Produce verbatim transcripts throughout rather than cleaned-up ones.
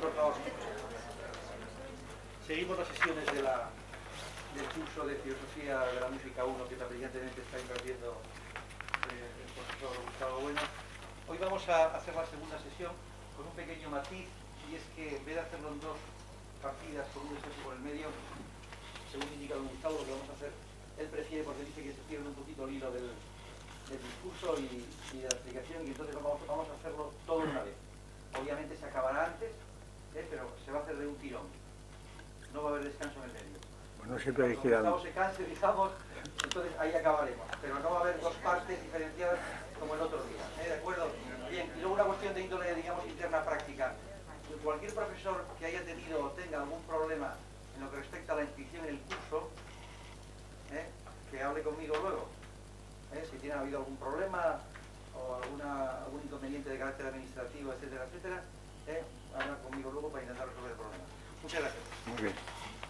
por favor. Seguimos las sesiones de la, del curso de Filosofía de la Música uno que tan brillantemente está impartiendo eh, el profesor Gustavo Bueno. Hoy vamos a hacer la segunda sesión con un pequeño matiz, y es que en vez de hacerlo en dos partidas con un descanso por el medio, según indica don Gustavo, lo que vamos a hacer, él prefiere, porque dice que se pierde un poquito el hilo del, del discurso y, y de la explicación, y entonces vamos, vamos a hacerlo todo de una vez. Obviamente se acabará antes, ¿eh? Pero se va a hacer de un tirón. No va a haber descanso en el medio. Bueno, siempre hay que ir. Cuando se canse, digamos, entonces ahí acabaremos. Pero no va a haber dos partes diferenciadas como el otro día. ¿eh? ¿De acuerdo? Bien, y luego una cuestión de índole, digamos, interna práctica. Cualquier profesor que haya tenido o tenga algún problema en lo que respecta a la inscripción en el curso, ¿eh? que hable conmigo luego. ¿eh? Si tiene habido algún problema o alguna, algún inconveniente de carácter administrativo, etcétera, etcétera, ¿eh? habla conmigo luego para intentar resolver el problema. Muchas gracias. Muy bien.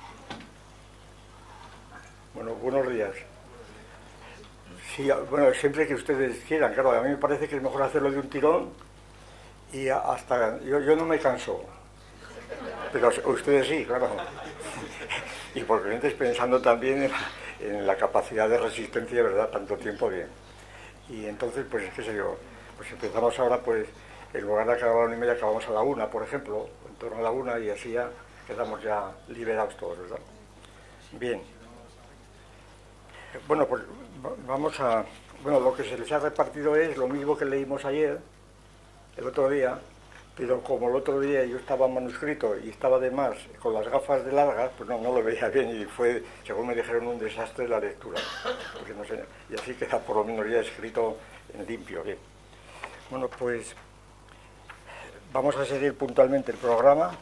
Bueno, buenos días. Sí, bueno, siempre que ustedes quieran, claro, a mí me parece que es mejor hacerlo de un tirón y hasta... Yo, yo no me canso, pero ustedes sí, claro. Y por clientes pensando también en la, en la capacidad de resistencia, ¿verdad?, tanto tiempo bien. Y entonces, pues, qué sé yo, pues empezamos ahora, pues, en lugar de acabar a la una y media, acabamos a la una, por ejemplo, en torno a la una, y así ya quedamos ya liberados todos, ¿verdad? Bien. Bueno, pues vamos a... Bueno, lo que se les ha repartido es lo mismo que leímos ayer, el otro día, pero como el otro día yo estaba en manuscrito y estaba además con las gafas de largas, pues no, no lo veía bien y fue, según me dijeron, un desastre la lectura. Porque no sé, y así queda por lo menos ya escrito en limpio, bien. Bueno, pues vamos a seguir puntualmente el programa.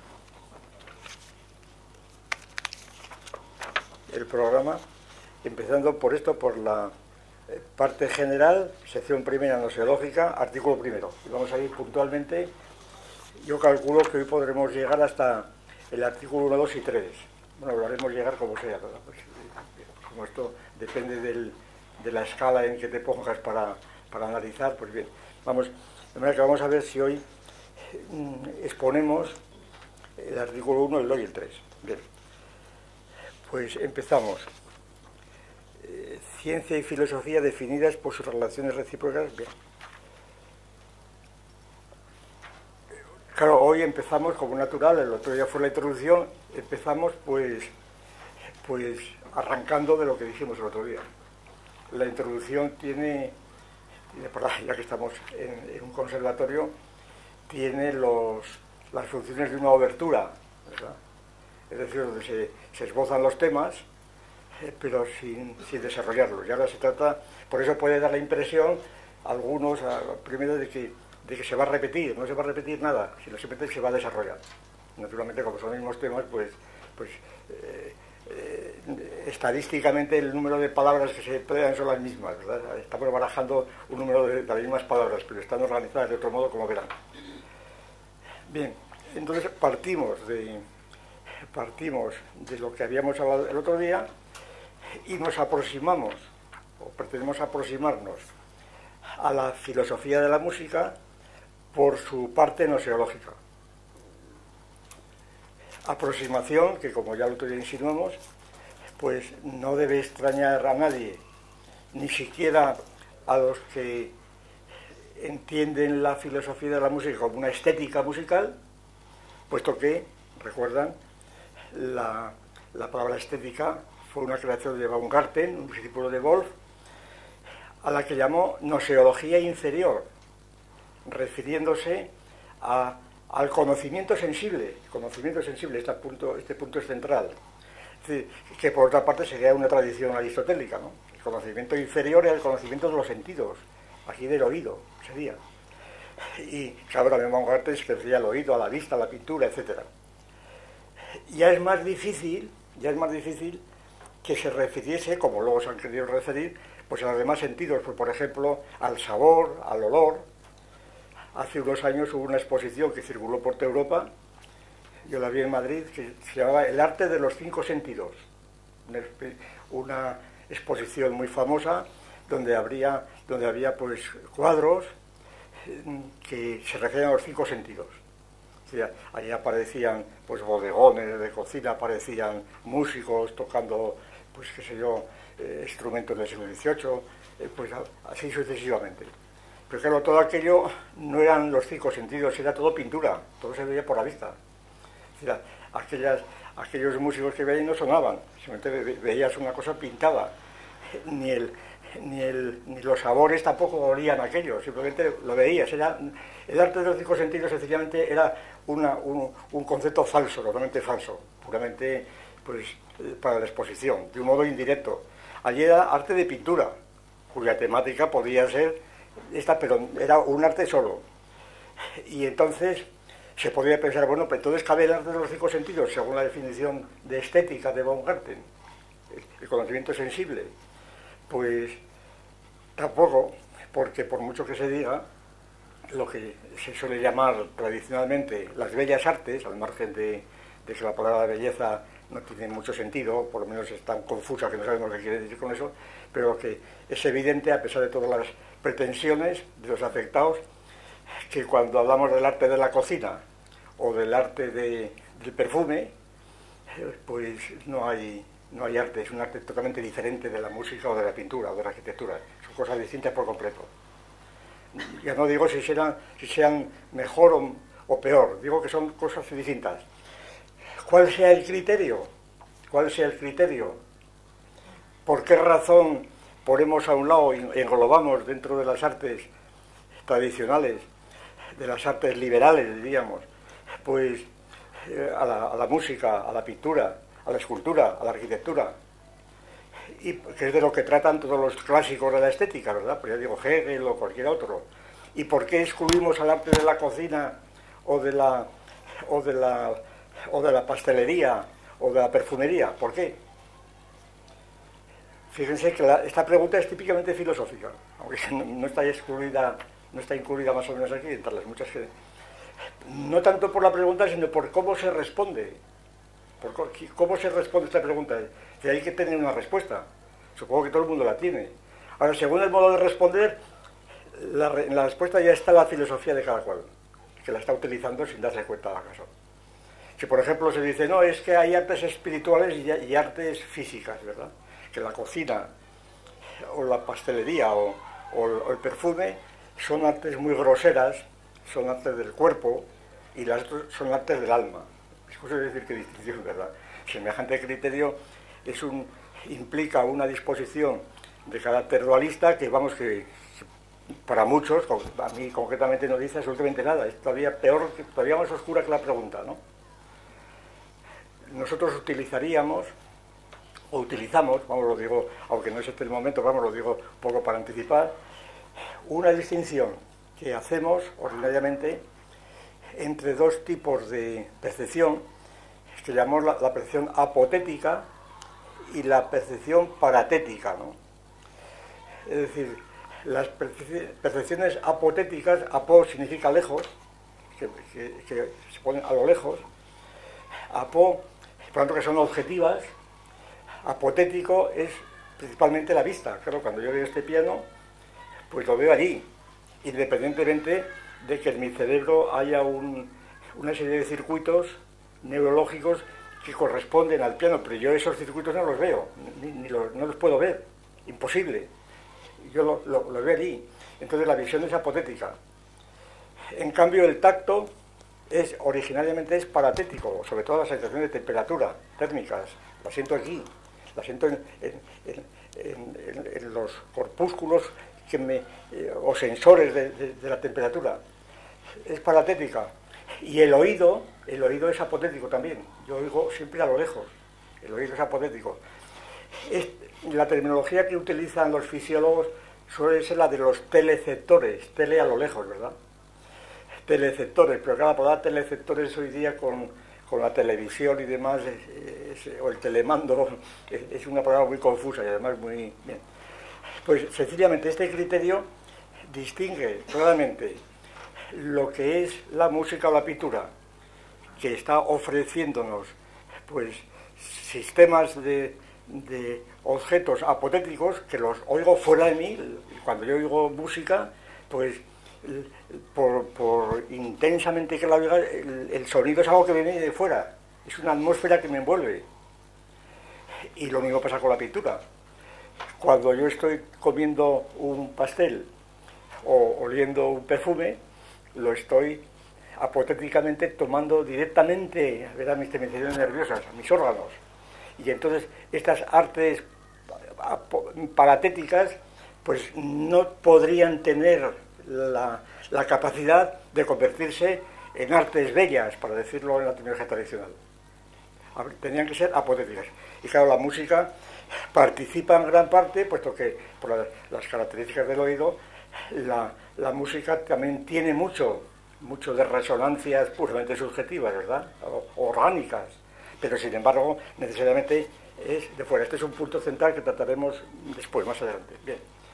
El programa, empezando por esto, por la parte general, sección primera noseológica, artículo primero. Y vamos a ir puntualmente. Yo calculo que hoy podremos llegar hasta el artículo uno, dos y tres. Bueno, lo haremos llegar como sea, ¿verdad? Pues, como esto depende del, de la escala en que te pongas para, para analizar, pues bien. Vamos, de manera que vamos a ver si hoy mm, exponemos el artículo uno, el dos y el tres. Bien. Pues empezamos. Eh, ciencia y filosofía definidas por sus relaciones recíprocas. Bien. Claro, hoy empezamos como natural, el otro día fue la introducción, empezamos pues, pues arrancando de lo que dijimos el otro día. La introducción tiene, tiene ya que estamos en, en un conservatorio, tiene los, las funciones de una obertura, ¿verdad? Es decir, donde se, se esbozan los temas, eh, pero sin, sin desarrollarlos. Y ahora se trata, por eso puede dar la impresión, a algunos, a, primero, de que, de que se va a repetir. No se va a repetir nada, sino simplemente se va a desarrollar. Naturalmente, como son los mismos temas, pues, pues eh, eh, estadísticamente el número de palabras que se emplean son las mismas, ¿verdad? Estamos barajando un número de, de las mismas palabras, pero están organizadas de otro modo, como verán. Bien, entonces partimos de... partimos de lo que habíamos hablado el otro día y nos aproximamos, o pretendemos aproximarnos a la filosofía de la música por su parte noseológica. Aproximación que, como ya el otro día insinuamos, pues no debe extrañar a nadie, ni siquiera a los que entienden la filosofía de la música como una estética musical, puesto que, recuerdan, La, la palabra estética fue una creación de Baumgarten, un discípulo de Wolf, a la que llamó noseología inferior, refiriéndose a, al conocimiento sensible. Conocimiento sensible, este punto, este punto es central. Es decir, que por otra parte sería una tradición aristotélica, ¿no? El conocimiento inferior es el conocimiento de los sentidos, aquí del oído sería. Y claro, también Baumgarten se refería al oído, a la vista, a la pintura, etcétera. Ya es más difícil, ya es más difícil que se refiriese, como luego se han querido referir, pues a los demás sentidos, pues por ejemplo, al sabor, al olor. Hace unos años hubo una exposición que circuló por toda Europa, yo la vi en Madrid, que se llamaba El arte de los cinco sentidos. Una, una exposición muy famosa, donde habría, donde había pues cuadros que se refieren a los cinco sentidos. Sí, allí aparecían pues bodegones de cocina, aparecían músicos tocando, pues qué sé yo, eh, instrumentos del siglo dieciocho, eh, pues así sucesivamente. Pero claro, todo aquello no eran los cinco sentidos, era todo pintura, todo se veía por la vista. O sea, aquellas, aquellos músicos que veían no sonaban, simplemente veías una cosa pintada, ni el... Ni, el, ni los sabores tampoco olían aquello, simplemente lo veías. Era, el arte de los cinco sentidos sencillamente era una, un, un concepto falso, totalmente falso, puramente pues, para la exposición, de un modo indirecto. Allí era arte de pintura, cuya temática podía ser esta, pero era un arte solo. Y entonces se podría pensar, bueno, pues entonces cabe el arte de los cinco sentidos, según la definición de estética de Baumgarten, el, el conocimiento sensible. Pues tampoco, porque por mucho que se diga, lo que se suele llamar tradicionalmente las bellas artes, al margen de, de que la palabra belleza no tiene mucho sentido, por lo menos es tan confusa que no sabemos qué quiere decir con eso, pero que es evidente, a pesar de todas las pretensiones de los afectados, que cuando hablamos del arte de la cocina o del arte de, del perfume, pues no hay... No hay arte, es un arte totalmente diferente de la música o de la pintura o de la arquitectura. Son cosas distintas por completo. Ya no digo si, serán, si sean mejor o, o peor, digo que son cosas distintas. ¿Cuál sea el criterio? ¿Cuál sea el criterio? ¿Por qué razón ponemos a un lado y englobamos dentro de las artes tradicionales, de las artes liberales, diríamos, pues eh, a, la, a la música, a la pintura, a la escultura, a la arquitectura, y que es de lo que tratan todos los clásicos de la estética, ¿verdad? Pues ya digo, Hegel o cualquier otro. ¿Y por qué excluimos al arte de la cocina o de la o de la o de la pastelería o de la perfumería? ¿Por qué? Fíjense que la, esta pregunta es típicamente filosófica, aunque no, no está excluida, no está incluida más o menos aquí entre las muchas que no tanto por la pregunta, sino por cómo se responde. Por ¿Cómo se responde esta pregunta? Que hay que tener una respuesta. Supongo que todo el mundo la tiene. Ahora, según el modo de responder, la, en la respuesta ya está la filosofía de cada cual, que la está utilizando sin darse cuenta acaso. Si, por ejemplo, se dice, no, es que hay artes espirituales y, y artes físicas, ¿verdad? Que la cocina, o la pastelería, o, o, o el perfume, son artes muy groseras, son artes del cuerpo, y las otras son artes del alma. Es decir, que distinción, ¿verdad? Semejante criterio es un, implica una disposición de carácter dualista que, vamos, que para muchos, a mí concretamente no dice absolutamente nada, es todavía peor, todavía más oscura que la pregunta, ¿no? Nosotros utilizaríamos, o utilizamos, vamos, lo digo, aunque no es este el momento, vamos, lo digo un poco para anticipar, una distinción que hacemos ordinariamente entre dos tipos de percepción, que llamamos la, la percepción apotética y la percepción paratética, ¿no? Es decir, las percepciones apotéticas, apo significa lejos, que, que, que se ponen a lo lejos, apo, por tanto que son objetivas, apotético es principalmente la vista. Claro, cuando yo veo este piano, pues lo veo allí, independientemente de que en mi cerebro haya un, una serie de circuitos neurológicos que corresponden al piano, pero yo esos circuitos no los veo, ni, ni los, no los puedo ver, imposible. Yo lo, lo, lo veo allí. Entonces la visión es apotética. En cambio el tacto es originariamente es paratético, sobre todo la sensación de temperatura térmicas. La siento aquí, la siento en, en, en, en, en los corpúsculos que me, eh, o sensores de, de, de la temperatura. Es paratética. Y el oído, el oído es apotético también. Yo oigo siempre a lo lejos. El oído es apotético. Es, la terminología que utilizan los fisiólogos suele ser la de los teleceptores, tele a lo lejos, ¿verdad? Teleceptores, pero cada palabra teleceptores hoy día con, con la televisión y demás, es, es, o el telemando, es, es una palabra muy confusa y además muy bien. Pues sencillamente este criterio distingue claramente lo que es la música o la pintura, que está ofreciéndonos pues sistemas de, de objetos apotéticos que los oigo fuera de mí. Cuando yo oigo música, pues por, por intensamente que la oiga, el, el sonido es algo que viene de fuera, es una atmósfera que me envuelve. Y lo mismo pasa con la pintura. Cuando yo estoy comiendo un pastel o oliendo un perfume, lo estoy apotéticamente tomando directamente a ver a mis terminaciones nerviosas, a mis órganos. Y entonces estas artes paratéticas pues no podrían tener la, la capacidad de convertirse en artes bellas, para decirlo en la terminología tradicional. Tenían que ser apotéticas. Y claro, la música participa en gran parte, puesto que por la, las características del oído, la, la música también tiene mucho, mucho de resonancias puramente subjetivas, ¿verdad? O, orgánicas, pero sin embargo, necesariamente es de fuera. Este es un punto central que trataremos después, más adelante. Bien.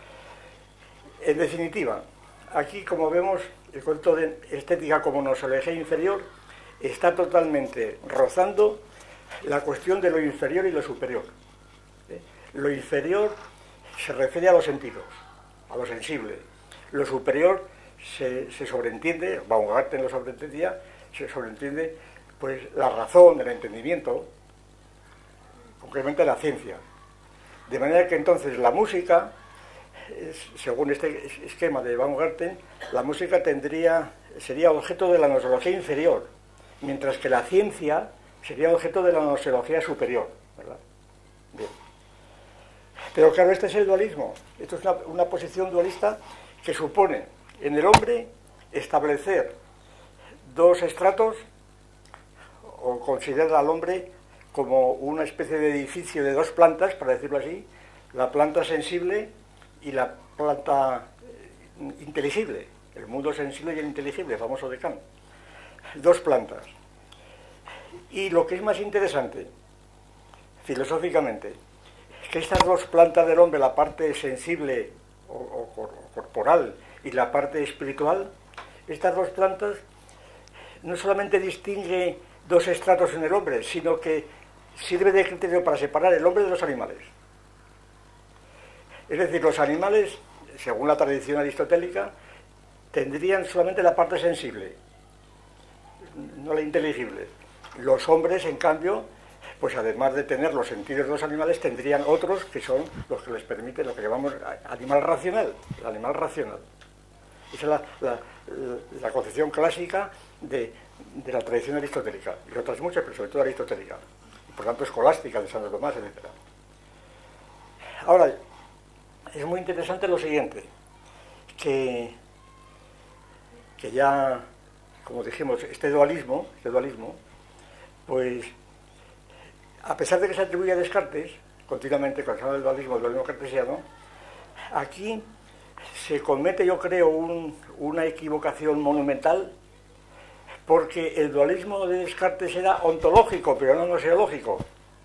En definitiva, aquí, como vemos, el concepto de estética como nosología inferior está totalmente rozando la cuestión de lo inferior y lo superior. ¿Eh? Lo inferior se refiere a los sentidos, a lo sensible. Lo superior se, se sobreentiende, Baumgarten lo sobreentendía, se sobreentiende pues la razón, el entendimiento, concretamente la ciencia. De manera que entonces la música, según este esquema de Baumgarten, la música tendría, sería objeto de la nosología inferior, mientras que la ciencia sería objeto de la nosología superior, ¿verdad? Bien. Pero claro, este es el dualismo. Esto es una, una posición dualista que supone en el hombre establecer dos estratos, o considerar al hombre como una especie de edificio de dos plantas, para decirlo así, la planta sensible y la planta inteligible, el mundo sensible y el inteligible, famoso de Kant. Dos plantas. Y lo que es más interesante, filosóficamente, es que estas dos plantas del hombre, la parte sensible o, o, o corporal y la parte espiritual, estas dos plantas no solamente distingue dos estratos en el hombre, sino que sirve de criterio para separar el hombre de los animales. Es decir, los animales, según la tradición aristotélica, tendrían solamente la parte sensible, no la inteligible. Los hombres, en cambio, pues además de tener los sentidos de los animales, tendrían otros que son los que les permiten lo que llamamos animal racional, el animal racional. Esa es la, la, la concepción clásica de, de la tradición aristotélica, y otras muchas, pero sobre todo aristotélica, y por tanto escolástica, de Santo Tomás, etcétera. Ahora, es muy interesante lo siguiente, que, que ya, como dijimos, este dualismo, este dualismo, pues, a pesar de que se atribuye a Descartes, continuamente cuando se habla del dualismo, el dualismo cartesiano, aquí se comete, yo creo, un, una equivocación monumental, porque el dualismo de Descartes era ontológico, pero no noseológico.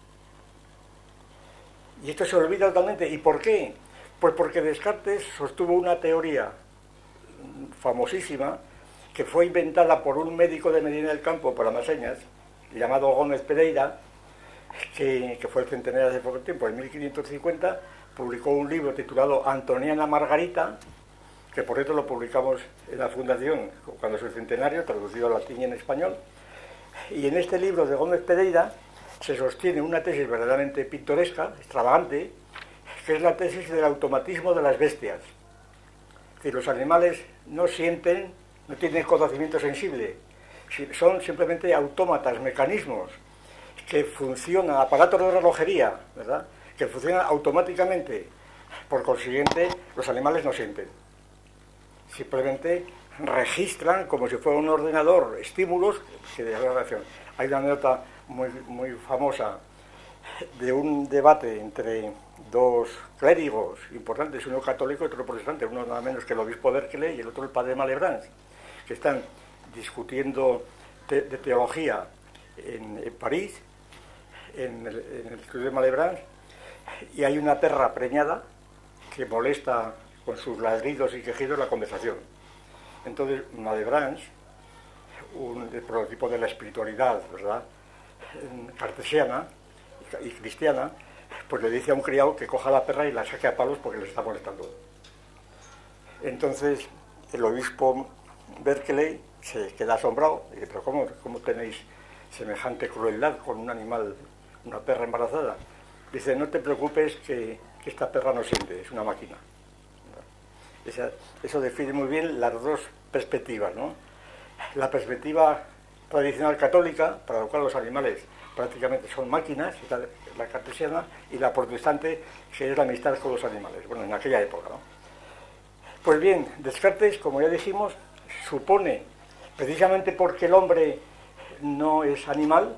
Y esto se olvida totalmente. ¿Y por qué? Pues porque Descartes sostuvo una teoría famosísima que fue inventada por un médico de Medina del Campo, por Amaseñas, llamado Gómez Pereira, que, que fue el centenario hace poco tiempo, en mil quinientos cincuenta, publicó un libro titulado Antoniana Margarita, que por cierto lo publicamos en la Fundación cuando es el centenario, traducido al latín y en español. Y en este libro de Gómez Pereira se sostiene una tesis verdaderamente pintoresca, extravagante, que es la tesis del automatismo de las bestias. Es decir, los animales no sienten, no tienen conocimiento sensible, son simplemente autómatas, mecanismos que funcionan, aparatos de relojería, ¿verdad?, que funcionan automáticamente. Por consiguiente, los animales no sienten. Simplemente registran, como si fuera un ordenador, estímulos que de relación. Hay una anécdota muy, muy famosa de un debate entre dos clérigos importantes, uno católico y otro protestante, uno nada menos que el obispo Berkeley y el otro el padre Malebranche, que están discutiendo te de teología en, en París, en el, en el estudio de Malebranche, y hay una perra preñada que molesta con sus ladridos y quejidos la conversación. Entonces Malebranche, un el prototipo de la espiritualidad, ¿verdad?, cartesiana y cristiana, pues le dice a un criado que coja a la perra y la saque a palos porque les está molestando. Entonces el obispo Berkeley se queda asombrado, y dice, pero ¿cómo, cómo tenéis semejante crueldad con un animal, una perra embarazada? Dice, no te preocupes que, que esta perra no siente, es una máquina. Esa, eso define muy bien las dos perspectivas, ¿no? La perspectiva tradicional católica, para lo cual los animales prácticamente son máquinas, la, la cartesiana, y la protestante, que es la amistad con los animales, bueno, en aquella época, ¿no? Pues bien, Descartes, como ya dijimos, supone, precisamente porque el hombre no es animal,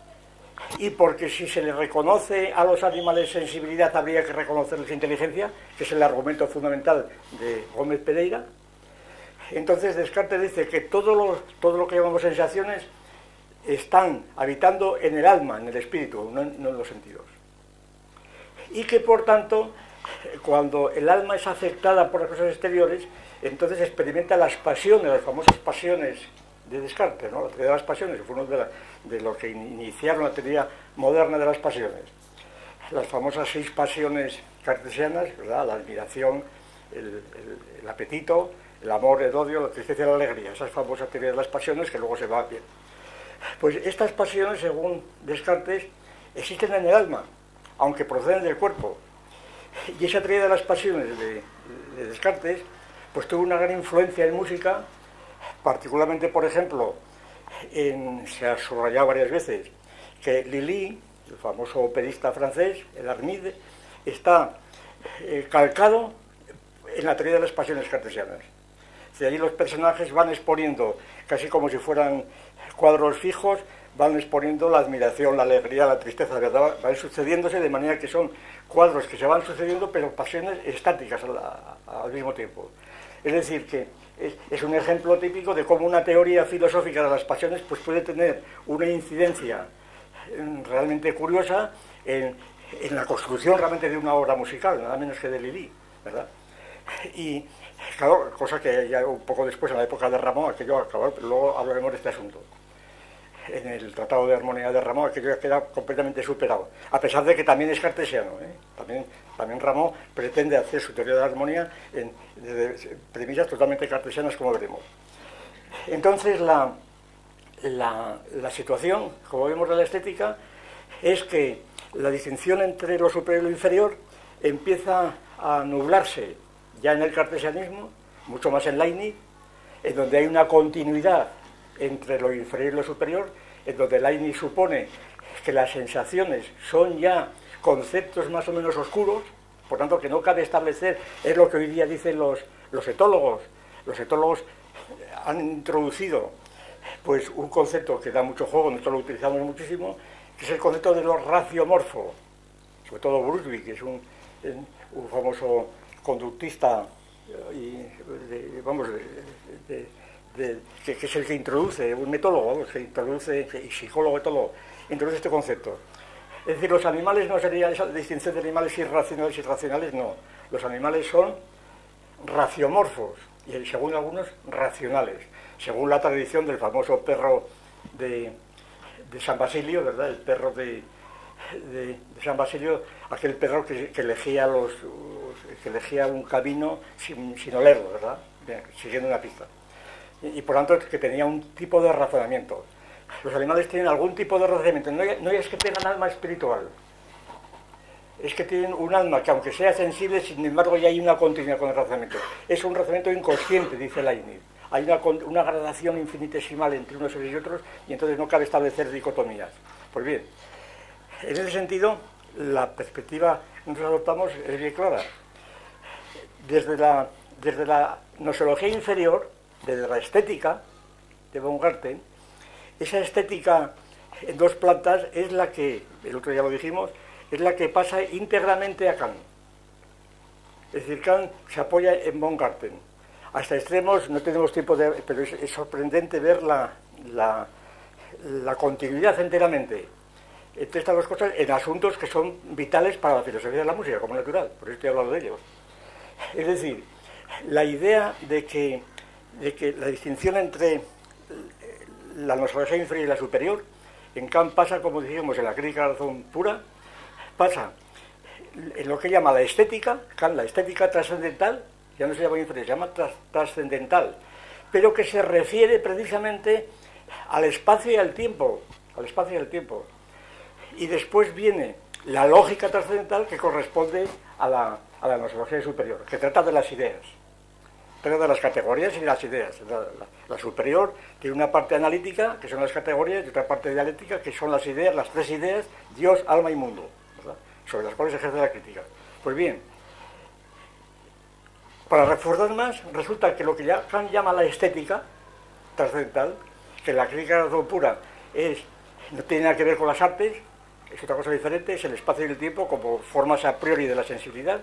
y porque si se le reconoce a los animales sensibilidad, habría que reconocerles inteligencia, que es el argumento fundamental de Gómez Pereira. Entonces Descartes dice que todo lo, todo lo que llamamos sensaciones están habitando en el alma, en el espíritu, no en, no en los sentidos. Y que por tanto, cuando el alma es afectada por las cosas exteriores, entonces experimenta las pasiones, las famosas pasiones de Descartes, ¿no? La teoría de las pasiones, fue uno de, la, de los que iniciaron la teoría moderna de las pasiones. Las famosas seis pasiones cartesianas, ¿verdad? La admiración, el, el, el apetito, el amor, el odio, la tristeza y la alegría. Esa famosa teoría de las pasiones que luego se va bien. Pues estas pasiones, según Descartes, existen en el alma, aunque proceden del cuerpo. Y esa teoría de las pasiones de, de Descartes, pues tuvo una gran influencia en música, particularmente, por ejemplo, en, se ha subrayado varias veces que Lully, el famoso operista francés, el Armide, está eh, calcado en la teoría de las pasiones cartesianas. De allí los personajes van exponiendo, casi como si fueran cuadros fijos, van exponiendo la admiración, la alegría, la tristeza, ¿verdad? Van sucediéndose de manera que son cuadros que se van sucediendo, pero pasiones estáticas al, al mismo tiempo. Es decir, que es, es un ejemplo típico de cómo una teoría filosófica de las pasiones pues puede tener una incidencia realmente curiosa en, en la construcción realmente de una obra musical, nada menos que de Lully, ¿verdad? Y claro, cosa que ya un poco después, en la época de Rameau, aquello acabó, pero luego hablaremos de este asunto. En el Tratado de Armonía de Rameau, aquello ya queda completamente superado, a pesar de que también es cartesiano, ¿eh? También, también Rameau pretende hacer su teoría de la armonía en de, de premisas totalmente cartesianas, como veremos. Entonces, la, la, la situación, como vemos de la estética, es que la distinción entre lo superior y lo inferior empieza a nublarse ya en el cartesianismo, mucho más en Leibniz, en donde hay una continuidad entre lo inferior y lo superior, en donde Leibniz supone que las sensaciones son ya conceptos más o menos oscuros, por tanto que no cabe establecer, es lo que hoy día dicen los, los etólogos. Los etólogos han introducido pues un concepto que da mucho juego, nosotros lo utilizamos muchísimo, que es el concepto de lo raciomorfo, sobre todo Brunswick, que es un, un famoso conductista y de, vamos de, de, de, que, que es el que introduce, un metólogo, vamos, que introduce, y psicólogo, etólogo, introduce este concepto. Es decir, los animales no sería esa distinción de animales irracionales y racionales, no. Los animales son raciomorfos y, según algunos, racionales, según la tradición del famoso perro de, de San Basilio, ¿verdad? El perro de, de, de San Basilio, aquel perro que, que elegía los que elegía un camino sin, sin olerlo, ¿verdad? Bien, siguiendo una pista. Y, y por tanto que tenía un tipo de razonamiento. Los animales tienen algún tipo de razonamiento. No, no es que tengan alma espiritual, es que tienen un alma que, aunque sea sensible, sin embargo ya hay una continuidad con el razonamiento. Es un razonamiento inconsciente, dice Leibniz. Hay una, una gradación infinitesimal entre unos seres y otros, y entonces no cabe establecer dicotomías. Pues bien, en ese sentido, la perspectiva que nosotros adoptamos es bien clara. Desde la, desde la gnoseología inferior, desde la estética de Baumgarten, esa estética en dos plantas es la que, el otro día lo dijimos, es la que pasa íntegramente a Kant. Es decir, Kant se apoya en Baumgarten. Hasta extremos no tenemos tiempo de... pero es, es sorprendente ver la, la, la continuidad enteramente entre estas dos cosas en asuntos que son vitales para la filosofía de la música, como natural, por eso estoy hablando de ellos. Es decir, la idea de que, de que la distinción entre la gnoseología inferior y la superior, en Kant pasa, como decíamos, en la crítica de la razón pura, pasa en lo que llama la estética, Kant, la estética trascendental, ya no se llama inferior, se llama tras, trascendental, pero que se refiere precisamente al espacio y al tiempo, al espacio y al tiempo. Y después viene la lógica trascendental, que corresponde a la, a la gnoseología superior, que trata de las ideas, trata de las categorías y de las ideas. La, la, la superior tiene una parte analítica, que son las categorías, y otra parte dialéctica, que son las ideas, las tres ideas, Dios, alma y mundo, ¿verdad?, sobre las cuales se ejerce la crítica. Pues bien, para reforzar más, resulta que lo que ya Kant llama la estética trascendental, que la crítica de la razón pura es, no tiene nada que ver con las artes, es otra cosa diferente, es el espacio y el tiempo como formas a priori de la sensibilidad.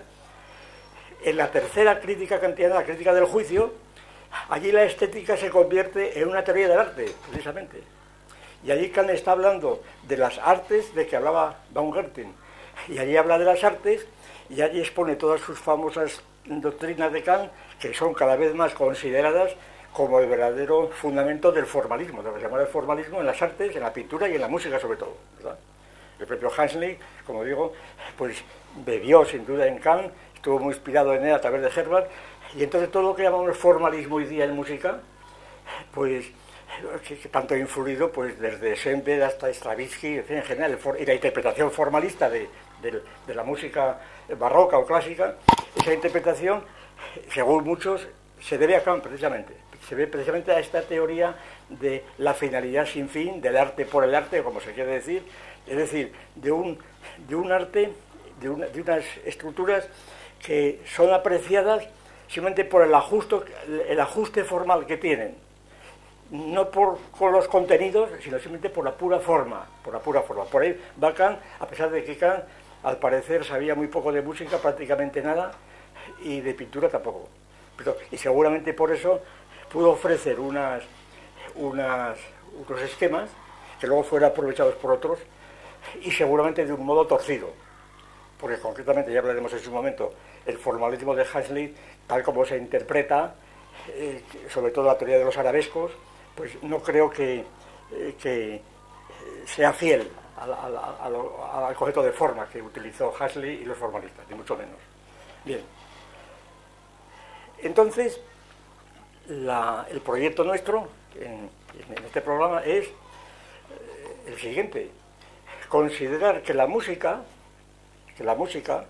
En la tercera crítica kantiana, la crítica del juicio, allí la estética se convierte en una teoría del arte, precisamente. Y allí Kant está hablando de las artes de que hablaba Baumgarten. Y allí habla de las artes, y allí expone todas sus famosas doctrinas de Kant, que son cada vez más consideradas como el verdadero fundamento del formalismo, de lo que se llama el formalismo en las artes, en la pintura y en la música sobre todo, ¿verdad? El propio Hanslick, como digo, pues bebió sin duda en Kant, estuvo muy inspirado en él a través de Herbert, y entonces todo lo que llamamos formalismo hoy día en música, pues que, que tanto ha influido pues desde Schoenberg hasta Stravinsky, en general, el for, y la interpretación formalista de, de, de la música barroca o clásica, esa interpretación, según muchos, se debe a Kant precisamente, se ve precisamente a esta teoría de la finalidad sin fin, del arte por el arte, como se quiere decir, es decir, de un, de un arte, de, una, de unas estructuras que son apreciadas simplemente por el ajuste, el ajuste formal que tienen, no por con los contenidos, sino simplemente por la pura forma, por la pura forma. Por ahí va Kant, a pesar de que Kant, al parecer, sabía muy poco de música, prácticamente nada, y de pintura tampoco. Pero, y seguramente por eso pudo ofrecer unas, unas, unos esquemas que luego fueron aprovechados por otros, y seguramente de un modo torcido, porque concretamente, ya hablaremos en su momento, el formalismo de Hanslick, tal como se interpreta, eh, sobre todo la teoría de los arabescos, pues no creo que, eh, que sea fiel al, al, al, al concepto de forma que utilizó Hanslick y los formalistas, ni mucho menos. Bien, entonces la, el proyecto nuestro en, en este programa es eh, el siguiente: considerar que la música, que la música,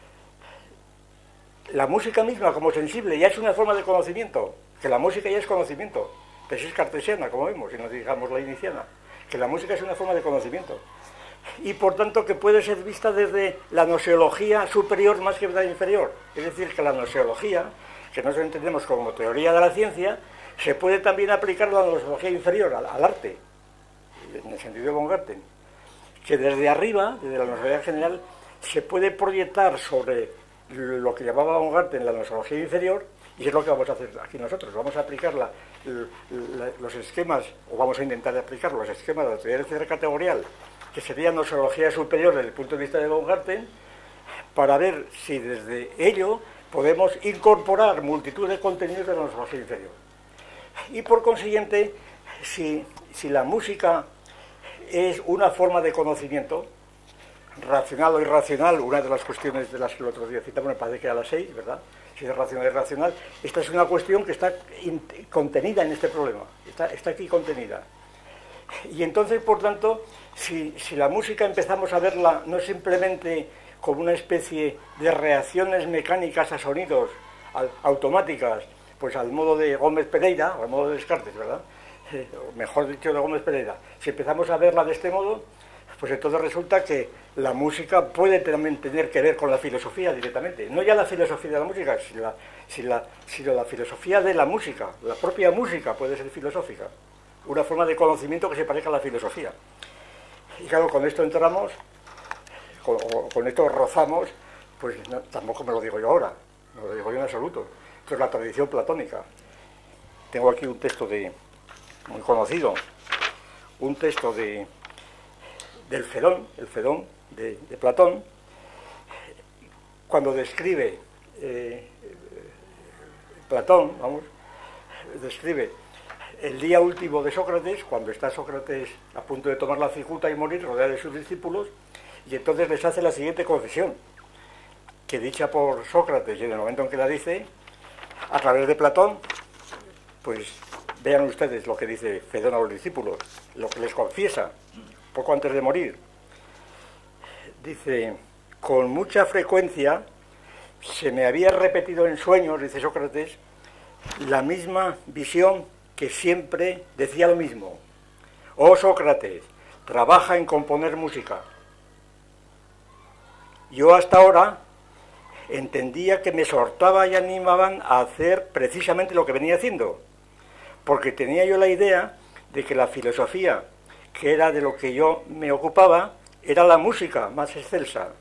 la música misma como sensible ya es una forma de conocimiento, que la música ya es conocimiento, tesis cartesiana, como vemos, si nos digamos la iniciana, que la música es una forma de conocimiento, y por tanto que puede ser vista desde la gnoseología superior más que la inferior, es decir, que la gnoseología, que nosotros entendemos como teoría de la ciencia, se puede también aplicar a la gnoseología inferior, al, al arte, en el sentido de Baumgarten, que desde arriba, desde la gnoseología general, se puede proyectar sobre lo que llamaba Baumgarten la gnoseología inferior, y es lo que vamos a hacer aquí nosotros. Vamos a aplicar la, la, los esquemas, o vamos a intentar aplicar los esquemas de la teoría del cierre categorial, que sería gnoseología superior desde el punto de vista de Baumgarten, para ver si desde ello podemos incorporar multitud de contenidos de la gnoseología inferior. Y por consiguiente, si, si la música es una forma de conocimiento, racional o irracional, una de las cuestiones de las que el otro día citamos, me parece que era a las seis, ¿verdad? Si es racional o irracional, esta es una cuestión que está contenida en este problema, está, está aquí contenida. Y entonces, por tanto, si, si la música empezamos a verla no simplemente como una especie de reacciones mecánicas a sonidos, a, automáticas, pues al modo de Gómez Pereira, o al modo de Descartes, ¿verdad? Eh, mejor dicho, de Gómez Pereira. Si empezamos a verla de este modo, pues entonces resulta que la música puede también tener que ver con la filosofía directamente. No ya la filosofía de la música, sino la, sino la, sino la filosofía de la música. La propia música puede ser filosófica. Una forma de conocimiento que se parezca a la filosofía. Y claro, con esto entramos, con, con esto rozamos, pues no, tampoco me lo digo yo ahora, no lo digo yo en absoluto. Esto es la tradición platónica. Tengo aquí un texto de muy conocido, un texto de del Fedón, el Fedón de, de Platón, cuando describe eh, Platón, vamos, describe el día último de Sócrates, cuando está Sócrates a punto de tomar la cicuta y morir, rodeado de sus discípulos, y entonces les hace la siguiente confesión, que dicha por Sócrates, y en el momento en que la dice, a través de Platón, pues vean ustedes lo que dice Fedón a los discípulos, lo que les confiesa poco antes de morir. Dice, con mucha frecuencia se me había repetido en sueños, dice Sócrates, la misma visión que siempre decía lo mismo. Oh Sócrates, trabaja en componer música. Yo hasta ahora entendía que me exhortaba y animaban a hacer precisamente lo que venía haciendo, porque tenía yo la idea de que la filosofía, que era de lo que yo me ocupaba, era la música más excelsa.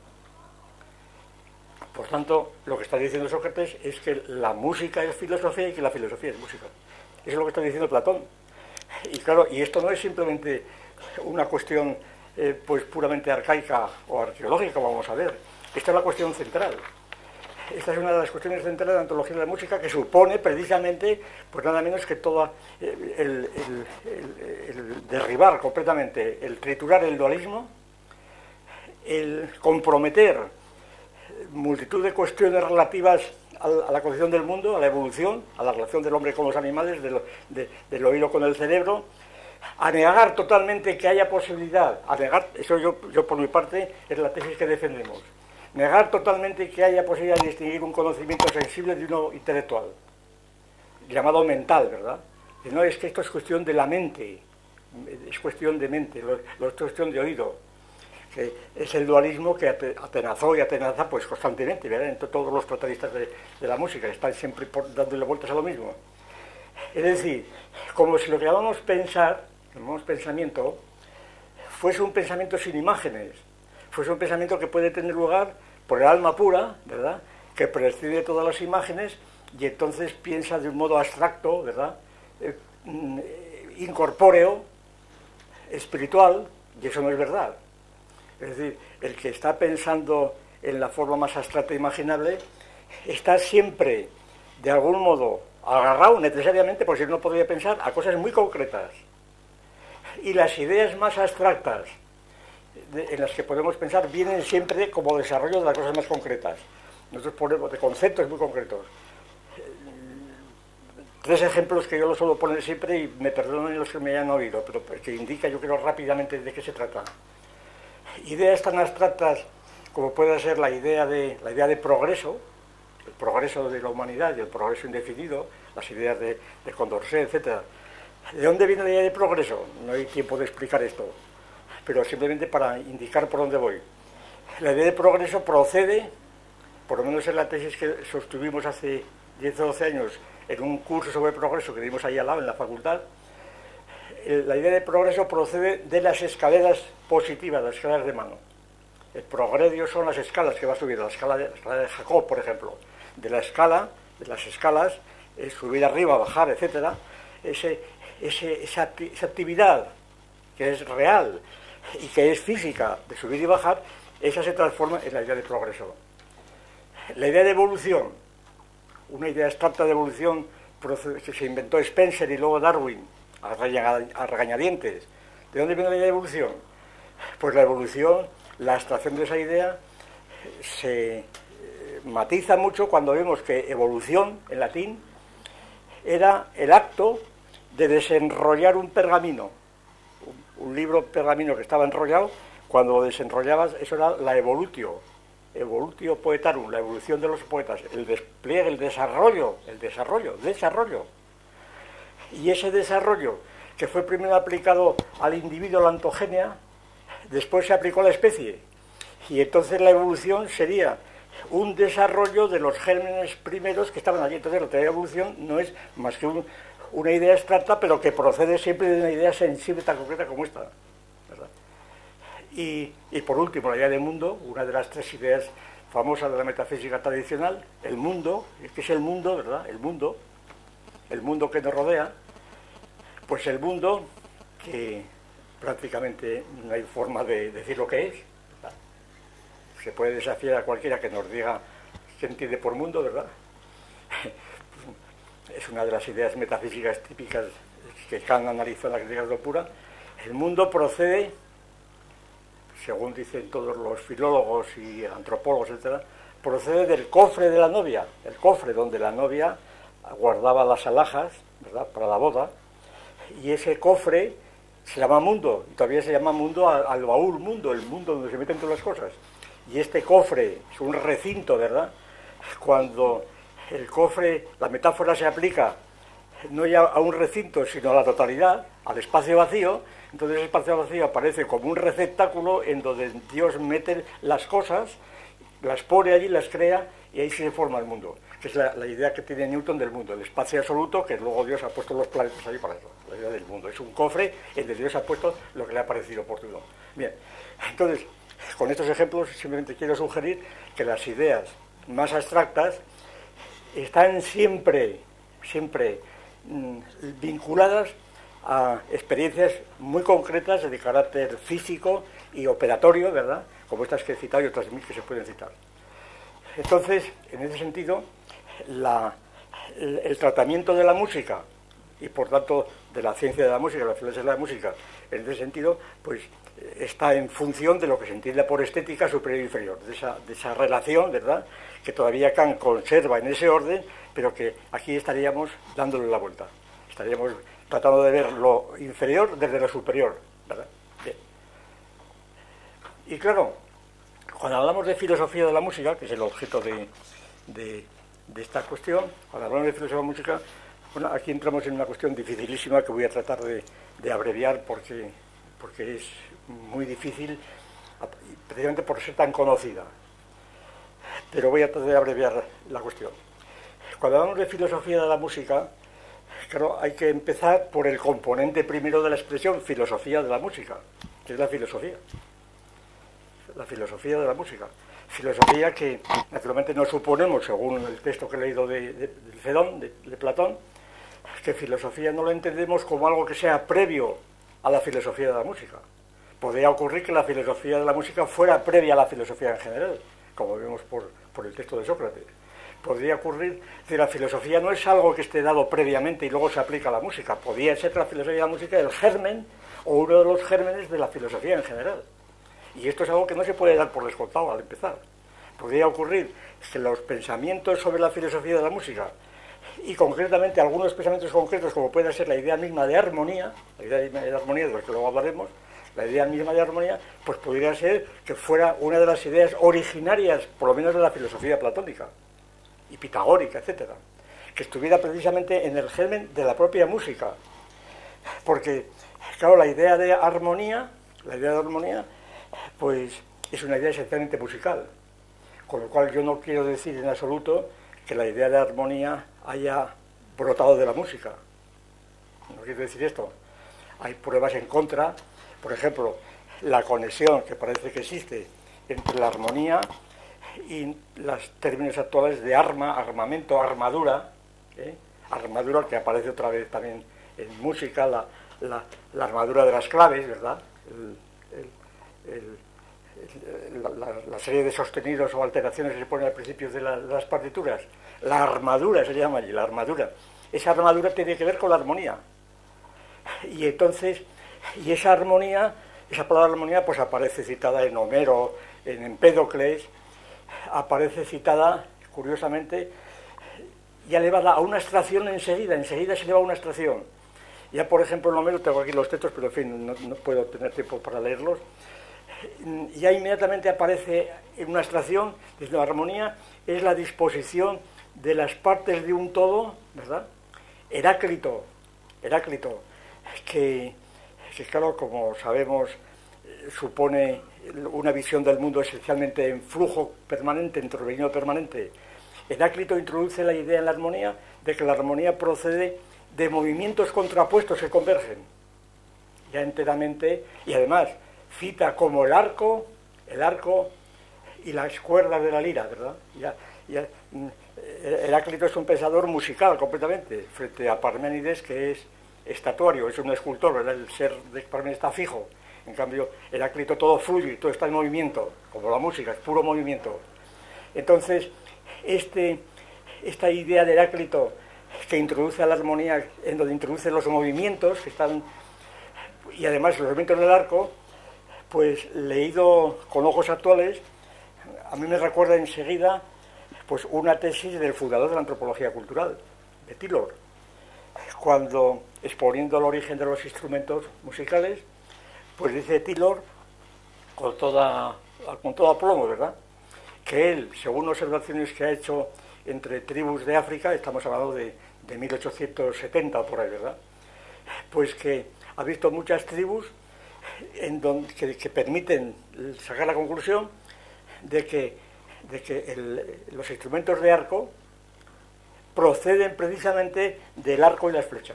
Por tanto, lo que está diciendo Sócrates es que la música es filosofía y que la filosofía es música. Eso es lo que está diciendo Platón. Y claro, y esto no es simplemente una cuestión eh, pues puramente arcaica o arqueológica, vamos a ver. Esta es la cuestión central. Esta es una de las cuestiones centrales de la antología de la música, que supone precisamente, pues nada menos que todo el, el, el, el derribar completamente, el triturar el dualismo, el comprometer multitud de cuestiones relativas a la concepción del mundo, a la evolución, a la relación del hombre con los animales, de lo, de, del oído con el cerebro, a negar totalmente que haya posibilidad, a negar, eso yo, yo por mi parte es la tesis que defendemos, negar totalmente que haya posibilidad de distinguir un conocimiento sensible de uno intelectual, llamado mental, ¿verdad? Y no, es que esto es cuestión de la mente, es cuestión de mente, lo, lo es cuestión de oído, que es el dualismo que atenazó y atenaza pues constantemente, ¿verdad? Entre todos los tratadistas de, de la música, están siempre por, dándole vueltas a lo mismo. Es decir, como si lo que llamamos pensar, llamamos pensamiento, fuese un pensamiento sin imágenes, fuese un pensamiento que puede tener lugar por el alma pura, ¿verdad?, que prescinde de todas las imágenes y entonces piensa de un modo abstracto, ¿verdad?, eh, incorpóreo, espiritual, y eso no es verdad. Es decir, el que está pensando en la forma más abstracta e imaginable está siempre, de algún modo, agarrado necesariamente, porque si no podría pensar, a cosas muy concretas. Y las ideas más abstractas de, en las que podemos pensar vienen siempre como desarrollo de las cosas más concretas. Nosotros ponemos de conceptos muy concretos. Tres ejemplos que yo los suelo poner siempre y me perdonen los que me hayan oído, pero que indica yo creo rápidamente de qué se trata. Ideas tan abstractas como puede ser la idea de la idea de progreso, el progreso de la humanidad y el progreso indefinido, las ideas de, de Condorcet, etcétera. ¿De dónde viene la idea de progreso? No hay tiempo de explicar esto, pero simplemente para indicar por dónde voy. La idea de progreso procede, por lo menos en la tesis que sostuvimos hace diez o doce años en un curso sobre progreso que dimos ahí al lado en la facultad. La idea de progreso procede de las escaleras positivas, las escaleras de mano. El progredio son las escalas que va a subir, la escala de, la escala de Jacob, por ejemplo. De la escala, de las escalas, es subir arriba, bajar, etcétera. Ese, ese, esa, esa actividad que es real y que es física, de subir y bajar, esa se transforma en la idea de progreso. La idea de evolución, una idea abstracta de evolución que se inventó Spencer y luego Darwin, a regañadientes. ¿De dónde viene la idea de evolución? Pues la evolución, la abstracción de esa idea se matiza mucho cuando vemos que evolución, en latín, era el acto de desenrollar un pergamino, un, un libro pergamino que estaba enrollado. Cuando lo desenrollabas, eso era la evolutio, evolutio poetarum, la evolución de los poetas, el despliegue, el desarrollo, el desarrollo, desarrollo. Y ese desarrollo, que fue primero aplicado al individuo, la ontogenia, después se aplicó a la especie. Y entonces la evolución sería un desarrollo de los gérmenes primeros que estaban allí. Entonces la teoría de evolución no es más que un, una idea abstracta, pero que procede siempre de una idea sensible tan concreta como esta, ¿verdad? Y, y por último, la idea de mundo, una de las tres ideas famosas de la metafísica tradicional, el mundo, que es el mundo, ¿verdad? El mundo. El mundo que nos rodea, pues el mundo que prácticamente no hay forma de decir lo que es, ¿verdad? Se puede desafiar a cualquiera que nos diga qué entiende por mundo, ¿verdad? Es una de las ideas metafísicas típicas que Kant analizó en la crítica de lo pura. El mundo procede, según dicen todos los filólogos y antropólogos, etcétera, procede del cofre de la novia, el cofre donde la novia guardaba las alhajas, ¿verdad?, para la boda, y ese cofre se llama mundo, y todavía se llama mundo al, al baúl mundo, el mundo donde se meten todas las cosas. Y este cofre es un recinto, ¿verdad? Cuando el cofre, la metáfora se aplica no ya a un recinto, sino a la totalidad, al espacio vacío, entonces el espacio vacío aparece como un receptáculo en donde Dios mete las cosas, las pone allí, las crea, y ahí se forma el mundo, que es la, la idea que tiene Newton del mundo, el espacio absoluto, que luego Dios ha puesto los planetas ahí para eso, la idea del mundo. Es un cofre en donde Dios ha puesto lo que le ha parecido oportuno. Bien, entonces, con estos ejemplos simplemente quiero sugerir que las ideas más abstractas están siempre, siempre mmm, vinculadas a experiencias muy concretas de carácter físico y operatorio, ¿verdad?, como estas que he citado y otras mil que se pueden citar. Entonces, en ese sentido, la, el, el tratamiento de la música y, por tanto, de la ciencia de la música, la filosofía de la música, en ese sentido, pues está en función de lo que se entiende por estética superior e inferior, de esa, de esa relación, ¿verdad?, que todavía Kant conserva en ese orden, pero que aquí estaríamos dándole la vuelta. Estaríamos tratando de ver lo inferior desde lo superior, ¿verdad? Bien. Y claro, cuando hablamos de filosofía de la música, que es el objeto de, de, de esta cuestión, cuando hablamos de filosofía de la música, bueno, aquí entramos en una cuestión dificilísima que voy a tratar de, de abreviar porque, porque es muy difícil, precisamente por ser tan conocida. Pero voy a tratar de abreviar la cuestión. Cuando hablamos de filosofía de la música, claro, hay que empezar por el componente primero de la expresión filosofía de la música, que es la filosofía. La filosofía de la música. Filosofía que, naturalmente, no suponemos, según el texto que he leído de, de, de Fedón, de, de Platón, que filosofía no lo entendemos como algo que sea previo a la filosofía de la música. Podría ocurrir que la filosofía de la música fuera previa a la filosofía en general, como vemos por, por el texto de Sócrates. Podría ocurrir que la filosofía no es algo que esté dado previamente y luego se aplica a la música. Podría ser la filosofía de la música el germen o uno de los gérmenes de la filosofía en general. Y esto es algo que no se puede dar por descontado al empezar. Podría ocurrir que los pensamientos sobre la filosofía de la música, y concretamente algunos pensamientos concretos, como puede ser la idea misma de armonía, la idea misma de armonía de la que luego hablaremos, la idea misma de armonía, pues podría ser que fuera una de las ideas originarias, por lo menos de la filosofía platónica y pitagórica, etcétera, que estuviera precisamente en el germen de la propia música. Porque, claro, la idea de armonía, la idea de armonía, pues es una idea esencialmente musical, con lo cual yo no quiero decir en absoluto que la idea de armonía haya brotado de la música. No quiero decir esto. Hay pruebas en contra, por ejemplo, la conexión que parece que existe entre la armonía y los términos actuales de arma, armamento, armadura, ¿eh? Armadura que aparece otra vez también en música, la, la, la armadura de las claves, ¿verdad? El, el, el, la, la, la serie de sostenidos o alteraciones que se ponen al principio de, la, de las partituras. La armadura se llama allí, la armadura. Esa armadura tiene que ver con la armonía. Y entonces, y esa armonía, esa palabra armonía, pues aparece citada en Homero, en Empédocles, aparece citada, curiosamente, ya elevada a una abstracción enseguida, enseguida se eleva a una abstracción. Ya, por ejemplo, en Homero, tengo aquí los textos, pero en fin, no, no puedo tener tiempo para leerlos. Ya inmediatamente aparece en una abstracción, desde la armonía, es la disposición de las partes de un todo, ¿verdad? Heráclito, Heráclito, que, que claro, como sabemos, supone una visión del mundo esencialmente en flujo permanente, en torbellino permanente. Heráclito introduce la idea en la armonía de que la armonía procede de movimientos contrapuestos que convergen, ya enteramente, y además cita como el arco, el arco y las cuerdas de la lira, ¿verdad? Ya, ya, Heráclito es un pensador musical completamente, frente a Parménides, que es estatuario, es un escultor, ¿verdad? El ser de Parménides está fijo. En cambio, Heráclito todo fluye, todo está en movimiento, como la música, es puro movimiento. Entonces, este, esta idea de Heráclito que introduce a la armonía, en donde introduce los movimientos que están, y además los movimientos del arco, pues leído con ojos actuales, a mí me recuerda enseguida pues una tesis del fundador de la antropología cultural, de Taylor, cuando, exponiendo el origen de los instrumentos musicales, pues dice Taylor, con toda, con todo aplomo, ¿verdad?, que él, según observaciones que ha hecho entre tribus de África, estamos hablando de, de mil ochocientos setenta o por ahí, ¿verdad?, pues que ha visto muchas tribus en donde, que, que permiten sacar la conclusión de que, de que el, los instrumentos de arco proceden precisamente del arco y las flechas,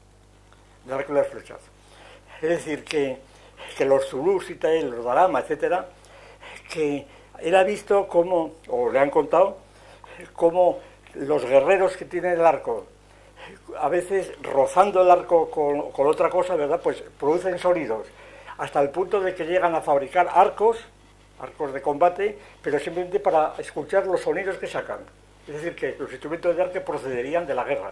del arco y las flechas. Es decir, que, que los zulús, los darama, etcétera, que él ha visto cómo, o le han contado, cómo los guerreros que tienen el arco, a veces rozando el arco con, con otra cosa, ¿verdad?, pues producen sonidos, hasta el punto de que llegan a fabricar arcos, arcos de combate, pero simplemente para escuchar los sonidos que sacan. Es decir, que los instrumentos de arco procederían de la guerra.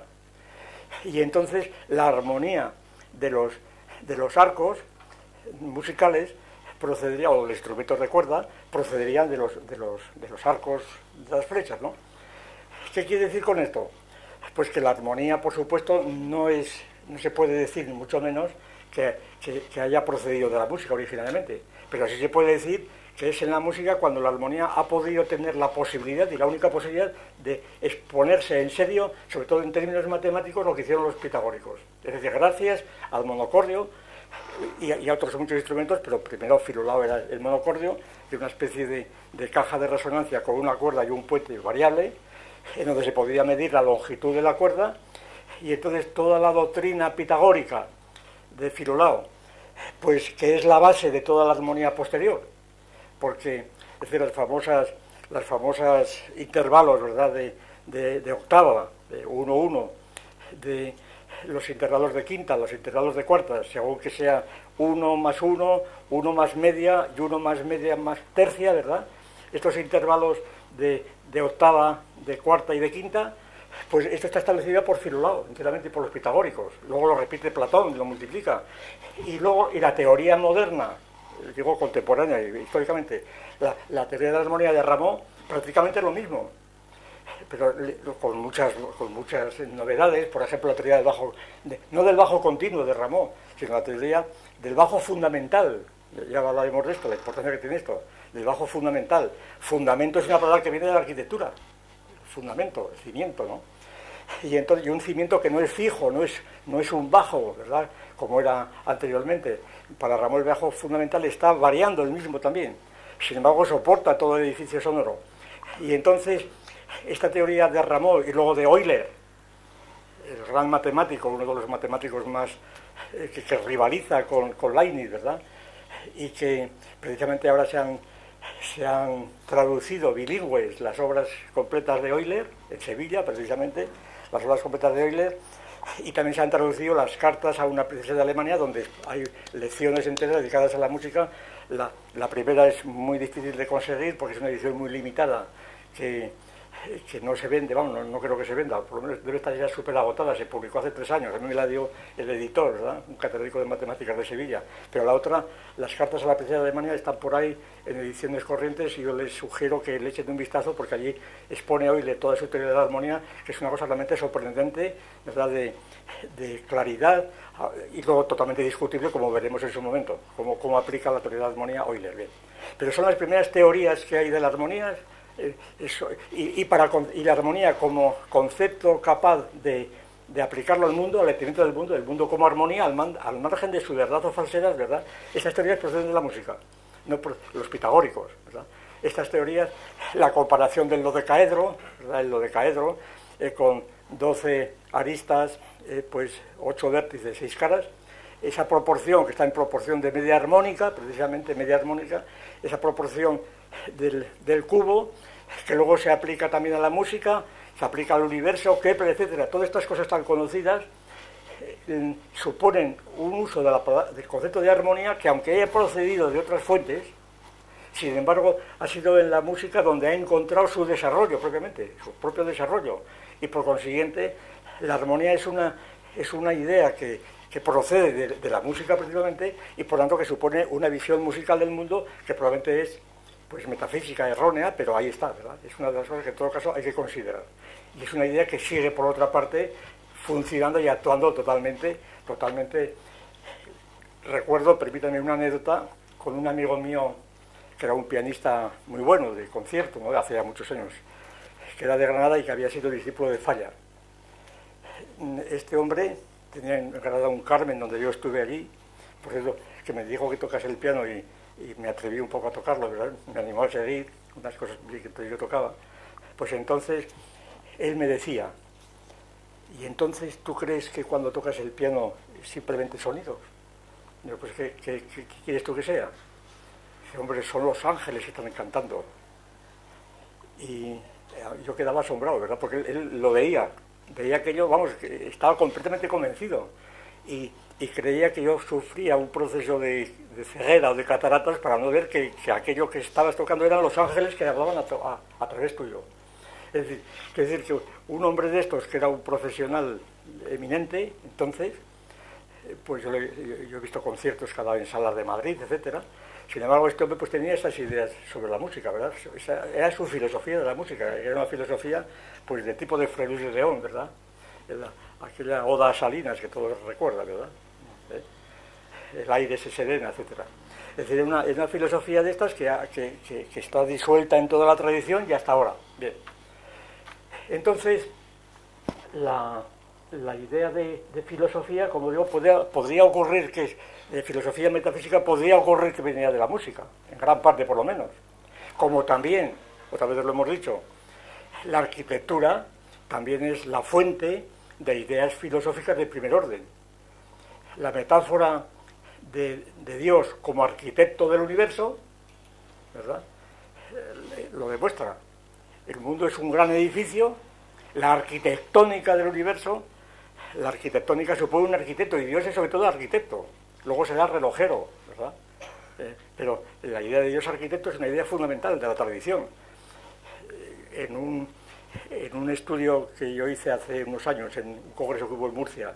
Y entonces la armonía de los, de los arcos musicales procedería, o los instrumentos de cuerda, procederían de los, de los, de los arcos de las flechas, ¿no? ¿Qué quiere decir con esto? Pues que la armonía, por supuesto, no es, no se puede decir, ni mucho menos, que, que, que haya procedido de la música originalmente, pero sí se puede decir que es en la música cuando la armonía ha podido tener la posibilidad, y la única posibilidad, de exponerse en serio, sobre todo en términos matemáticos, lo que hicieron los pitagóricos. Es decir, gracias al monocordio y, y a otros muchos instrumentos, pero primero Filolao era el monocordio, de una especie de, de caja de resonancia con una cuerda y un puente variable, en donde se podía medir la longitud de la cuerda, y entonces toda la doctrina pitagórica de Filolao, pues que es la base de toda la armonía posterior, porque es decir, las famosas las famosas intervalos, ¿verdad?, de, de, de octava, de uno uno, de los intervalos de quinta, los intervalos de cuarta, según que sea uno más uno, uno más media y uno más media más tercia, ¿verdad? Estos intervalos de, de octava, de cuarta y de quinta, pues esto está establecido por Filolao, enteramente por los pitagóricos. Luego lo repite Platón, lo multiplica. Y luego, y la teoría moderna, digo contemporánea, históricamente, la, la teoría de la armonía de Rameau, prácticamente es lo mismo, pero con muchas, con muchas novedades. Por ejemplo, la teoría del bajo, de, no del bajo continuo de Rameau, sino la teoría del bajo fundamental. Ya hablaremos de esto, la importancia que tiene esto, del bajo fundamental. Fundamento es una palabra que viene de la arquitectura, fundamento, cimiento, ¿no? Y entonces, y un cimiento que no es fijo, no es, no es un bajo, ¿verdad?, como era anteriormente. Para Rameau el bajo fundamental está variando el mismo también, sin embargo soporta todo el edificio sonoro. Y entonces esta teoría de Rameau y luego de Euler, el gran matemático, uno de los matemáticos más eh, que, que rivaliza con, con Leibniz, ¿verdad?, y que precisamente ahora se han, se han traducido bilingües las obras completas de Euler, en Sevilla precisamente, las obras completas de Euler, y también se han traducido las cartas a una princesa de Alemania, donde hay lecciones enteras dedicadas a la música. La, la primera es muy difícil de conseguir porque es una edición muy limitada, que, que no se vende, vamos, no, no creo que se venda, por lo menos debe estar ya súper agotada. Se publicó hace tres años, a mí me la dio el editor, ¿verdad?, un catedrático de matemáticas de Sevilla. Pero la otra, las cartas a la princesa de Alemania, están por ahí en ediciones corrientes, y yo les sugiero que le echen un vistazo, porque allí expone hoy de toda su teoría de la armonía, que es una cosa realmente sorprendente, ¿verdad?, de, de claridad, y luego totalmente discutible, como veremos en su momento, cómo, cómo aplica la teoría de la armonía Euler. Bien. Pero son las primeras teorías que hay de la armonía, eh, eso, y, y, para, y la armonía como concepto capaz de, de aplicarlo al mundo, al entendimiento del mundo, del mundo como armonía, al, man, al margen de su verdad o falsedad, ¿verdad? Esas teorías proceden de la música, no por los pitagóricos, ¿verdad? Estas teorías, la comparación del dodecaedro, ¿verdad?, el dodecaedro, eh, con doce aristas, eh, pues ocho vértices, seis caras, esa proporción que está en proporción de media armónica, precisamente media armónica, esa proporción del, del cubo, que luego se aplica también a la música, se aplica al universo, Kepler, etcétera. Todas estas cosas tan conocidas eh, suponen un uso de la, del concepto de armonía que, aunque haya procedido de otras fuentes, sin embargo, ha sido en la música donde ha encontrado su desarrollo propiamente, su propio desarrollo, y por consiguiente la armonía es una, es una idea que, que procede de, de la música principalmente, y por tanto que supone una visión musical del mundo que probablemente es pues metafísica errónea, pero ahí está, ¿verdad? Es una de las cosas que en todo caso hay que considerar. Y es una idea que sigue, por otra parte, funcionando y actuando totalmente, totalmente. Recuerdo, permítanme una anécdota, con un amigo mío que era un pianista muy bueno de concierto, ¿no? Hace ya muchos años, que era de Granada y que había sido discípulo de Falla. Este hombre tenía en Granada un Carmen donde yo estuve allí, por cierto, que me dijo que tocase el piano y, y me atreví un poco a tocarlo, ¿verdad? Me animó a seguir unas cosas que yo tocaba. Pues entonces él me decía, ¿y entonces tú crees que cuando tocas el piano simplemente sonidos? Digo, pues ¿qué, qué, qué, qué quieres tú que sea? Dice, hombre, son los ángeles que están cantando. Y yo quedaba asombrado, ¿verdad? Porque él, él lo veía, veía que yo, vamos, que estaba completamente convencido. Y, y creía que yo sufría un proceso de, de ceguera o de cataratas para no ver que, que aquello que estabas tocando eran los ángeles que hablaban a, a, a través tuyo. Es decir, es decir, que un hombre de estos, que era un profesional eminente, entonces, pues yo, le, yo he visto conciertos cada vez en salas de Madrid, etcétera. Sin embargo, este hombre pues tenía esas ideas sobre la música, ¿verdad? Esa era su filosofía de la música, era una filosofía pues de tipo de Fray de León, ¿verdad? Era aquella oda a Salinas que todos recuerdan, ¿verdad? ¿Eh? El aire se serena, etcétera. Es decir, es una, es una filosofía de estas que, que, que, que está disuelta en toda la tradición y hasta ahora. Bien. Entonces, la, la idea de, de filosofía, como digo, podría, podría ocurrir que de filosofía metafísica podría ocurrir que venía de la música, en gran parte por lo menos. Como también, otra vez lo hemos dicho, la arquitectura también es la fuente de ideas filosóficas de primer orden. La metáfora de, de Dios como arquitecto del universo, ¿verdad?, lo demuestra. El mundo es un gran edificio, la arquitectónica del universo, la arquitectónica supone un arquitecto, y Dios es sobre todo arquitecto, luego será relojero, ¿verdad? Eh, pero la idea de Dios arquitecto es una idea fundamental de la tradición. Eh, en, un, en un estudio que yo hice hace unos años, en un congreso que hubo en Murcia,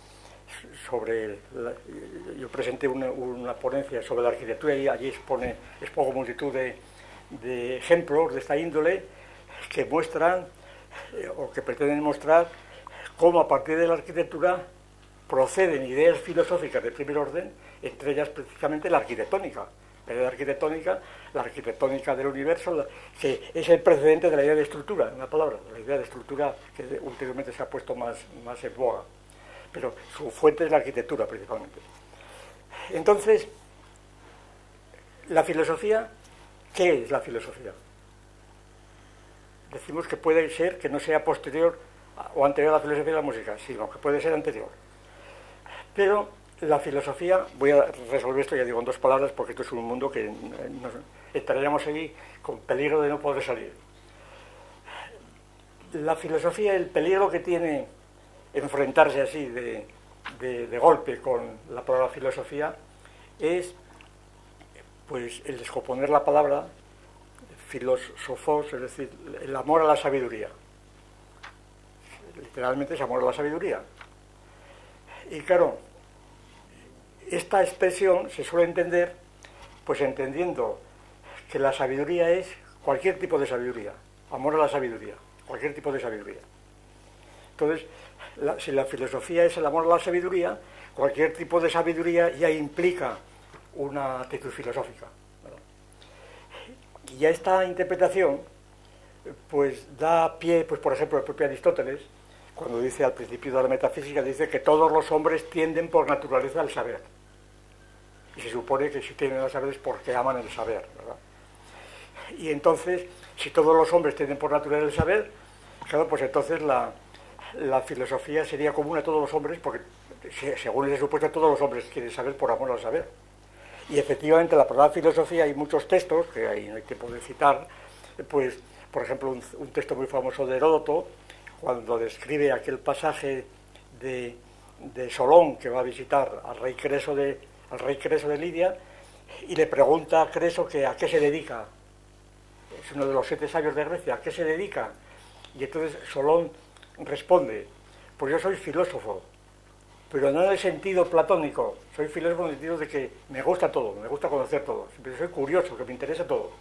sobre la, yo presenté una, una ponencia sobre la arquitectura y allí expone, expongo multitud de, de ejemplos de esta índole, que muestran eh, o que pretenden mostrar cómo a partir de la arquitectura proceden ideas filosóficas de primer orden, entre ellas precisamente la arquitectónica. La idea de arquitectónica, la arquitectónica del universo, la, que es el precedente de la idea de estructura, en una palabra, la idea de estructura que últimamente se ha puesto más, más en boga. Pero su fuente es la arquitectura principalmente. Entonces, la filosofía, ¿qué es la filosofía? Decimos que puede ser que no sea posterior o anterior a la filosofía de la música, sino que puede ser anterior. Pero la filosofía, voy a resolver esto, ya digo, en dos palabras, porque esto es un mundo que nos entraríamos allí con peligro de no poder salir. La filosofía, el peligro que tiene enfrentarse así de, de, de golpe con la palabra filosofía es pues el descomponer la palabra filosofos, es decir, el amor a la sabiduría. Literalmente es amor a la sabiduría. Y claro, esta expresión se suele entender, pues entendiendo que la sabiduría es cualquier tipo de sabiduría, amor a la sabiduría, cualquier tipo de sabiduría. Entonces, la, si la filosofía es el amor a la sabiduría, cualquier tipo de sabiduría ya implica una actitud filosófica. Y a esta interpretación, pues da pie, pues por ejemplo, el propio Aristóteles, cuando dice al principio de la metafísica, dice que todos los hombres tienden por naturaleza al saber. Y se supone que si tienden al saber es porque aman el saber, ¿verdad? Y entonces, si todos los hombres tienden por naturaleza al saber, claro, pues entonces la, la filosofía sería común a todos los hombres, porque según ese supuesto todos los hombres quieren saber por amor al saber. Y efectivamente la palabra filosofía, hay muchos textos, que ahí no hay tiempo de citar, pues, por ejemplo, un, un texto muy famoso de Heródoto, cuando describe aquel pasaje de, de Solón, que va a visitar al rey Creso de, al rey Creso de Lidia, y le pregunta a Creso que a qué se dedica. Es uno de los siete sabios de Grecia, ¿a qué se dedica? Y entonces Solón responde, pues yo soy filósofo, pero no en el sentido platónico, soy filósofo en el sentido de que me gusta todo, me gusta conocer todo, siempre soy curioso, que me interesa todo.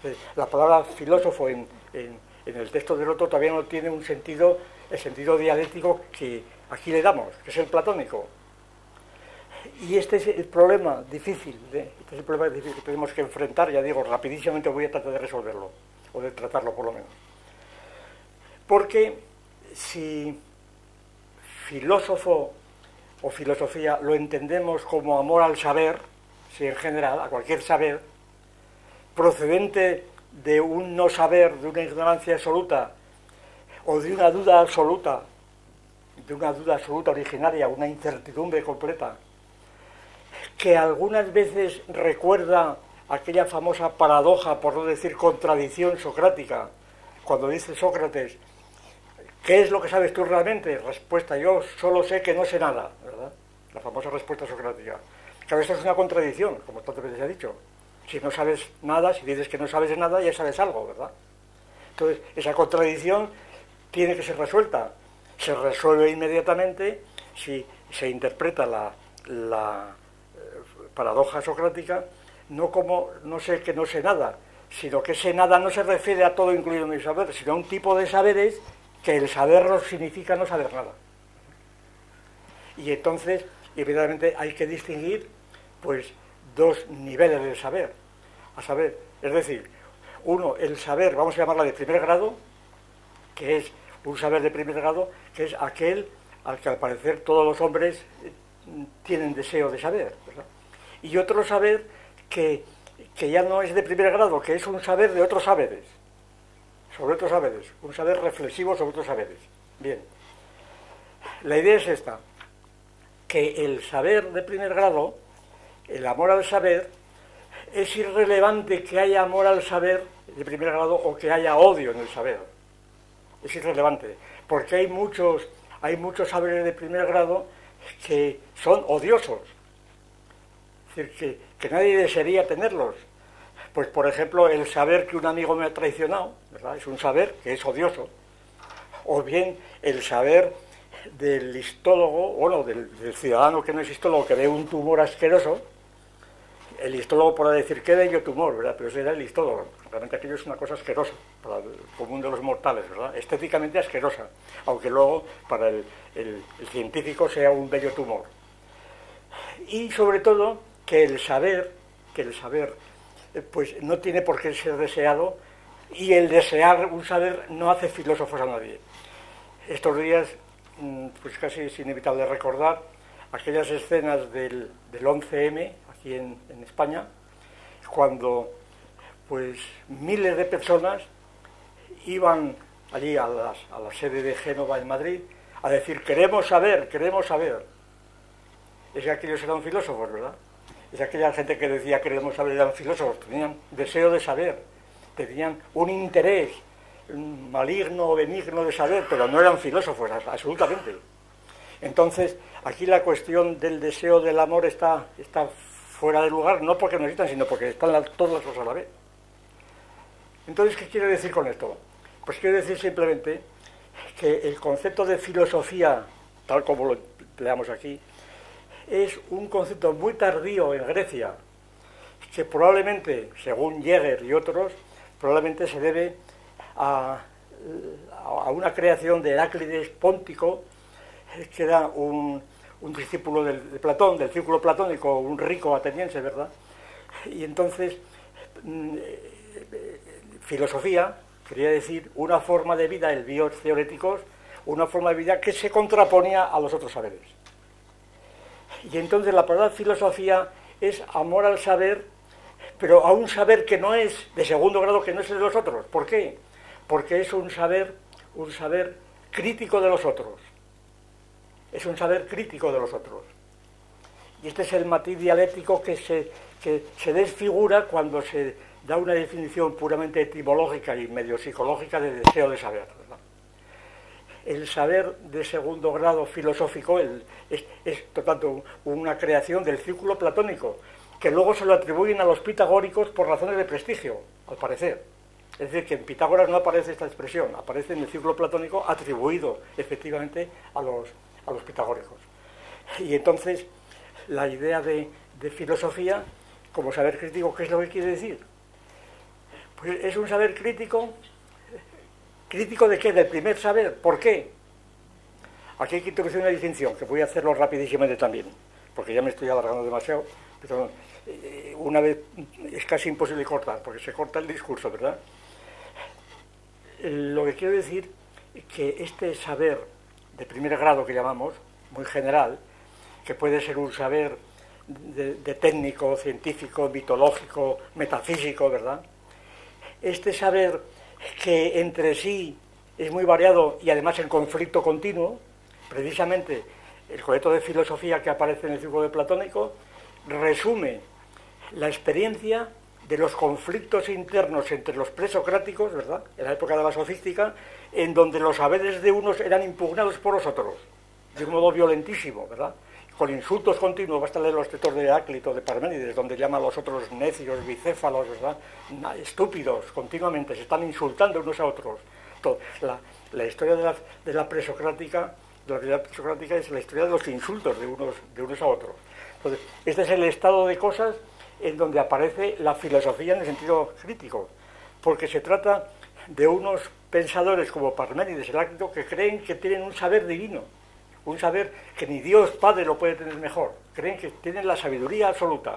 La palabra filósofo en, en, en el texto del otro todavía no tiene un sentido, el sentido dialéctico que aquí le damos, que es el platónico. Y este es el problema difícil, ¿eh? Este es el problema difícil que tenemos que enfrentar, ya digo, rapidísimamente voy a tratar de resolverlo, o de tratarlo por lo menos. Porque si filósofo o filosofía lo entendemos como amor al saber, si en general, a cualquier saber, procedente de un no saber, de una ignorancia absoluta, o de una duda absoluta, de una duda absoluta originaria, una incertidumbre completa, que algunas veces recuerda aquella famosa paradoja, por no decir contradicción socrática, cuando dice Sócrates, ¿qué es lo que sabes tú realmente? Respuesta, yo solo sé que no sé nada, ¿verdad? La famosa respuesta socrática. Claro, esto es una contradicción, como tantas veces se ha dicho. Si no sabes nada, si dices que no sabes nada, ya sabes algo, ¿verdad? Entonces, esa contradicción tiene que ser resuelta. Se resuelve inmediatamente si se interpreta la, la eh, paradoja socrática no como no sé que no sé nada, sino que ese nada no se refiere a todo incluido mi saber, sino a un tipo de saberes que el saberlo significa no saber nada. Y entonces, evidentemente, hay que distinguir pues dos niveles del saber, a saber, es decir, uno, el saber, vamos a llamarla de primer grado, que es un saber de primer grado, que es aquel al que al parecer todos los hombres tienen deseo de saber, ¿verdad? Y otro saber que, que ya no es de primer grado, que es un saber de otros saberes, sobre otros saberes, un saber reflexivo sobre otros saberes. Bien, la idea es esta, que el saber de primer grado, el amor al saber, es irrelevante que haya amor al saber de primer grado o que haya odio en el saber. Es irrelevante, porque hay muchos, hay muchos saberes de primer grado que son odiosos. Es decir, que, que nadie desearía tenerlos. Pues, por ejemplo, el saber que un amigo me ha traicionado, ¿verdad? Es un saber que es odioso. O bien el saber del histólogo, bueno, del, del ciudadano que no es histólogo, que ve un tumor asqueroso. El histólogo podrá decir, qué bello tumor, ¿verdad? Pero ese era el histólogo. Realmente aquello es una cosa asquerosa para el común de los mortales, ¿verdad? Estéticamente asquerosa, aunque luego para el, el, el científico sea un bello tumor. Y sobre todo, que el saber, que el saber, pues no tiene por qué ser deseado, y el desear un saber no hace filósofos a nadie. Estos días, pues casi es inevitable recordar aquellas escenas del, del once eme, aquí en, en España, cuando pues miles de personas iban allí a, las, a la sede de Génova en Madrid a decir, queremos saber, queremos saber. Es que aquellos eran filósofos, ¿verdad? Es aquella gente que decía queremos saber, eran filósofos, tenían deseo de saber, tenían un interés maligno o benigno de saber, pero no eran filósofos, absolutamente. Entonces, aquí la cuestión del deseo del amor está, está fuera de lugar, no porque no existan, sino porque están las, todas las cosas a la vez. Entonces, ¿qué quiero decir con esto? Pues quiero decir simplemente que el concepto de filosofía, tal como lo empleamos aquí, es un concepto muy tardío en Grecia, que probablemente, según Jäger y otros, probablemente se debe a, a una creación de Heráclides Póntico, que era un, un discípulo del, de Platón, del círculo platónico, un rico ateniense, ¿verdad? Y entonces, eh, eh, filosofía quería decir una forma de vida, el bios theoreticos, una forma de vida que se contraponía a los otros saberes. Y entonces la palabra filosofía es amor al saber, pero a un saber que no es de segundo grado, que no es el de los otros. ¿Por qué? Porque es un saber, un saber crítico de los otros. Es un saber crítico de los otros. Y este es el matiz dialéctico que se, que se desfigura cuando se da una definición puramente etimológica y medio psicológica de deseo de saber, ¿verdad? El saber de segundo grado filosófico el, es, es, por tanto, una creación del círculo platónico, que luego se lo atribuyen a los pitagóricos por razones de prestigio, al parecer. Es decir, que en Pitágoras no aparece esta expresión, aparece en el círculo platónico atribuido efectivamente a los, a los pitagóricos. Y entonces, la idea de, de filosofía, como saber crítico, ¿qué es lo que quiere decir? Pues es un saber crítico. ¿Crítico de qué? Del primer saber. ¿Por qué? Aquí hay que introducir una distinción, que voy a hacerlo rapidísimamente también, porque ya me estoy alargando demasiado, pero una vez es casi imposible cortar, porque se corta el discurso, ¿verdad? Lo que quiero decir es que este saber de primer grado que llamamos, muy general, que puede ser un saber de, de técnico, científico, mitológico, metafísico, ¿verdad? Este saber que entre sí es muy variado y además en conflicto continuo, precisamente el concepto de filosofía que aparece en el círculo platónico resume la experiencia de los conflictos internos entre los presocráticos, ¿verdad?, en la época de la sofística, en donde los saberes de unos eran impugnados por los otros, de un modo violentísimo, ¿verdad?, con insultos continuos. Basta leer los textos de Heráclito, de Parménides, donde llama a los otros necios, bicéfalos, ¿verdad?, estúpidos, continuamente, se están insultando unos a otros. La, la historia de la, de la presocrática, de la vida presocrática es la historia de los insultos de unos, de unos a otros. Entonces, este es el estado de cosas en donde aparece la filosofía en el sentido crítico, porque se trata de unos pensadores como Parménides, Heráclito, que creen que tienen un saber divino, un saber que ni Dios Padre lo puede tener mejor, creen que tienen la sabiduría absoluta.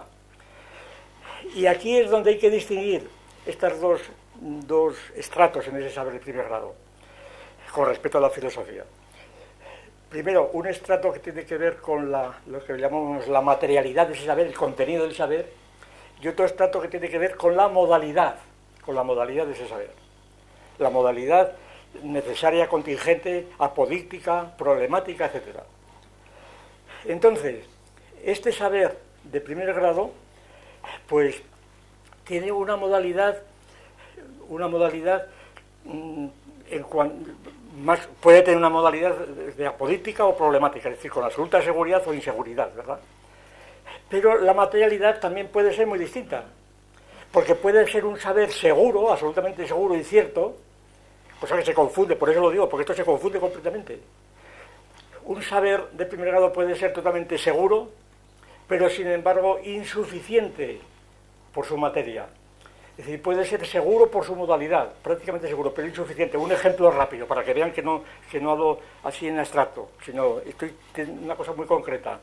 Y aquí es donde hay que distinguir estos dos, dos estratos en ese saber de primer grado, con respecto a la filosofía. Primero, un estrato que tiene que ver con la, lo que llamamos la materialidad de ese saber, el contenido del saber, y otro estrato que tiene que ver con la modalidad, con la modalidad de ese saber. La modalidad necesaria, contingente, apodíctica, problemática, etcétera. Entonces, este saber de primer grado, pues, tiene una modalidad, una modalidad mmm, en cuanto más puede tener una modalidad de apodítica o problemática, es decir, con absoluta seguridad o inseguridad, ¿verdad? Pero la materialidad también puede ser muy distinta, porque puede ser un saber seguro, absolutamente seguro y cierto, cosa que se confunde, por eso lo digo, porque esto se confunde completamente. Un saber de primer grado puede ser totalmente seguro, pero sin embargo insuficiente por su materia. Es decir, puede ser seguro por su modalidad, prácticamente seguro, pero insuficiente. Un ejemplo rápido, para que vean que no, que no hablo así en abstracto, sino estoy en una cosa muy concreta.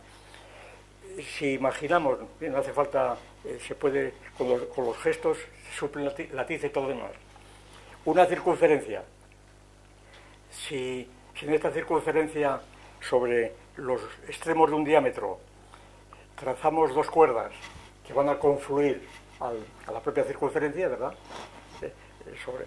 Si imaginamos, no hace falta, eh, se puede, con los, con los gestos, suple la tiza y todo lo demás. Una circunferencia. Si, si en esta circunferencia, sobre los extremos de un diámetro, trazamos dos cuerdas que van a confluir al, a la propia circunferencia, ¿verdad? Eh, eh, sobre.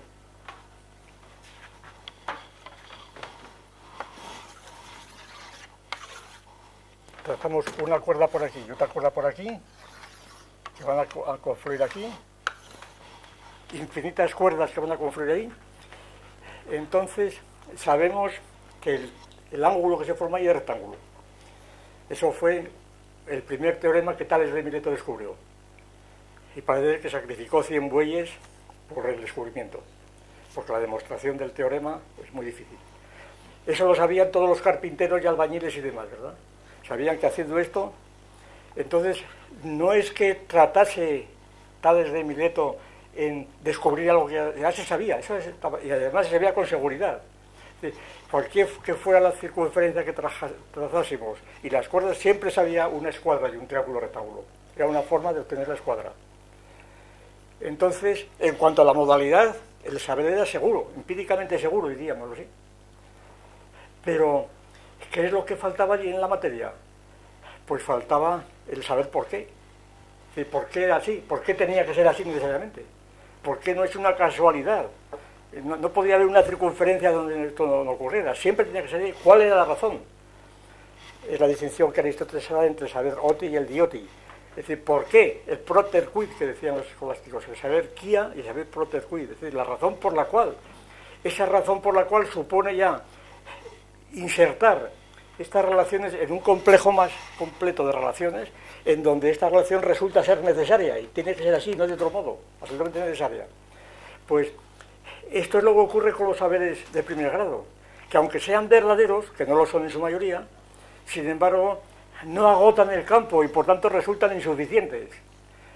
Trazamos una cuerda por aquí y otra cuerda por aquí, que van a, a confluir aquí. Infinitas cuerdas que van a confluir ahí. Entonces, sabemos que el, el ángulo que se forma ahí es rectángulo. Eso fue el primer teorema que Tales de Mileto descubrió. Y parece que sacrificó cien bueyes por el descubrimiento, porque la demostración del teorema es muy difícil. Eso lo sabían todos los carpinteros y albañiles y demás, ¿verdad? Sabían que haciendo esto, entonces no es que tratase Tales de Mileto en descubrir algo que ya se sabía, eso es, y además se sabía con seguridad. Cualquier que fuera la circunferencia que trazásemos y las cuerdas, siempre sabía una escuadra y un triángulo rectángulo. Era una forma de obtener la escuadra. Entonces, en cuanto a la modalidad, el saber era seguro, empíricamente seguro, diríamos así. Pero, ¿qué es lo que faltaba allí en la materia? Pues faltaba el saber por qué. ¿Por qué era así? ¿Por qué tenía que ser así necesariamente? ¿Por qué no es una casualidad? No, no podía haber una circunferencia donde esto no, no ocurriera. Siempre tenía que ser cuál era la razón. Es la distinción que Aristóteles da entre el saber oti y el dioti. Es decir, ¿por qué? El proter quid, que decían los escolásticos, el saber quia y el saber proter quid. Es decir, la razón por la cual. Esa razón por la cual supone ya insertar estas relaciones en un complejo más completo de relaciones, en donde esta relación resulta ser necesaria, y tiene que ser así, no de otro modo, absolutamente necesaria. Pues esto es lo que ocurre con los saberes de primer grado, que aunque sean verdaderos, que no lo son en su mayoría, sin embargo, no agotan el campo y por tanto resultan insuficientes.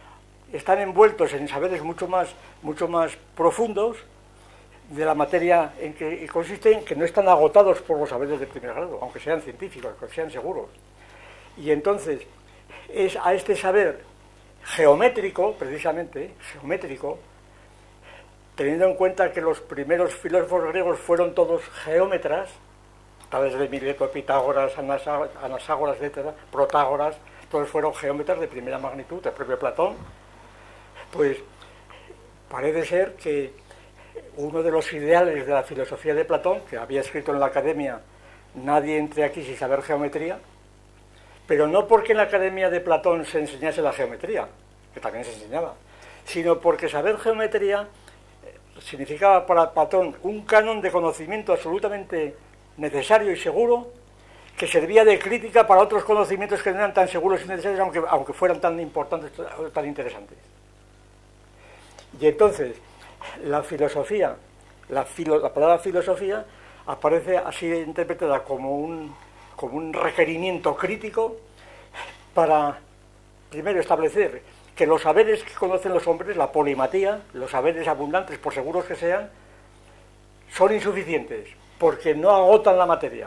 están envueltos en saberes mucho más, mucho más profundos de la materia en que consisten, que no están agotados por los saberes de primer grado, aunque sean científicos, aunque sean seguros. Y entonces es a este saber geométrico, precisamente, geométrico, teniendo en cuenta que los primeros filósofos griegos fueron todos geómetras, tales de Mileto, Pitágoras, Anaxágoras, etcétera, Protágoras, todos fueron geómetras de primera magnitud, el propio Platón, pues parece ser que uno de los ideales de la filosofía de Platón, que había escrito en la Academia, nadie entre aquí sin saber geometría, pero no porque en la Academia de Platón se enseñase la geometría, que también se enseñaba, sino porque saber geometría significaba para Platón un canon de conocimiento absolutamente necesario y seguro, que servía de crítica para otros conocimientos que no eran tan seguros y necesarios, aunque, aunque fueran tan importantes, tan interesantes. Y entonces, la filosofía, la, filo, la palabra filosofía aparece así interpretada como un, como un requerimiento crítico para, primero, establecer que los saberes que conocen los hombres, la polimatía, los saberes abundantes, por seguros que sean, son insuficientes, porque no agotan la materia.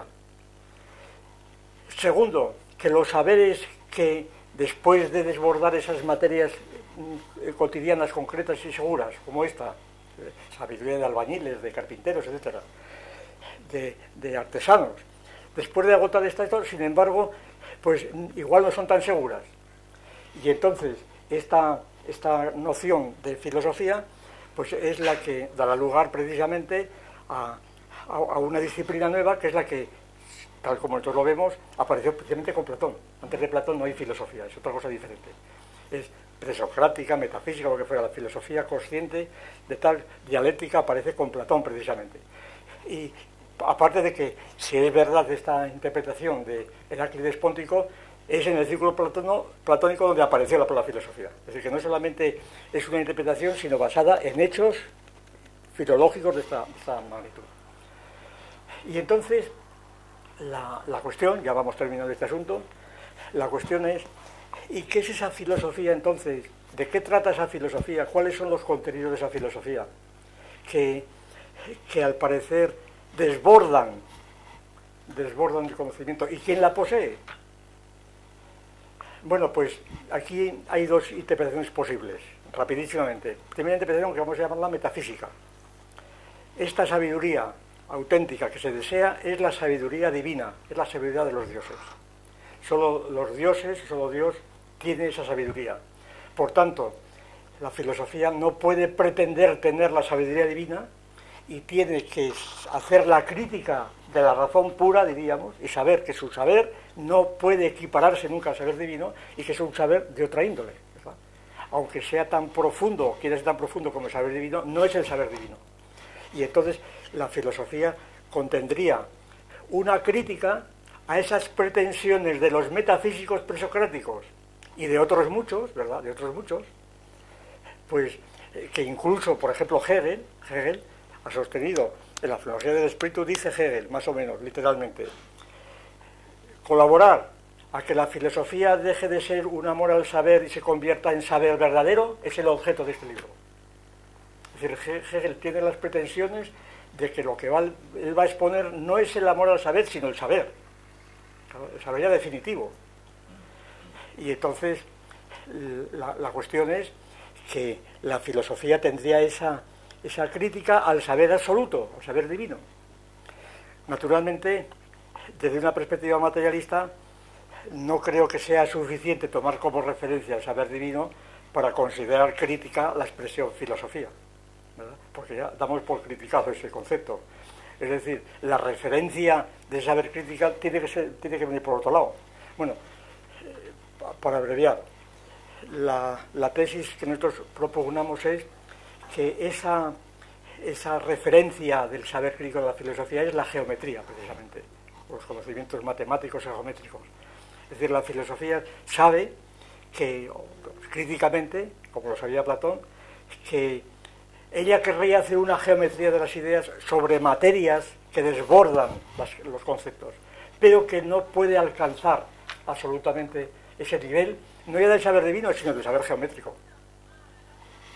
Segundo, que los saberes que, después de desbordar esas materias cotidianas, concretas y seguras, como esta, sabiduría de albañiles, de carpinteros, etcétera, de, de artesanos, después de agotar esta, sin embargo, pues igual no son tan seguras. Y entonces, esta, esta noción de filosofía, pues es la que dará lugar precisamente a, a, a una disciplina nueva, que es la que, tal como nosotros lo vemos, apareció precisamente con Platón. Antes de Platón no hay filosofía, es otra cosa diferente. Es presocrática, metafísica, lo que fuera. La filosofía consciente de tal dialéctica aparece con Platón precisamente. Y aparte de que, si es verdad esta interpretación de Heráclides Póntico, es en el círculo platono, platónico donde apareció la palabra filosofía. Es decir, que no solamente es una interpretación, sino basada en hechos filológicos de esta, de esta magnitud. Y entonces, la, la cuestión, ya vamos terminando este asunto, la cuestión es, ¿y qué es esa filosofía entonces? ¿De qué trata esa filosofía? ¿Cuáles son los contenidos de esa filosofía? Que, que al parecer desbordan, desbordan el conocimiento. ¿Y quién la posee? Bueno, pues aquí hay dos interpretaciones posibles, rapidísimamente. Primera interpretación, que vamos a llamarla metafísica. Esta sabiduría auténtica que se desea es la sabiduría divina, es la sabiduría de los dioses. Solo los dioses, solo Dios tiene esa sabiduría. Por tanto, la filosofía no puede pretender tener la sabiduría divina y tiene que hacer la crítica de la razón pura, diríamos, y saber que su saber no puede equipararse nunca al saber divino y que es un saber de otra índole, ¿verdad? Aunque sea tan profundo, quiera ser tan profundo como el saber divino, no es el saber divino. Y entonces la filosofía contendría una crítica a esas pretensiones de los metafísicos presocráticos y de otros muchos, ¿verdad?, de otros muchos, pues que incluso, por ejemplo, Hegel, Hegel ha sostenido en la filosofía del espíritu, dice Hegel, más o menos, literalmente, colaborar a que la filosofía deje de ser un amor al saber y se convierta en saber verdadero es el objeto de este libro. Es decir, Hegel tiene las pretensiones de que lo que va, él va a exponer no es el amor al saber, sino el saber, el saber ya definitivo. Y entonces la, la cuestión es que la filosofía tendría esa, esa crítica al saber absoluto, al saber divino. Naturalmente, desde una perspectiva materialista, no creo que sea suficiente tomar como referencia el saber divino para considerar crítica la expresión filosofía, ¿verdad? Porque ya damos por criticado ese concepto. Es decir, la referencia de saber crítica tiene que ser, tiene que venir por otro lado. Bueno, para abreviar, la, la tesis que nosotros propugnamos es que esa, esa referencia del saber crítico de la filosofía es la geometría, precisamente, los conocimientos matemáticos y geométricos. Es decir, la filosofía sabe que, críticamente, como lo sabía Platón, que ella querría hacer una geometría de las ideas sobre materias que desbordan las, los conceptos, pero que no puede alcanzar absolutamente ese nivel, no ya del saber divino, sino del saber geométrico.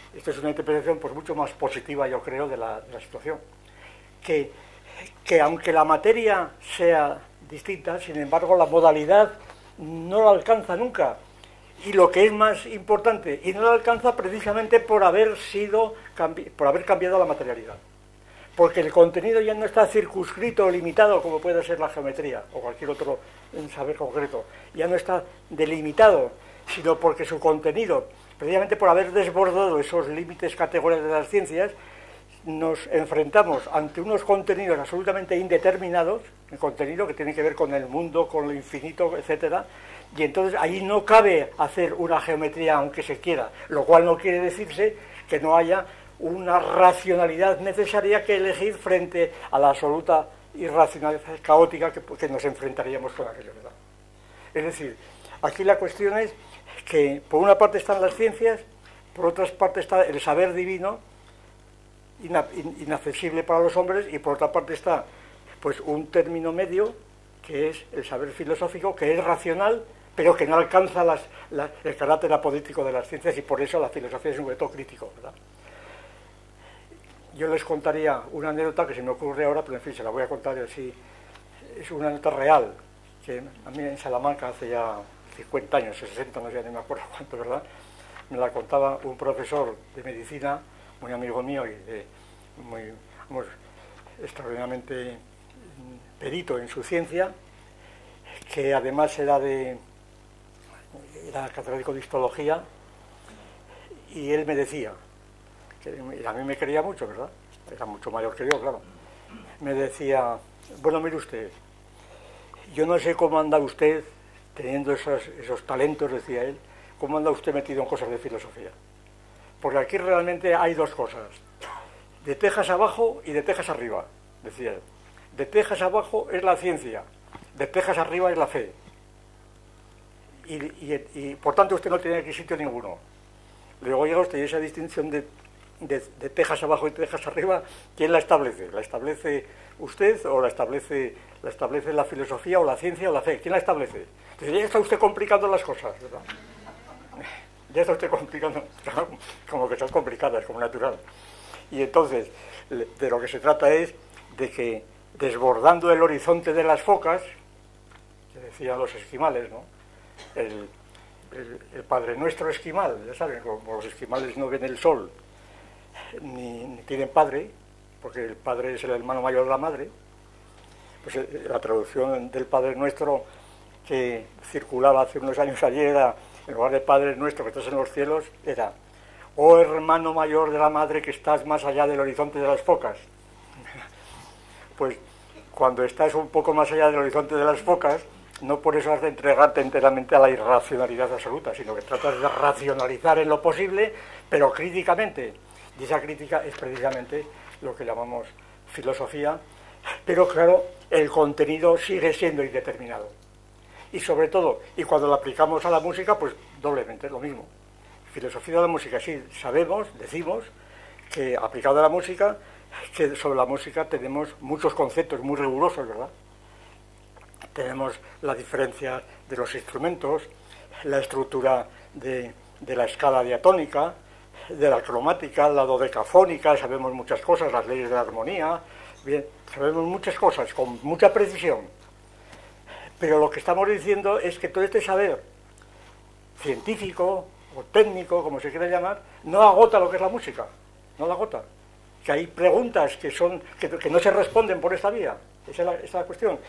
esto es una interpretación pues mucho más positiva, yo creo, de la, de la situación, que, que aunque la materia sea distinta, sin embargo la modalidad no la alcanza nunca, y lo que es más importante, y no la alcanza precisamente por haber sido, por haber cambiado la materialidad, porque el contenido ya no está circunscrito o limitado como puede ser la geometría o cualquier otro saber concreto, ya no está delimitado, sino porque su contenido, precisamente por haber desbordado esos límites categóricos de las ciencias, nos enfrentamos ante unos contenidos absolutamente indeterminados, el contenido que tiene que ver con el mundo, con lo infinito, etcétera, y entonces ahí no cabe hacer una geometría aunque se quiera, lo cual no quiere decirse que no haya una racionalidad necesaria que elegir frente a la absoluta irracionalidad caótica que, que nos enfrentaríamos con aquello, ¿verdad? Es decir, aquí la cuestión es que por una parte están las ciencias, por otra parte está el saber divino, ina, inaccesible para los hombres, y por otra parte está pues un término medio, que es el saber filosófico, que es racional, pero que no alcanza las, las, el carácter apodítico de las ciencias, y por eso la filosofía es un objeto crítico, ¿verdad? Yo les contaría una anécdota que se me ocurre ahora, pero en fin, se la voy a contar así. Es una anécdota real, que a mí en Salamanca hace ya cincuenta años, sesenta, no sé, ni me acuerdo cuánto, ¿verdad? Me la contaba un profesor de medicina, muy amigo mío y de, muy, vamos, extraordinariamente perito en su ciencia, que además era de era catedrático de histología, y él me decía, que a mí me quería mucho, ¿verdad? Era mucho mayor que yo, claro. Me decía, bueno, mire usted, yo no sé cómo anda usted teniendo esos, esos talentos, decía él, cómo anda usted metido en cosas de filosofía. Porque aquí realmente hay dos cosas, de tejas abajo y de tejas arriba, decía él. De tejas abajo es la ciencia, de tejas arriba es la fe. Y, y, y por tanto usted no tiene aquí sitio ninguno. Luego llega usted y esa distinción de, de, de tejas abajo y tejas arriba, ¿quién la establece? ¿La establece usted o la establece, la establece la filosofía o la ciencia o la fe? ¿Quién la establece? Entonces ya está usted complicando las cosas, ¿verdad? Ya está usted complicando, como que son complicadas, como natural. Y entonces, de lo que se trata es de que, desbordando el horizonte de las focas, que decían los esquimales, ¿no? El, el, el Padre Nuestro esquimal, ya saben, como los esquimales no ven el sol, ni, ni tienen padre, porque el padre es el hermano mayor de la madre, pues la traducción del Padre Nuestro que circulaba hace unos años ayer era, en lugar de Padre Nuestro que estás en los cielos, era, oh hermano mayor de la madre que estás más allá del horizonte de las focas. Pues cuando estás un poco más allá del horizonte de las focas, no por eso has de entregarte enteramente a la irracionalidad absoluta, sino que tratas de racionalizar en lo posible, pero críticamente. Y esa crítica es precisamente lo que llamamos filosofía, pero claro, el contenido sigue siendo indeterminado. Y sobre todo, y cuando lo aplicamos a la música, pues doblemente es lo mismo. Filosofía de la música, sí, sabemos, decimos, que aplicado a la música, que sobre la música tenemos muchos conceptos muy rigurosos, ¿verdad? Tenemos la diferencia de los instrumentos, la estructura de, de la escala diatónica, de la cromática, la dodecafónica, sabemos muchas cosas, las leyes de la armonía, bien, sabemos muchas cosas con mucha precisión. Pero lo que estamos diciendo es que todo este saber científico o técnico, como se quiera llamar, no agota lo que es la música, no la agota. Que hay preguntas que son que, que no se responden por esta vía, esa es la, esa es la cuestión.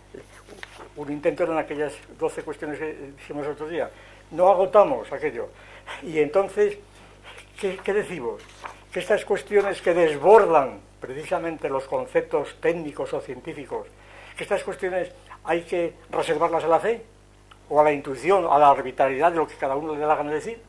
Un intento en aquellas doce cuestiones que hicimos el otro día. No agotamos aquello. Y entonces, ¿qué, qué decimos? Que estas cuestiones que desbordan precisamente los conceptos técnicos o científicos, que estas cuestiones hay que reservarlas a la fe, o a la intuición, a la arbitrariedad de lo que cada uno le da la gana de decir,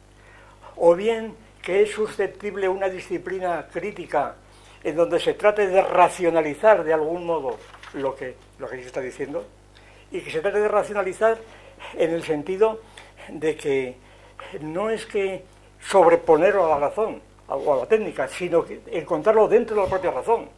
o bien que es susceptible una disciplina crítica en donde se trate de racionalizar de algún modo lo que, lo que se está diciendo, y que se trate de racionalizar en el sentido de que no es que sobreponerlo a la razón o a la técnica, sino que encontrarlo dentro de la propia razón.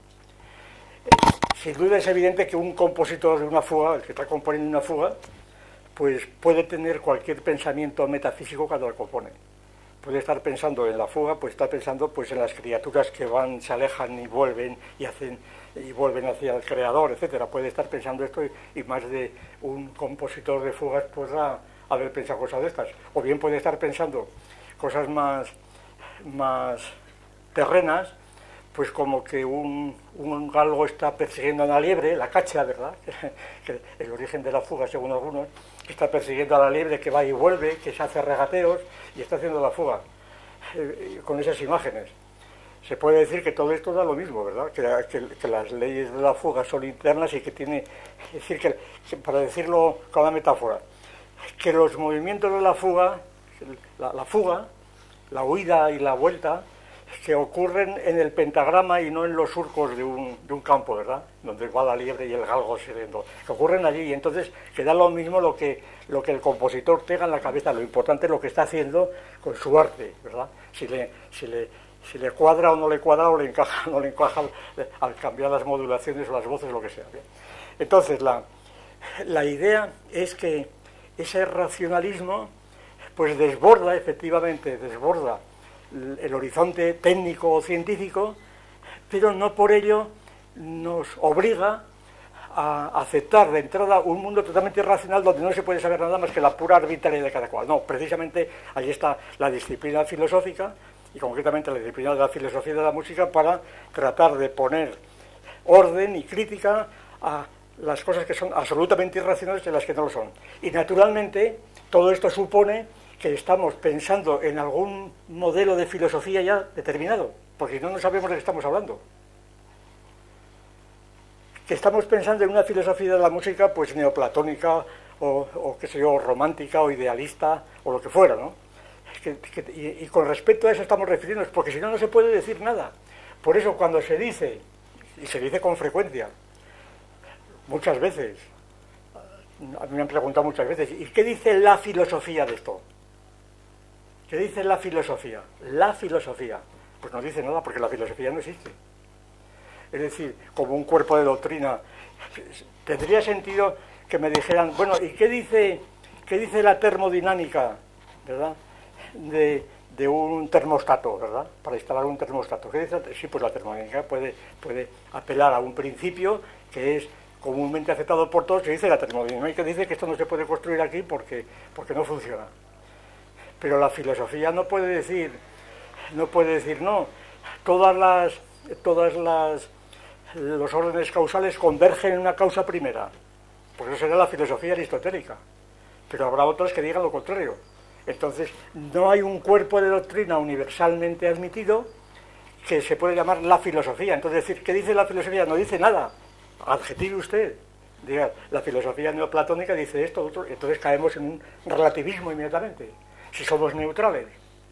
Sin duda es evidente que un compositor de una fuga, el que está componiendo una fuga, pues puede tener cualquier pensamiento metafísico cuando la compone. puede estar pensando en la fuga, pues está pensando pues en las criaturas que van, se alejan y vuelven y hacen y vuelven hacia el creador, etcétera. Puede estar pensando esto y, y más de un compositor de fugas podrá haber pensado cosas de estas. O bien puede estar pensando cosas más, más terrenas, pues como que un, un galgo está persiguiendo a una liebre, la cacha, ¿verdad? Que el origen de la fuga, según algunos, que está persiguiendo a la liebre, que va y vuelve, que se hace regateos y está haciendo la fuga, eh, con esas imágenes. Se puede decir que todo esto da lo mismo, ¿verdad? Que, que, que las leyes de la fuga son internas y que tiene, es decir, que, que para decirlo con una metáfora, que los movimientos de la fuga, la, la fuga, la huida y la vuelta, que ocurren en el pentagrama y no en los surcos de un, de un campo, ¿verdad? Donde va la liebre y el galgo sirviendo. Que ocurren allí y entonces que da lo mismo lo que, lo que el compositor tenga en la cabeza. Lo importante es lo que está haciendo con su arte, ¿verdad? Si le, si le, si le cuadra o no le cuadra o le encaja o no le encaja al, al cambiar las modulaciones o las voces, lo que sea. ¿Bien? Entonces la, la idea es que ese racionalismo pues desborda, efectivamente, desborda el horizonte técnico o científico, pero no por ello nos obliga a aceptar de entrada un mundo totalmente irracional donde no se puede saber nada más que la pura arbitrariedad de cada cual. No, precisamente ahí está la disciplina filosófica, y concretamente la disciplina de la filosofía de la música, para tratar de poner orden y crítica a las cosas que son absolutamente irracionales y las que no lo son. Y naturalmente todo esto supone que estamos pensando en algún modelo de filosofía ya determinado, porque no, no sabemos de qué estamos hablando. Que estamos pensando en una filosofía de la música pues neoplatónica o, o qué sé yo, romántica o idealista o lo que fuera, ¿no? Que, que, y, y con respecto a eso estamos refiriéndonos, porque si no, no se puede decir nada. Por eso cuando se dice, y se dice con frecuencia, muchas veces, a mí me han preguntado muchas veces, ¿y qué dice la filosofía de esto? ¿Qué dice la filosofía? La filosofía. Pues no dice nada, porque la filosofía no existe. Es decir, como un cuerpo de doctrina. Tendría sentido que me dijeran, bueno, ¿y qué dice, qué dice la termodinámica, ¿verdad? De, de un termostato, ¿verdad? Para instalar un termostato. ¿Qué dice? Sí, pues la termodinámica puede, puede apelar a un principio que es comúnmente aceptado por todos, que dice la termodinámica, dice que esto no se puede construir aquí porque, porque no funciona. Pero la filosofía no puede decir, no puede decir no. Todas las, todas las, los órdenes causales convergen en una causa primera. Por eso será la filosofía aristotélica. Pero habrá otras que digan lo contrario. Entonces, no hay un cuerpo de doctrina universalmente admitido que se puede llamar la filosofía. Entonces, decir, ¿qué dice la filosofía? No dice nada. Adjetive usted. Diga, la filosofía neoplatónica dice esto, otro. Entonces caemos en un relativismo inmediatamente. Si somos neutrales,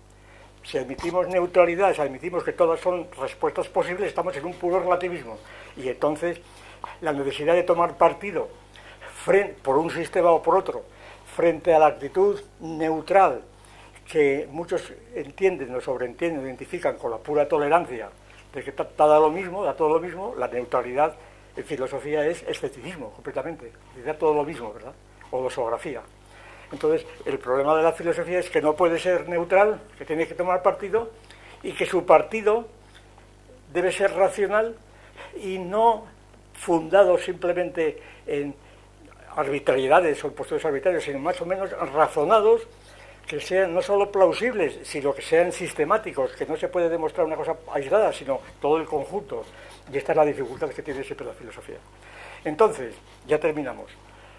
si admitimos neutralidad, si admitimos que todas son respuestas posibles, estamos en un puro relativismo. Y entonces la necesidad de tomar partido frente, por un sistema o por otro, frente a la actitud neutral que muchos entienden o sobreentienden, identifican con la pura tolerancia de que da lo mismo, da todo lo mismo, la neutralidad en filosofía es escepticismo completamente, da todo lo mismo, ¿verdad? O dosografía. Entonces, el problema de la filosofía es que no puede ser neutral, que tiene que tomar partido, y que su partido debe ser racional y no fundado simplemente en arbitrariedades o postulados arbitrarios, sino más o menos razonados, que sean no solo plausibles, sino que sean sistemáticos, que no se puede demostrar una cosa aislada, sino todo el conjunto. Y esta es la dificultad que tiene siempre la filosofía. Entonces, ya terminamos.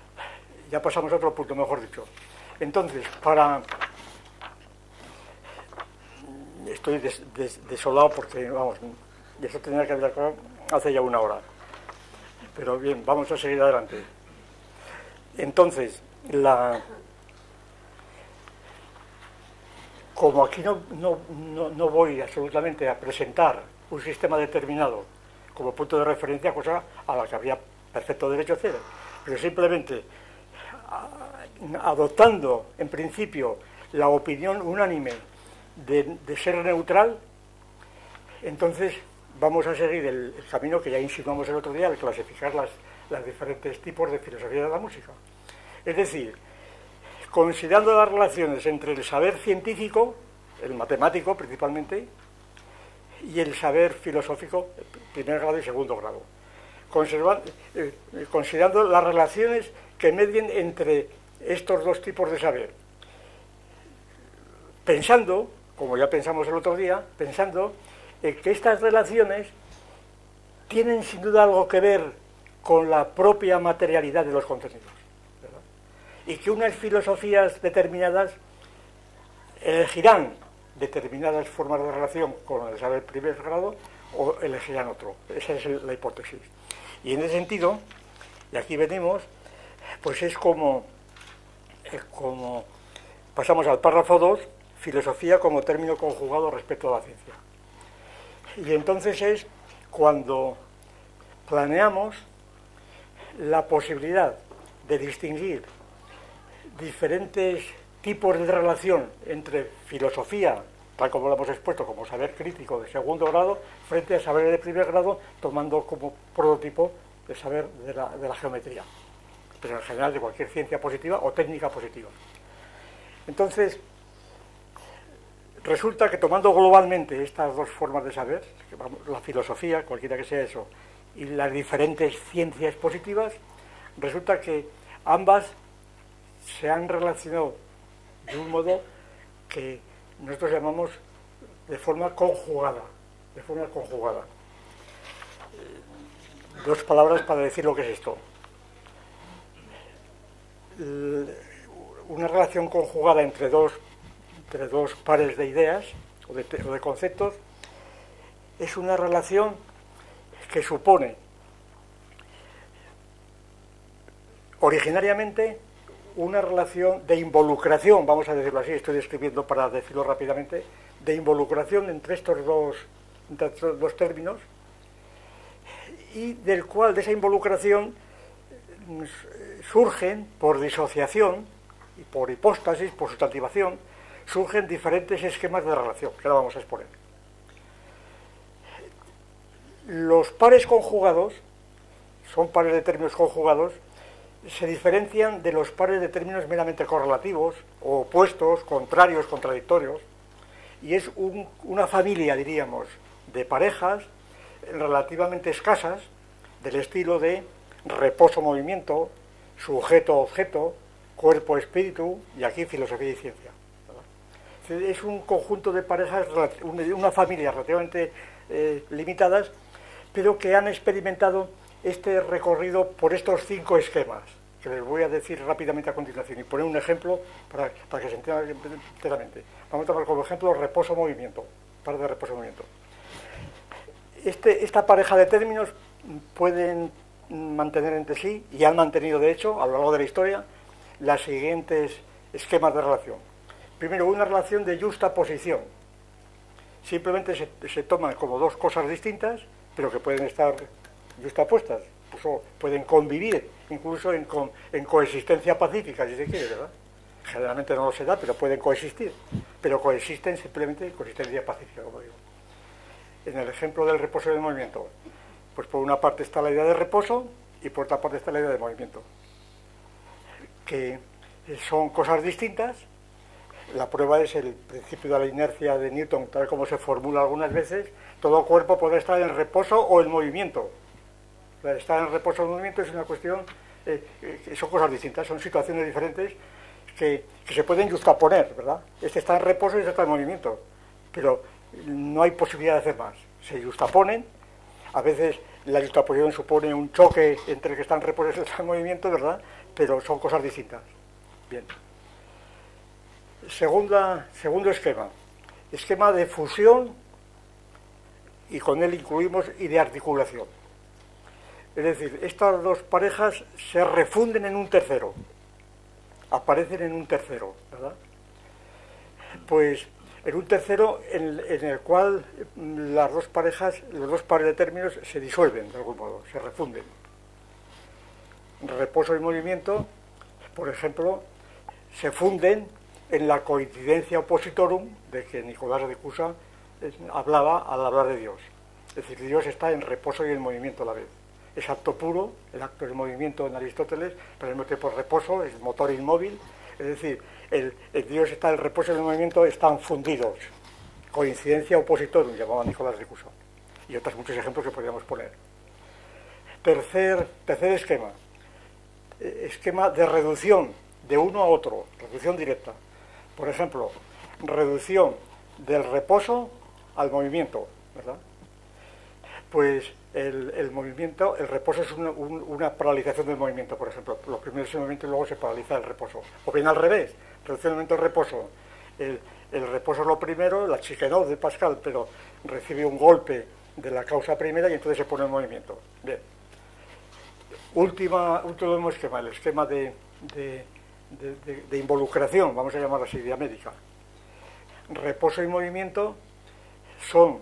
Ya pasamos a otro punto, mejor dicho. Entonces, para... Estoy des, des, desolado porque, vamos, eso tenía que haber acabado hace ya una hora. Pero bien, vamos a seguir adelante. Entonces, la... Como aquí no, no, no, no voy absolutamente a presentar un sistema determinado como punto de referencia, cosa a la que habría perfecto derecho a hacer, pero simplemente adoptando en principio la opinión unánime de, de ser neutral, entonces vamos a seguir el, el camino que ya insinuamos el otro día al clasificar las, las diferentes tipos de filosofía de la música. Es decir, considerando las relaciones entre el saber científico, el matemático principalmente, y el saber filosófico, primer grado y segundo grado, Conservan, eh, considerando las relaciones que medien entre estos dos tipos de saber, pensando, como ya pensamos el otro día, pensando en que estas relaciones tienen sin duda algo que ver con la propia materialidad de los contenidos, ¿verdad? Y que unas filosofías determinadas elegirán determinadas formas de relación con el saber primer grado o elegirán otro. Esa es la hipótesis. Y en ese sentido, y aquí venimos, pues es como, es como pasamos al párrafo dos, filosofía como término conjugado respecto a la ciencia. Y entonces es cuando planeamos la posibilidad de distinguir diferentes tipos de relación entre filosofía, tal como lo hemos expuesto, como saber crítico de segundo grado, frente a saber de primer grado, tomando como prototipo el saber de la, de la geometría, pero en general de cualquier ciencia positiva o técnica positiva. Entonces, resulta que tomando globalmente estas dos formas de saber, la filosofía, cualquiera que sea eso, y las diferentes ciencias positivas, resulta que ambas se han relacionado de un modo que nosotros llamamos de forma conjugada, de forma conjugada. Dos palabras para decir lo que es esto. Una relación conjugada entre dos, entre dos pares de ideas o de, o de conceptos es una relación que supone originariamente una relación de involucración, vamos a decirlo así, estoy describiendo para decirlo rápidamente, de involucración entre estos dos, entre estos dos términos, y del cual, de esa involucración, surgen por disociación y por hipóstasis, por sustantivación, surgen diferentes esquemas de relación, que ahora vamos a exponer. Los pares conjugados, son pares de términos conjugados, se diferencian de los pares de términos meramente correlativos, o opuestos, contrarios, contradictorios, y es un, una familia, diríamos, de parejas relativamente escasas, del estilo de reposo-movimiento, sujeto-objeto, cuerpo-espíritu, y aquí filosofía y ciencia, ¿verdad? Es un conjunto de parejas, una familia relativamente eh, limitadas, pero que han experimentado este recorrido por estos cinco esquemas, que les voy a decir rápidamente a continuación, y poner un ejemplo para, para que se entienda enteramente. Vamos a tomar como ejemplo reposo-movimiento, par de reposo-movimiento. Este, esta pareja de términos pueden mantener entre sí, y han mantenido de hecho, a lo largo de la historia, las siguientes esquemas de relación. Primero, una relación de justaposición. Simplemente se, se toman como dos cosas distintas, pero que pueden estar justapuestas, incluso pueden convivir, incluso en, co en coexistencia pacífica, si se quiere, ¿verdad? Generalmente no se da, pero pueden coexistir, pero coexisten simplemente en coexistencia pacífica, como digo. En el ejemplo del reposo y del movimiento, pues por una parte está la idea de reposo y por otra parte está la idea de movimiento, que son cosas distintas. La prueba es el principio de la inercia de Newton, tal como se formula algunas veces. Todo cuerpo puede estar en reposo o en movimiento. Estar en reposo o en movimiento es una cuestión, eh, eh, son cosas distintas, son situaciones diferentes que, que se pueden justaponer, ¿verdad? Este está en reposo y este está en movimiento, pero no hay posibilidad de hacer más. Se justaponen, a veces la justaposición supone un choque entre el que está en reposo y el que está en movimiento, ¿verdad? Pero son cosas distintas. Bien. Segunda, segundo esquema, esquema de fusión, y con él incluimos y de articulación. Es decir, estas dos parejas se refunden en un tercero, aparecen en un tercero, ¿verdad? Pues en un tercero en, en el cual las dos parejas, los dos pares de términos se disuelven de algún modo, se refunden. Reposo y movimiento, por ejemplo, se funden en la coincidencia oppositorum de que Nicolás de Cusa hablaba al hablar de Dios. Es decir, Dios está en reposo y en movimiento a la vez. Es acto puro, el acto es movimiento en Aristóteles, pero al mismo tiempo reposo, es motor inmóvil, Es decir, el, el Dios está, el reposo y el movimiento están fundidos. Coincidencia opositorum, llamaba Nicolás de Cuso. Y otros muchos ejemplos que podríamos poner. Tercer, tercer esquema. Esquema de reducción de uno a otro, reducción directa. Por ejemplo, reducción del reposo al movimiento, ¿verdad? Pues el, el movimiento, el reposo es una, un, una paralización del movimiento, por ejemplo. Lo primero es el movimiento y luego se paraliza el reposo. O bien al revés, reducción del movimiento al reposo. El, el reposo es lo primero, la chicanose de Pascal, pero recibe un golpe de la causa primera y entonces se pone en movimiento. Bien. Última, último esquema, el esquema de, de, de, de, de involucración, vamos a llamarlo así, de América. Reposo y movimiento son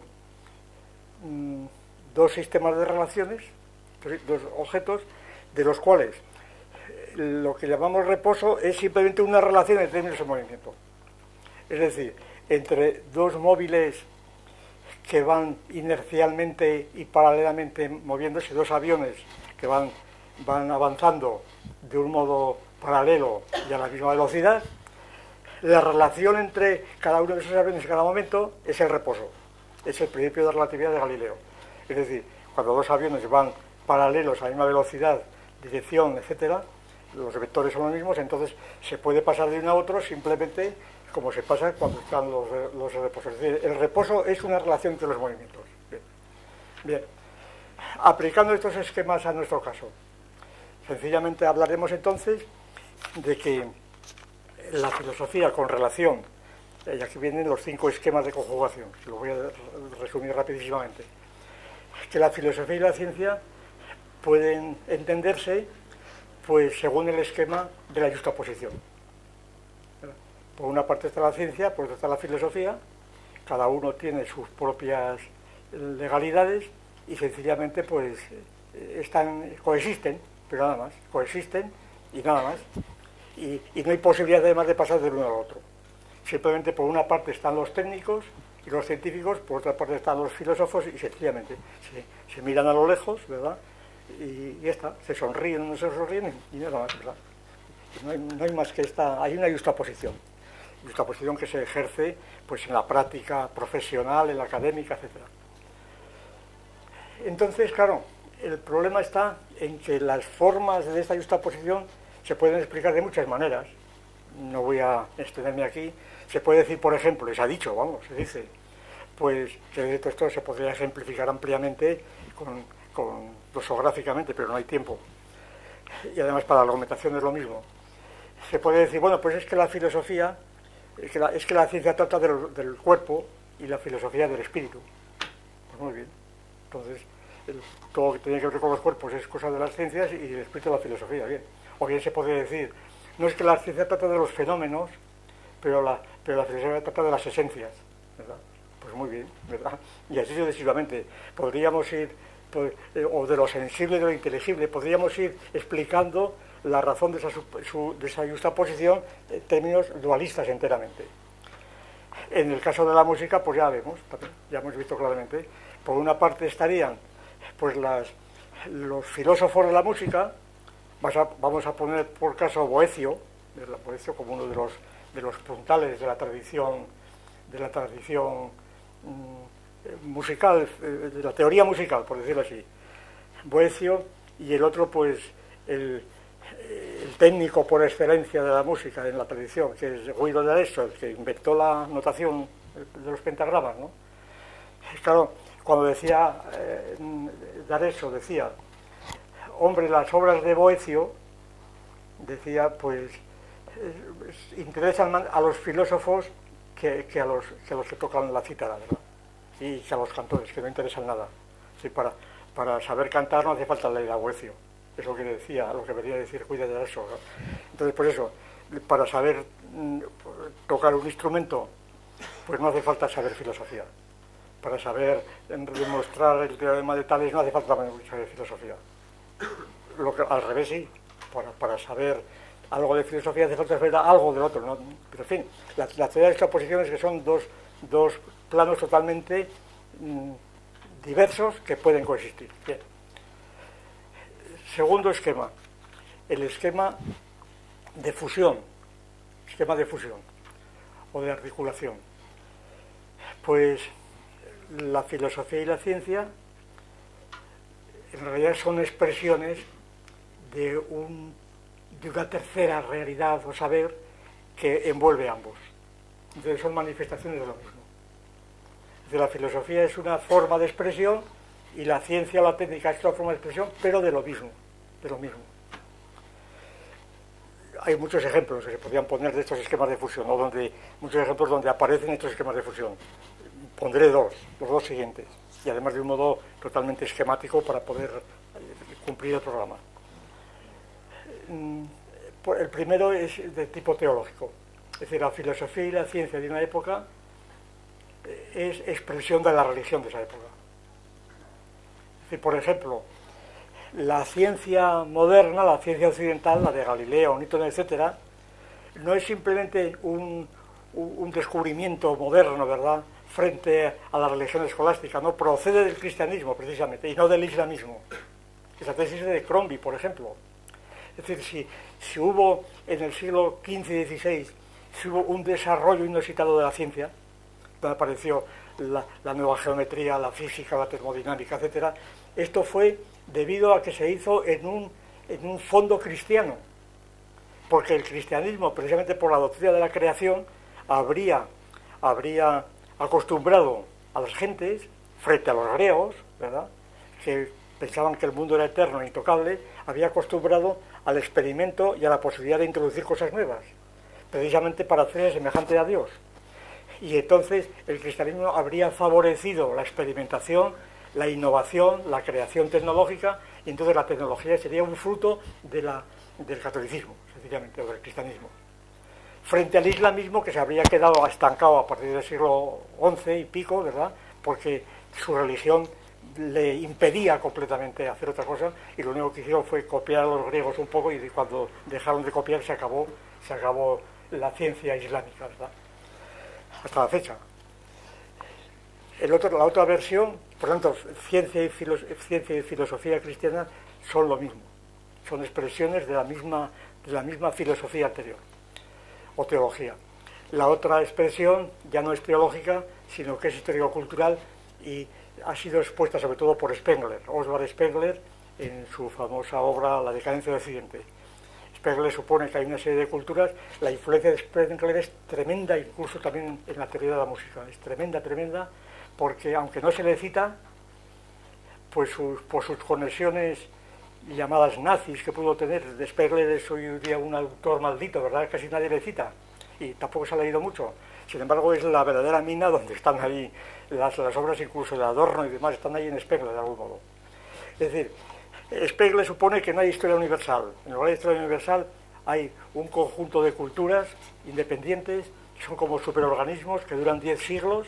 mmm, dos sistemas de relaciones, dos objetos, de los cuales lo que llamamos reposo es simplemente una relación en términos de movimiento. Es decir, entre dos móviles que van inercialmente y paralelamente moviéndose, dos aviones que van, van avanzando de un modo paralelo y a la misma velocidad, la relación entre cada uno de esos aviones en cada momento es el reposo, es el principio de relatividad de Galileo. Es decir, cuando dos aviones van paralelos a la misma velocidad, dirección, etcétera, los vectores son los mismos, entonces se puede pasar de uno a otro simplemente como se pasa cuando están los, los reposos. Es decir, el reposo es una relación entre los movimientos. Bien. Bien. Aplicando estos esquemas a nuestro caso, sencillamente hablaremos entonces de que la filosofía con relación, y aquí vienen los cinco esquemas de conjugación, que lo voy a resumir rapidísimamente, que la filosofía y la ciencia pueden entenderse pues según el esquema de la justaposición. Por una parte está la ciencia, por otra está la filosofía, cada uno tiene sus propias legalidades y sencillamente pues están, coexisten, pero nada más, coexisten y nada más. Y, y no hay posibilidad además de pasar del uno al otro. Simplemente por una parte están los técnicos y los científicos, por otra parte están los filósofos y sencillamente se, se miran a lo lejos, ¿verdad? Y ya está, se sonríen, no se sonríen y nada más, ¿verdad? No hay, no hay más que esta, hay una justaposición. Justaposición que se ejerce pues en la práctica profesional, en la académica, etcétera. Entonces, claro, el problema está en que las formas de esta justaposición se pueden explicar de muchas maneras. No voy a extenderme aquí. Se puede decir, por ejemplo, y se ha dicho, vamos, se dice, pues que esto se podría ejemplificar ampliamente con, con dosográficamente, pero no hay tiempo. Y además para la argumentación es lo mismo. Se puede decir, bueno, pues es que la filosofía, es que la, es que la ciencia trata del, del cuerpo y la filosofía del espíritu. Pues muy bien. Entonces, el, todo lo que tiene que ver con los cuerpos es cosa de las ciencias y el espíritu de la filosofía, bien. O bien se puede decir, no es que la ciencia trata de los fenómenos, pero la, pero la filosofía trata de las esencias, ¿verdad? Pues muy bien, ¿verdad? Y así sucesivamente. Podríamos ir, pues, eh, o de lo sensible, de lo inteligible, podríamos ir explicando la razón de esa, su, de esa justaposición en términos dualistas enteramente. En el caso de la música, pues ya vemos, ya hemos visto claramente, por una parte estarían pues las, los filósofos de la música, vamos a poner por caso Boecio, Boecio como uno de los, de los puntales de la tradición, de la tradición mmm, musical, de la teoría musical, por decirlo así. Boecio, y el otro pues el el técnico por excelencia de la música en la tradición, que es Guido de Arezzo, el que inventó la notación de los pentagramas, ¿no? Claro, cuando decía eh, de Arezzo, decía, hombre, las obras de Boecio, decía, pues, eh, interesan más a los filósofos que, que, a los, que a los que tocan la cítara, ¿verdad? Y que a los cantores, que no interesan nada. Sí, para, para saber cantar no hace falta leer a Boecio. Es lo que decía, lo que venía a decir Guido de Arezzo, ¿no? Entonces, por eso, para saber mm, tocar un instrumento, pues no hace falta saber filosofía. Para saber demostrar el teorema de Tales no hace falta saber filosofía. Lo que, al revés, sí. Para, para saber algo de filosofía hace falta saber algo del otro, ¿no? Pero, en fin, la, la teoría de estas posiciones que son dos, dos planos totalmente mm, diversos que pueden coexistir. Bien. Segundo esquema, el esquema de fusión, esquema de fusión o de articulación. Pues la filosofía y la ciencia en realidad son expresiones de, un, de una tercera realidad o saber que envuelve a ambos. Entonces son manifestaciones de lo mismo. Entonces, la filosofía es una forma de expresión y la ciencia o la técnica es otra forma de expresión, pero de lo mismo, de lo mismo. Hay muchos ejemplos que se podrían poner de estos esquemas de fusión, o donde, muchos ejemplos donde aparecen estos esquemas de fusión. Pondré dos, los dos siguientes, y además de un modo totalmente esquemático para poder cumplir el programa. El primero es de tipo teológico, es decir, la filosofía y la ciencia de una época es expresión de la religión de esa época. Es decir, por ejemplo, la ciencia moderna, la ciencia occidental, la de Galileo, Newton, etcétera, no es simplemente un, un descubrimiento moderno, ¿verdad?, frente a la religión escolástica, no, procede del cristianismo precisamente y no del islamismo. Esa tesis es de Crombie, por ejemplo. Es decir, si, si hubo en el siglo quince y dieciséis, si hubo un desarrollo inusitado de la ciencia, donde apareció la, la nueva geometría, la física, la termodinámica, etcétera, esto fue debido a que se hizo en un, en un fondo cristiano, porque el cristianismo, precisamente por la doctrina de la creación, habría, habría acostumbrado a las gentes, frente a los griegos, ¿verdad?, que pensaban que el mundo era eterno e intocable, había acostumbrado al experimento y a la posibilidad de introducir cosas nuevas, precisamente para hacerse semejante a Dios. Y entonces el cristianismo habría favorecido la experimentación, la innovación, la creación tecnológica, y entonces la tecnología sería un fruto de la, del catolicismo, sencillamente, o del cristianismo. Frente al islamismo, que se habría quedado estancado a partir del siglo once y pico, ¿verdad?, porque su religión le impedía completamente hacer otra cosa, y lo único que hicieron fue copiar a los griegos un poco, y cuando dejaron de copiar se acabó, se acabó la ciencia islámica, ¿verdad?, hasta la fecha. El otro, la otra versión, por tanto, ciencia y, filos, ciencia y filosofía cristiana son lo mismo, son expresiones de la misma, de la misma filosofía anterior, o teología. La otra expresión ya no es teológica, sino que es histórico-cultural, y ha sido expuesta sobre todo por Spengler, Oswald Spengler, en su famosa obra La decadencia del Occidente. Spengler supone que hay una serie de culturas, la influencia de Spengler es tremenda, incluso también en la teoría de la música, es tremenda, tremenda, porque aunque no se le cita, pues sus, por sus conexiones llamadas nazis que pudo tener, de Spengler es hoy en día un autor maldito, ¿verdad?, casi nadie le cita, y tampoco se ha leído mucho. Sin embargo, es la verdadera mina donde están ahí las, las obras, incluso de Adorno y demás, están ahí en Spengler de algún modo. Es decir, Spengler supone que no hay historia universal. En lugar de historia universal hay un conjunto de culturas independientes, que son como superorganismos que duran diez siglos.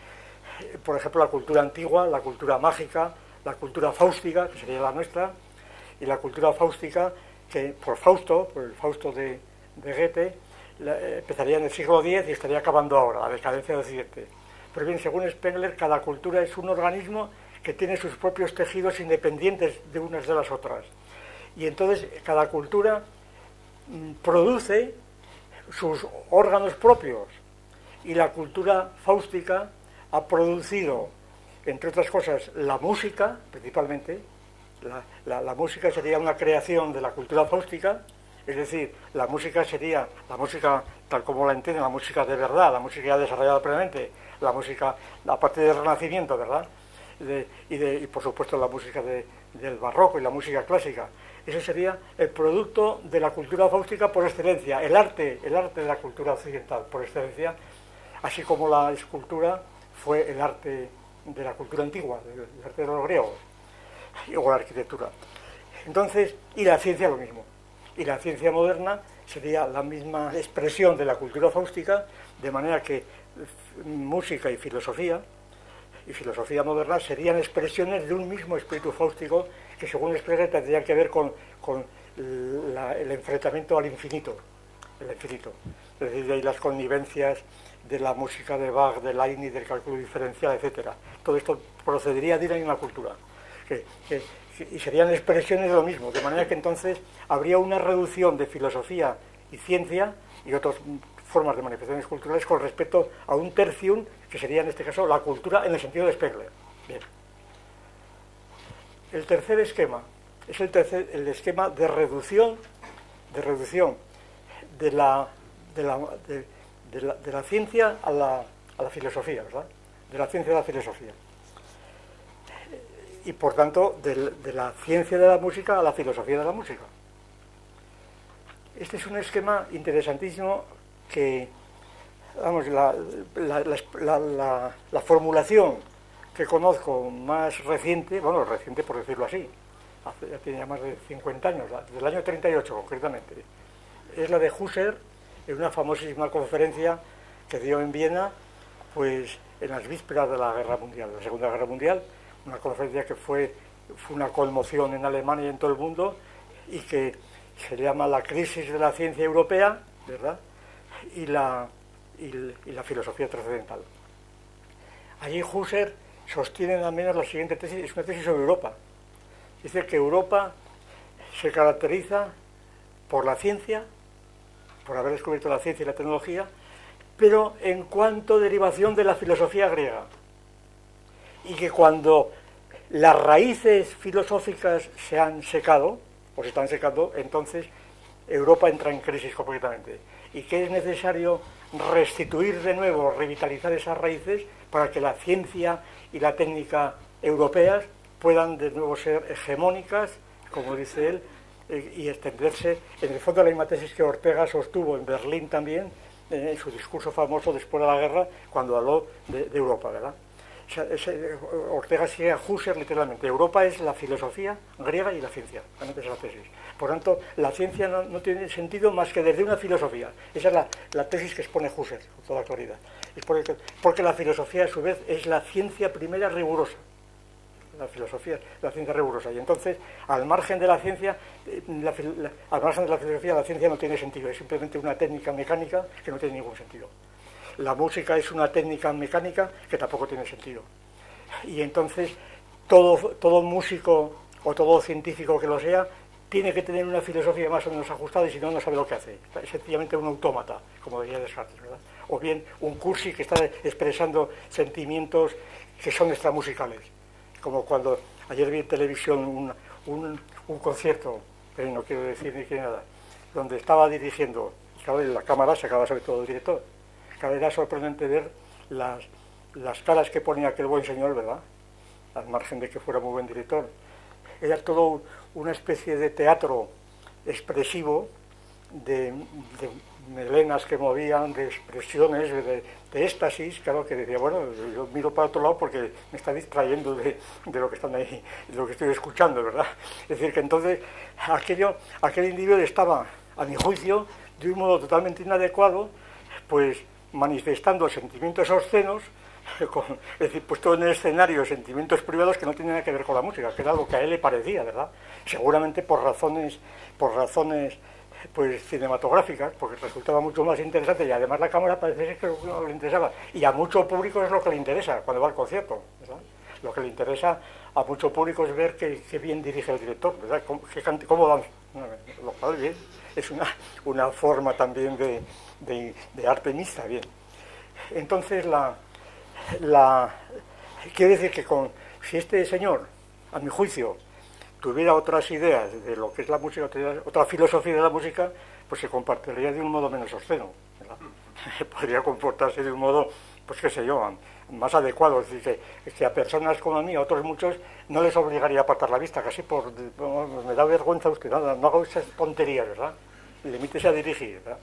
Por ejemplo, la cultura antigua, la cultura mágica, la cultura fáustica, que sería la nuestra, y la cultura fáustica, que por Fausto, por el Fausto de, de Goethe, la, eh, empezaría en el siglo diez y estaría acabando ahora, la decadencia del Occidente. Pero bien, según Spengler, cada cultura es un organismo que tiene sus propios tejidos independientes de unas de las otras. Y entonces cada cultura mm, produce sus órganos propios. Y la cultura fáustica ha producido, entre otras cosas, la música, principalmente. La, la, la música sería una creación de la cultura fáustica, es decir, la música sería, la música tal como la entienden, la música de verdad, la música ya desarrollada plenamente, la música a partir del Renacimiento, ¿verdad?, de, y, de, y por supuesto la música de, del barroco y la música clásica. Eso sería el producto de la cultura fáustica por excelencia, el arte, el arte de la cultura occidental por excelencia, así como la escultura fue el arte de la cultura antigua, el arte de los griegos, o la arquitectura. Entonces, y la ciencia lo mismo. Y la ciencia moderna sería la misma expresión de la cultura fáustica, de manera que música y filosofía, y filosofía moderna serían expresiones de un mismo espíritu fáustico que, según Spengler, tendrían que ver con, con la, el enfrentamiento al infinito, el infinito. Es decir, de ahí las connivencias de la música de Bach, de Leibniz, del cálculo diferencial, etcétera. Todo esto procedería de la misma cultura. Que, que, y serían expresiones de lo mismo, de manera que entonces habría una reducción de filosofía y ciencia y otros formas de manifestaciones culturales con respecto a un tercium, que sería en este caso la cultura en el sentido de Spengler. Bien. El tercer esquema es el, tercer, el esquema de reducción, de reducción de la, de la, de, de la, de la ciencia a la, a la filosofía, ¿verdad? De la ciencia a la filosofía. Y por tanto, de, de la ciencia de la música a la filosofía de la música. Este es un esquema interesantísimo que, vamos, la, la, la, la, la formulación que conozco más reciente, bueno, reciente por decirlo así, hace, ya tiene ya más de cincuenta años, del año treinta y ocho concretamente, es la de Husserl, en una famosísima conferencia que dio en Viena, pues en las vísperas de la Guerra Mundial, de la Segunda Guerra Mundial, una conferencia que fue, fue una conmoción en Alemania y en todo el mundo, y que se llama La crisis de la ciencia europea, ¿verdad? Y la, y, y la filosofía trascendental. Allí Husserl sostiene al menos la siguiente tesis, es una tesis sobre Europa. Dice que Europa se caracteriza por la ciencia, por haber descubierto la ciencia y la tecnología, pero en cuanto a derivación de la filosofía griega. Y que cuando las raíces filosóficas se han secado, o se están secando, entonces Europa entra en crisis completamente. Y que es necesario restituir de nuevo, revitalizar esas raíces para que la ciencia y la técnica europeas puedan de nuevo ser hegemónicas, como dice él, y extenderse. En el fondo, la misma tesis que Ortega sostuvo en Berlín también, en su discurso famoso después de la guerra, cuando habló de, de Europa, ¿verdad? O sea, ese, Ortega sigue a Husserl literalmente. Europa es la filosofía griega y la ciencia, realmente es la tesis. Por tanto, la ciencia no, no tiene sentido más que desde una filosofía. Esa es la, la tesis que expone Husserl, con toda claridad. Es porque, porque la filosofía, a su vez, es la ciencia primera rigurosa. La filosofía, la ciencia rigurosa. Y entonces, al margen de la ciencia, la, la, al margen de la filosofía, la ciencia no tiene sentido. Es simplemente una técnica mecánica que no tiene ningún sentido. La música es una técnica mecánica que tampoco tiene sentido. Y entonces, todo, todo músico o todo científico que lo sea, tiene que tener una filosofía más o menos ajustada, y si no, no sabe lo que hace. Es sencillamente un autómata, como decía Descartes, ¿verdad? O bien un cursi que está expresando sentimientos que son extramusicales. Como cuando ayer vi en televisión un, un, un concierto, pero no quiero decir ni que nada, donde estaba dirigiendo, y claro, en la cámara se acaba sobre todo el director. Claro, era sorprendente ver las, las caras que ponía aquel buen señor, ¿verdad? Al margen de que fuera muy buen director. Era todo una especie de teatro expresivo, de, de melenas que movían, de expresiones, de, de éxtasis, claro, que decía, bueno, yo miro para otro lado porque me está distrayendo de, de lo que están ahí, de lo que estoy escuchando, ¿verdad? Es decir, que entonces aquello, aquel individuo estaba, a mi juicio, de un modo totalmente inadecuado, pues manifestando sentimientos obscenos, con, es decir, puesto en el escenario sentimientos privados que no tienen nada que ver con la música, que era lo que a él le parecía, ¿verdad? Seguramente por razones, por razones pues cinematográficas, porque resultaba mucho más interesante, y además la cámara parece ser que no le interesaba, y a mucho público es lo que le interesa cuando va al concierto, ¿verdad? Lo que le interesa a mucho público es ver que, que bien dirige el director, ¿verdad? Cómo, que cante, cómo danza, lo cual bien, es una, una forma también de, de, de arte mixta, bien. Entonces la La, quiere decir que con, si este señor, a mi juicio, tuviera otras ideas de lo que es la música, otra filosofía de la música, pues se compartiría de un modo menos obsceno, ¿verdad? Podría comportarse de un modo, pues qué sé yo, más adecuado. Es decir, que, que a personas como a mí, a otros muchos, no les obligaría a apartar la vista, casi por, me da vergüenza usted, nada, no hago esas tonterías, ¿verdad? Limítese a dirigir, ¿verdad?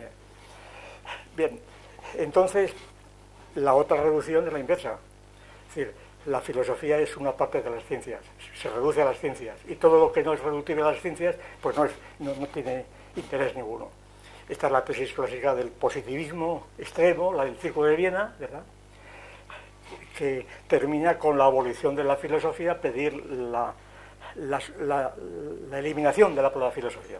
Bien, entonces la otra reducción es la inversa. Es decir, la filosofía es una parte de las ciencias, se reduce a las ciencias, y todo lo que no es reductible a las ciencias, pues no, es, no, no tiene interés ninguno. Esta es la tesis clásica del positivismo extremo, la del Círculo de Viena, ¿verdad? Que termina con la abolición de la filosofía, pedir la, la, la, la eliminación de la palabra filosofía.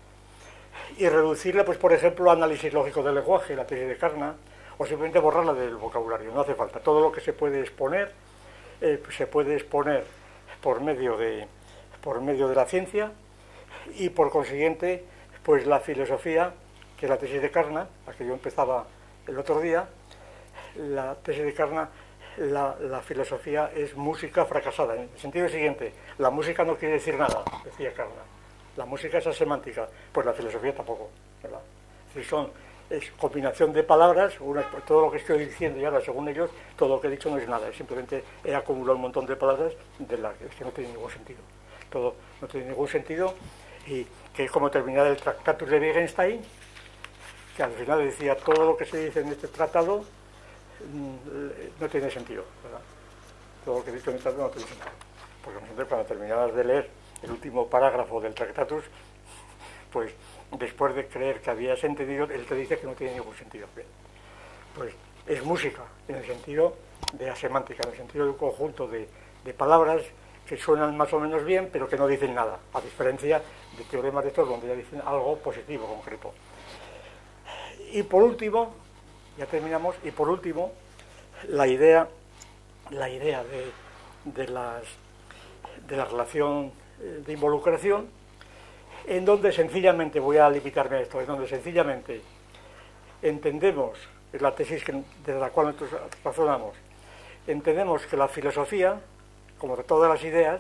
Y reducirla, pues por ejemplo, al análisis lógico del lenguaje, la tesis de Carnot, o simplemente borrarla del vocabulario, no hace falta. Todo lo que se puede exponer, eh, se puede exponer por medio de, por medio de la ciencia, y por consiguiente, pues la filosofía que es la tesis de Carnap, la que yo empezaba el otro día. La tesis de Carnap, la, la filosofía es música fracasada, en el sentido siguiente: la música no quiere decir nada, decía Carnap. La música es asemántica, pues la filosofía tampoco, ¿verdad? Es decir, son, es combinación de palabras, una, todo lo que estoy diciendo y ahora, según ellos, todo lo que he dicho no es nada, simplemente he acumulado un montón de palabras de las que no tienen ningún sentido. Todo no tiene ningún sentido, y que es como terminar el Tractatus de Wittgenstein, que al final decía: todo lo que se dice en este tratado mmm, no tiene sentido, ¿verdad? Todo lo que he dicho en este tratado no tiene sentido. Porque nosotros, cuando terminabas de leer el último parágrafo del Tractatus, pues después de creer que habías entendido, él te dice que no tiene ningún sentido. Bien, pues es música en el sentido de la semántica, en el sentido de un conjunto de, de palabras que suenan más o menos bien, pero que no dicen nada, a diferencia de teoremas de estos donde ya dicen algo positivo, concreto. Y por último, ya terminamos, y por último, la idea, la idea de, de, las, de la relación de involucración, en donde sencillamente, voy a limitarme a esto, en donde sencillamente entendemos, es la tesis que, desde la cual nosotros razonamos, entendemos que la filosofía, como de todas las ideas,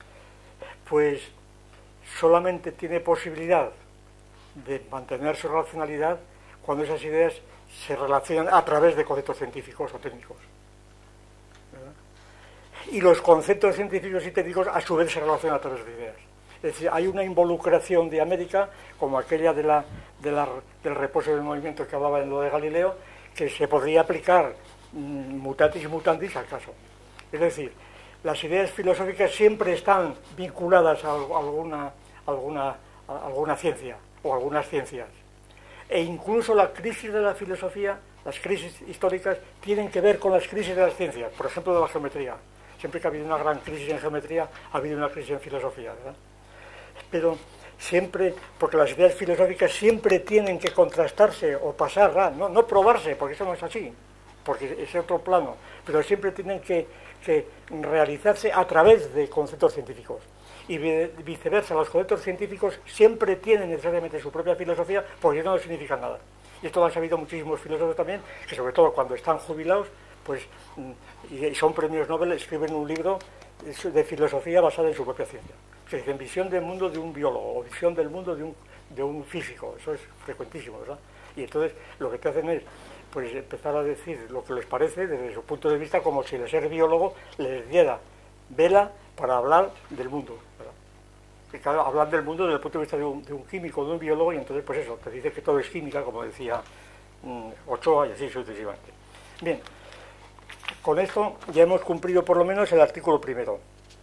pues solamente tiene posibilidad de mantener su racionalidad cuando esas ideas se relacionan a través de conceptos científicos o técnicos, ¿verdad? Y los conceptos científicos y técnicos a su vez se relacionan a través de ideas. Es decir, hay una involucración de América, como aquella de la, de la, del reposo del movimiento que hablaba en lo de Galileo, que se podría aplicar mmm, mutatis mutandis al caso. Es decir, las ideas filosóficas siempre están vinculadas a alguna, alguna, a alguna ciencia o algunas ciencias. E incluso la crisis de la filosofía, las crisis históricas, tienen que ver con las crisis de las ciencias, por ejemplo de la geometría. Siempre que ha habido una gran crisis en geometría, ha habido una crisis en filosofía, ¿verdad? Pero siempre, porque las ideas filosóficas siempre tienen que contrastarse o pasar, no, no probarse, porque eso no es así, porque es otro plano, pero siempre tienen que, que realizarse a través de conceptos científicos. Y viceversa, los conceptos científicos siempre tienen necesariamente su propia filosofía, porque no significan nada. Y esto lo han sabido muchísimos filósofos también, que sobre todo cuando están jubilados, pues, y son premios Nobel, escriben un libro de filosofía basada en su propia ciencia. Se dicen visión del mundo de un biólogo o visión del mundo de un, de un físico. Eso es frecuentísimo, ¿verdad? Y entonces lo que te hacen es, pues, empezar a decir lo que les parece desde su punto de vista, como si el ser biólogo les diera vela para hablar del mundo, ¿verdad? Y claro, hablan del mundo desde el punto de vista de un, de un químico, de un biólogo, y entonces pues eso, te dice que todo es química, como decía mmm, Ochoa, y así sucesivamente. Bien, con esto ya hemos cumplido por lo menos el artículo primero.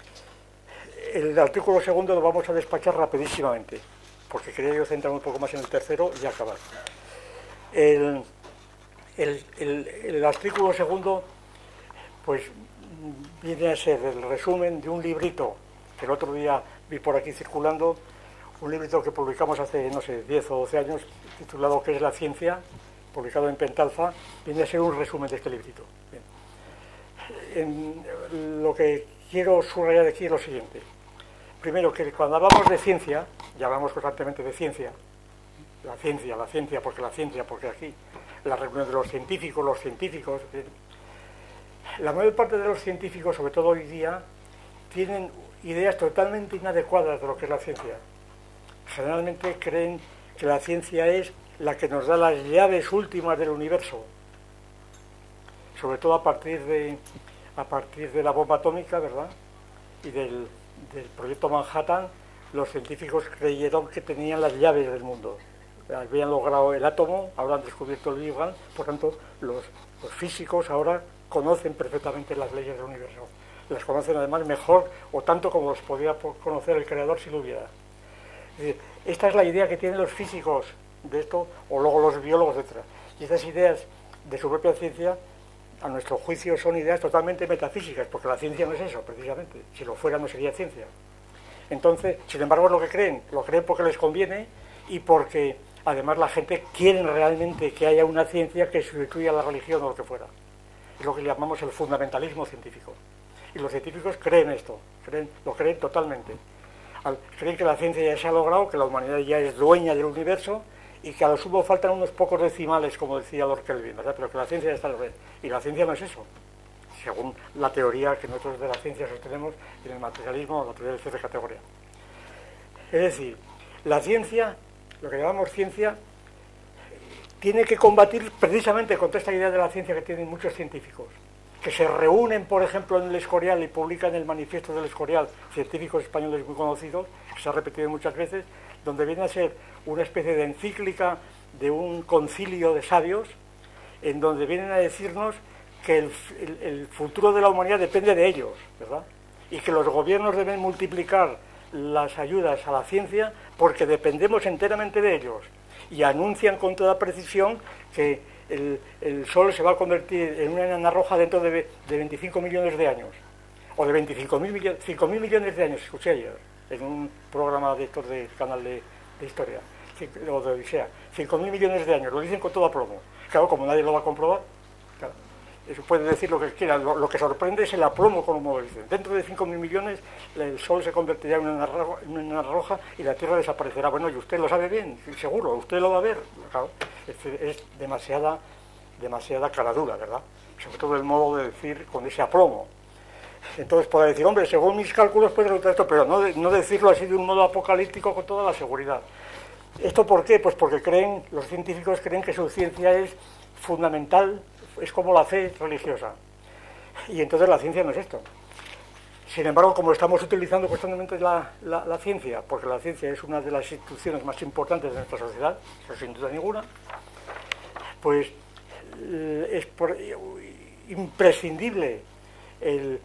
El artículo segundo lo vamos a despachar rapidísimamente, porque quería yo centrarme un poco más en el tercero y acabar. El, el, el, el artículo segundo, pues, viene a ser el resumen de un librito que el otro día vi por aquí circulando, un librito que publicamos hace, no sé, diez o doce años, titulado ¿Qué es la ciencia?, publicado en Pentalfa. Viene a ser un resumen de este librito. Bien. En, lo que quiero subrayar aquí es lo siguiente. Primero, que cuando hablamos de ciencia, y hablamos constantemente de ciencia, la ciencia, la ciencia, porque la ciencia, porque aquí, la reunión de los científicos, los científicos, bien. La mayor parte de los científicos, sobre todo hoy día, tienen ideas totalmente inadecuadas de lo que es la ciencia. Generalmente creen que la ciencia es la que nos da las llaves últimas del universo, sobre todo a partir de, a partir de la bomba atómica, ¿verdad? Y del, del proyecto Manhattan, los científicos creyeron que tenían las llaves del mundo. Habían logrado el átomo, ahora han descubierto el Big Bang, por tanto, los, los físicos ahora conocen perfectamente las leyes del universo. Las conocen además mejor o tanto como los podía conocer el creador si lo hubiera. Esta es la idea que tienen los físicos de esto, o luego los biólogos, etcétera. Y estas ideas de su propia ciencia, a nuestro juicio, son ideas totalmente metafísicas, porque la ciencia no es eso, precisamente. Si lo fuera no sería ciencia. Entonces, sin embargo, lo que creen, lo creen porque les conviene y porque además la gente quiere realmente que haya una ciencia que sustituya a la religión o lo que fuera. Es lo que llamamos el fundamentalismo científico. Y los científicos creen esto, creen, lo creen totalmente. Al, creen que la ciencia ya se ha logrado, que la humanidad ya es dueña del universo y que a lo sumo faltan unos pocos decimales, como decía Lord Kelvin, ¿verdad? Pero que la ciencia ya está en red. Y la ciencia no es eso, según la teoría que nosotros de la ciencia sostenemos en el materialismo, la teoría del cierre de categoría. Es decir, la ciencia, lo que llamamos ciencia, tiene que combatir precisamente contra esta idea de la ciencia que tienen muchos científicos, que se reúnen, por ejemplo, en el Escorial y publican el manifiesto del Escorial, científicos españoles muy conocidos, que se ha repetido muchas veces, donde viene a ser una especie de encíclica de un concilio de sabios, en donde vienen a decirnos que el, el, el futuro de la humanidad depende de ellos, ¿verdad? Y que los gobiernos deben multiplicar las ayudas a la ciencia porque dependemos enteramente de ellos. Y anuncian con toda precisión que el, el Sol se va a convertir en una enana roja dentro de, de veinticinco millones de años. O de veinticinco mil millones de años, escuché ayer, en un programa de estos del canal de, de historia, o de Odisea. cinco mil millones de años, lo dicen con todo aplomo. Claro, como nadie lo va a comprobar, claro, eso puede decir lo que quiera. Lo, lo que sorprende es el aplomo, como lo dicen. Dentro de cinco mil millones el Sol se convertirá en una, en una enana roja y la Tierra desaparecerá. Bueno, y usted lo sabe bien, seguro, usted lo va a ver. Claro, es, es demasiada, demasiada caradura, ¿verdad? Sobre todo el modo de decir con ese aplomo. Entonces podrá decir, hombre, según mis cálculos puede resultar esto, pero no, no decirlo así de un modo apocalíptico con toda la seguridad. ¿Esto por qué? Pues porque creen, los científicos creen que su ciencia es fundamental, es como la fe religiosa. Y entonces la ciencia no es esto. Sin embargo, como estamos utilizando constantemente la, la, la ciencia, porque la ciencia es una de las instituciones más importantes de nuestra sociedad, eso sin duda ninguna, pues es por, imprescindible el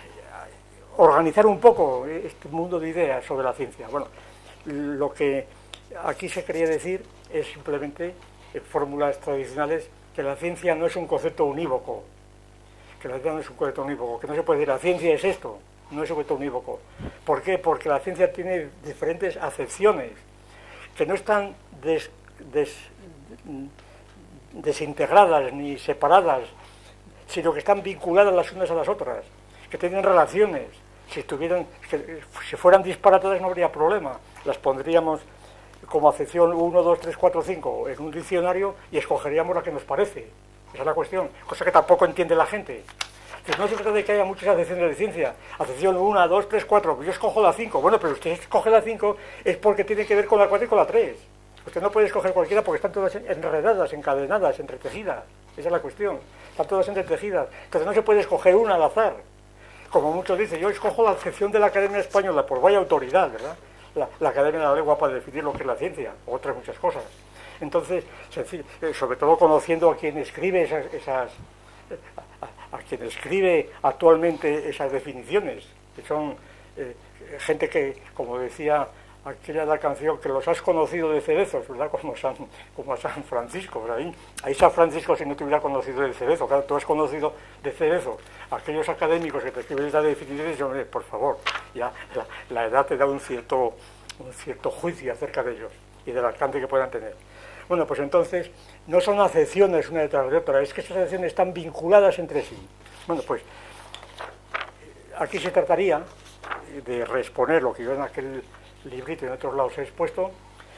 organizar un poco este mundo de ideas sobre la ciencia. Bueno, lo que aquí se quería decir es simplemente, en fórmulas tradicionales, que la ciencia no es un concepto unívoco, que la ciencia no es un concepto unívoco, que no se puede decir la ciencia es esto, no es un concepto unívoco. ¿Por qué? Porque la ciencia tiene diferentes acepciones, que no están des, des, desintegradas ni separadas, sino que están vinculadas las unas a las otras, que tienen relaciones. Si estuvieran, que, si fueran disparatadas no habría problema, las pondríamos como acepción uno, dos, tres, cuatro, cinco en un diccionario y escogeríamos la que nos parece. Esa es la cuestión, cosa que tampoco entiende la gente. Entonces, no se trata de que haya muchas acepciones de ciencia. Acepción uno, dos, tres, cuatro, yo escojo la cinco. Bueno, pero usted escoge la cinco es porque tiene que ver con la cuatro y con la tres. Usted no puede escoger cualquiera porque están todas enredadas, encadenadas, entretejidas. Esa es la cuestión. Están todas entretejidas. Entonces no se puede escoger una al azar. Como muchos dicen, yo escojo la acepción de la Academia Española, por vaya autoridad, ¿verdad? La, la Academia de la Lengua para definir lo que es la ciencia, o otras muchas cosas. Entonces, sobre todo conociendo a quien escribe esas, esas a, a quien escribe actualmente esas definiciones, que son eh, gente que, como decía aquella la canción, que los has conocido de cerezos, ¿verdad? Como San, como a San Francisco, ¿verdad? Ahí, ahí San Francisco si no te hubiera conocido de cerezo, claro, tú has conocido de cerezos. Aquellos académicos que te escriben estas definiciones, hombre, por favor, ya la, la edad te da un cierto, un cierto juicio acerca de ellos y del alcance que puedan tener. Bueno, pues entonces, no son acepciones una detrás de otra, es que esas acepciones están vinculadas entre sí. Bueno, pues, aquí se trataría de reexponer lo que yo en aquel librito y en otros lados he expuesto,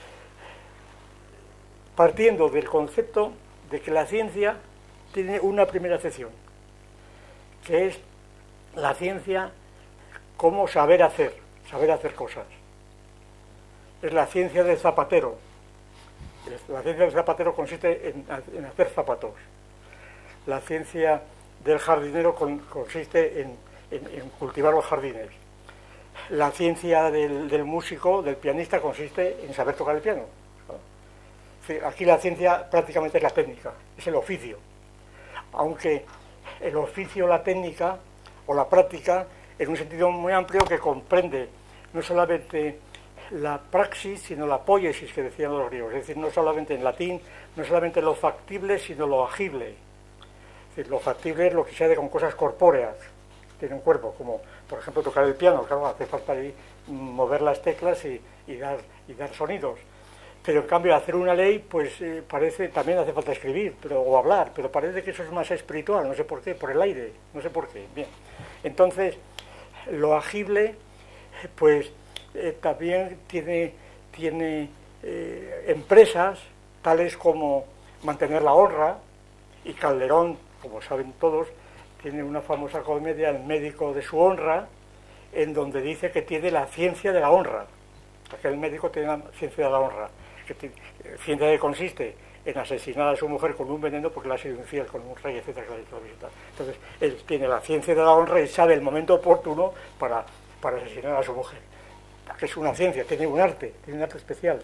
partiendo del concepto de que la ciencia tiene una primera acepción, que es la ciencia como saber hacer, saber hacer cosas. Es la ciencia del zapatero. La ciencia del zapatero consiste en, en hacer zapatos. La ciencia del jardinero con, consiste en, en, en cultivar los jardines. La ciencia del, del músico, del pianista, consiste en saber tocar el piano. Aquí la ciencia prácticamente es la técnica, es el oficio. Aunque el oficio, la técnica o la práctica, en un sentido muy amplio que comprende no solamente la praxis, sino la poiesis que decían los griegos. Es decir, no solamente en latín, no solamente lo factible, sino lo agible. Es decir, lo factible es lo que se hace con cosas corpóreas, tiene un cuerpo, como por ejemplo tocar el piano, claro, hace falta ahí mover las teclas y, y, dar, y dar sonidos. Pero en cambio hacer una ley, pues eh, parece, también hace falta escribir pero, o hablar, pero parece que eso es más espiritual, no sé por qué, por el aire, no sé por qué. Bien, entonces lo agible, pues eh, también tiene, tiene eh, empresas tales como mantener la honra, y Calderón, como saben todos, tiene una famosa comedia, El médico de su honra, en donde dice que tiene la ciencia de la honra. Aquel médico tiene la ciencia de la honra, que tiene, ciencia que consiste en asesinar a su mujer con un veneno porque le ha sido infiel con un rey, etcétera, que le ha hecho la visita. Entonces, él tiene la ciencia de la honra y sabe el momento oportuno para, para asesinar a su mujer. Que es una ciencia, tiene un arte, tiene un arte especial.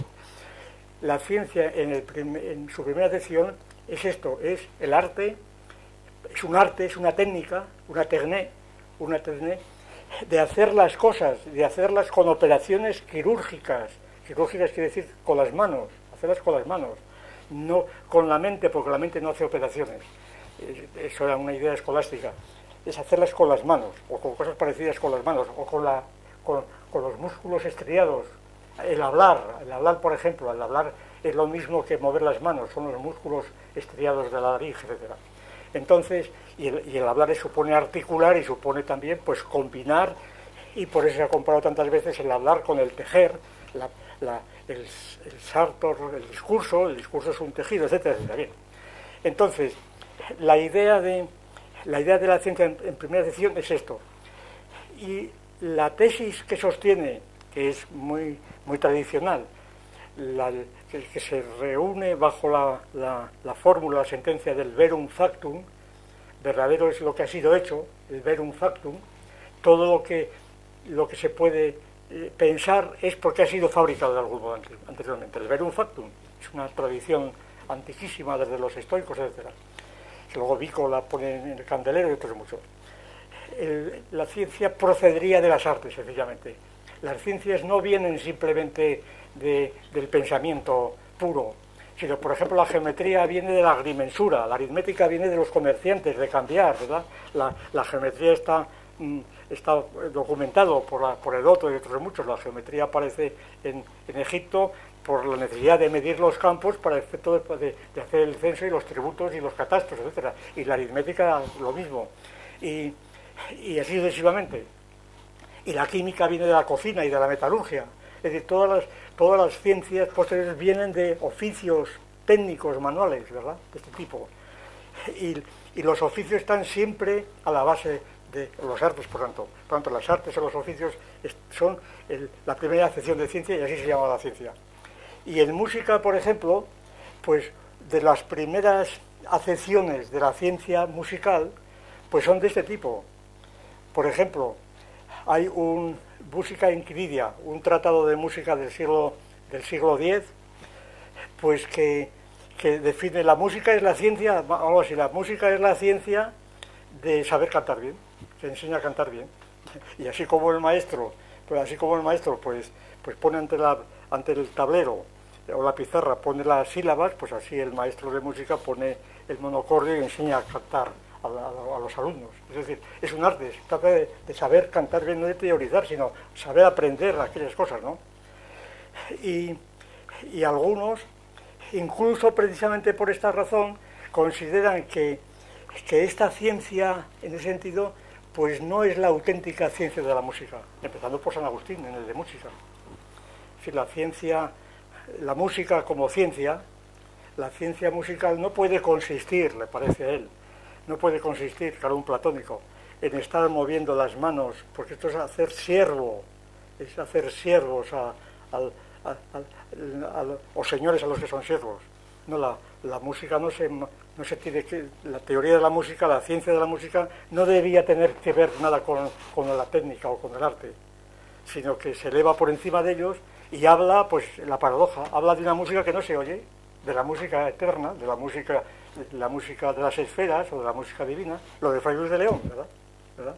La ciencia, en, el prim, en su primera acepción, es esto, es el arte, es un arte, es una técnica, una techné, una techné, de hacer las cosas, de hacerlas con operaciones quirúrgicas. Quirúrgicas quiere decir con las manos, hacerlas con las manos, no con la mente, porque la mente no hace operaciones. Eso era una idea escolástica. Es hacerlas con las manos, o con cosas parecidas con las manos, o con, la, con, con los músculos estriados. El hablar, el hablar, por ejemplo, el hablar es lo mismo que mover las manos, son los músculos estriados de la nariz, etcétera. Entonces, y el, y el hablar supone articular y supone también, pues, combinar, y por eso se ha comparado tantas veces el hablar con el tejer, la, la, el, el sartor, el discurso, el discurso es un tejido, etcétera, etcétera. Bien. Entonces, la idea de la idea de la ciencia en, en primera sección es esto. Y la tesis que sostiene, que es muy, muy tradicional, la, que, que se reúne bajo la, la, la fórmula, la sentencia del verum factum, verdadero es lo que ha sido hecho, el verum factum, todo lo que, lo que se puede eh, pensar es porque ha sido fabricado de algún modo anteriormente. El verum factum es una tradición antiquísima desde los estoicos, etcétera. Que luego Vico la pone en el candelero y otros muchos. El, la ciencia procedería de las artes, sencillamente. Las ciencias no vienen simplemente de, del pensamiento puro, sino, por ejemplo, la geometría viene de la agrimensura, la aritmética viene de los comerciantes, de cambiar, ¿verdad? La, la geometría está, mm, está documentado por, la, por Heródoto y otros muchos. La geometría aparece en, en Egipto por la necesidad de medir los campos para el efecto de, de, de hacer el censo y los tributos y los catastros, etcétera. Y la aritmética lo mismo. Y, y así sucesivamente. Y la química viene de la cocina y de la metalurgia. Es decir, todas las, todas las ciencias posteriores vienen de oficios técnicos, manuales, ¿verdad? De este tipo. Y, y los oficios están siempre a la base de los artes, por tanto. Por tanto, las artes o los oficios son el, la primera acepción de ciencia, y así se llama la ciencia. Y en música, por ejemplo, pues de las primeras acepciones de la ciencia musical, pues son de este tipo. Por ejemplo, hay un Música Inquiridia, un tratado de música del siglo del siglo diez, pues que, que define la música es la ciencia, vamos, si la música es la ciencia de saber cantar bien, se enseña a cantar bien. Y así como el maestro, pues así como el maestro, pues, pues pone ante la ante el tablero o la pizarra pone las sílabas, pues así el maestro de música pone el monocordio y enseña a cantar a, a, a los alumnos. Es decir, es un arte, se trata de, de saber cantar bien, no de teorizar, sino saber aprender aquellas cosas, ¿no? Y, y algunos, incluso precisamente por esta razón, consideran que, que esta ciencia, en ese sentido, pues no es la auténtica ciencia de la música, empezando por San Agustín, en el de música. Es decir, la ciencia, la música como ciencia, la ciencia musical no puede consistir, le parece a él, no puede consistir, claro, un platónico, en estar moviendo las manos, porque esto es hacer siervo, es hacer siervos a, a, a, a, a los señores a los que son siervos. No, la, la música no se, no se tiene que, la teoría de la música, la ciencia de la música, no debía tener que ver nada con, con la técnica o con el arte, sino que se eleva por encima de ellos y habla, pues, la paradoja, habla de una música que no se oye, de la música eterna, de la música, de la música de las esferas o de la música divina, lo de Fray Luis de León, ¿verdad? ¿verdad?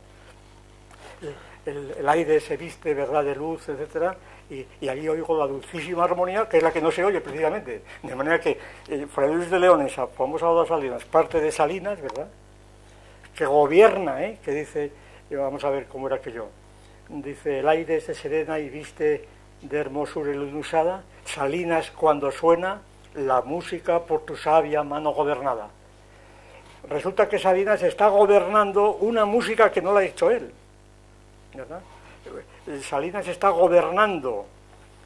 El, el aire se viste, ¿verdad?, de luz, etcétera, y, y ahí oigo la dulcísima armonía, que es la que no se oye precisamente. De manera que eh, Fray Luis de León, esa famosa Oda Salinas, parte de Salinas, ¿verdad?, que gobierna, ¿eh?, que dice, vamos a ver cómo era aquello, dice, el aire se serena y viste de hermosura y luz usada, Salinas cuando suena, la música por tu sabia mano gobernada. Resulta que Salinas está gobernando una música que no la ha hecho él, ¿verdad? Salinas está gobernando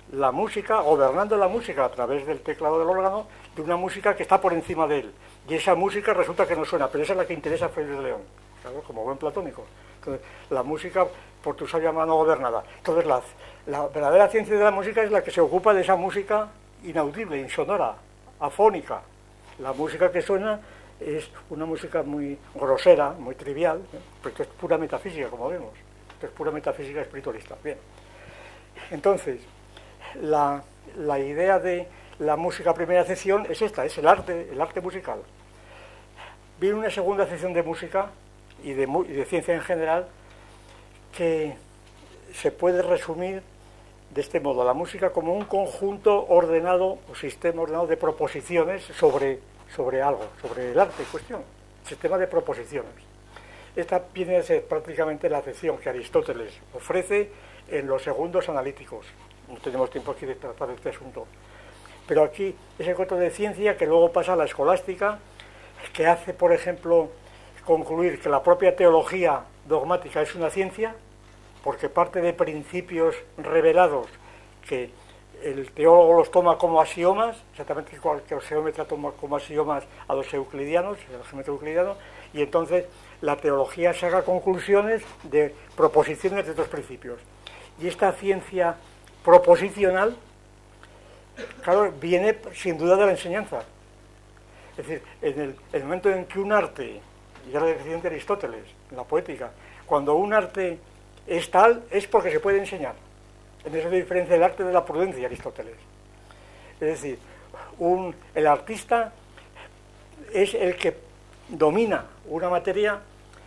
la música, gobernando la música a través del teclado del órgano, de una música que está por encima de él. Y esa música resulta que no suena, pero esa es la que interesa a Félix de León, claro, como buen platónico. Entonces, la música por tu sabia mano gobernada. Entonces, la, la verdadera ciencia de la música es la que se ocupa de esa música inaudible, insonora, afónica. La música que suena es una música muy grosera, muy trivial, ¿eh? Pero esto es pura metafísica, como vemos. Esto es pura metafísica espiritualista. Bien. Entonces, la, la idea de la música primera sección es esta, es el arte, el arte musical. Viene una segunda sección de música y de, y de ciencia en general que se puede resumir de este modo: la música como un conjunto ordenado o sistema ordenado de proposiciones sobre, sobre algo, sobre el arte en cuestión, sistema de proposiciones. Esta viene a ser prácticamente la sección que Aristóteles ofrece en los segundos analíticos. No tenemos tiempo aquí de tratar este asunto. Pero aquí es el concepto de ciencia que luego pasa a la escolástica, que hace, por ejemplo, concluir que la propia teología dogmática es una ciencia, porque parte de principios revelados que el teólogo los toma como axiomas, exactamente igual que el geómetra toma como axiomas a los euclidianos, el geómetra euclidiano, y entonces la teología saca conclusiones de proposiciones de estos principios. Y esta ciencia proposicional, claro, viene sin duda de la enseñanza. Es decir, en el, el momento en que un arte, ya lo decía Aristóteles, en la poética, cuando un arte es tal, es porque se puede enseñar. En eso se diferencia el arte de la prudencia, Aristóteles. Es decir, un, el artista es el que domina una materia,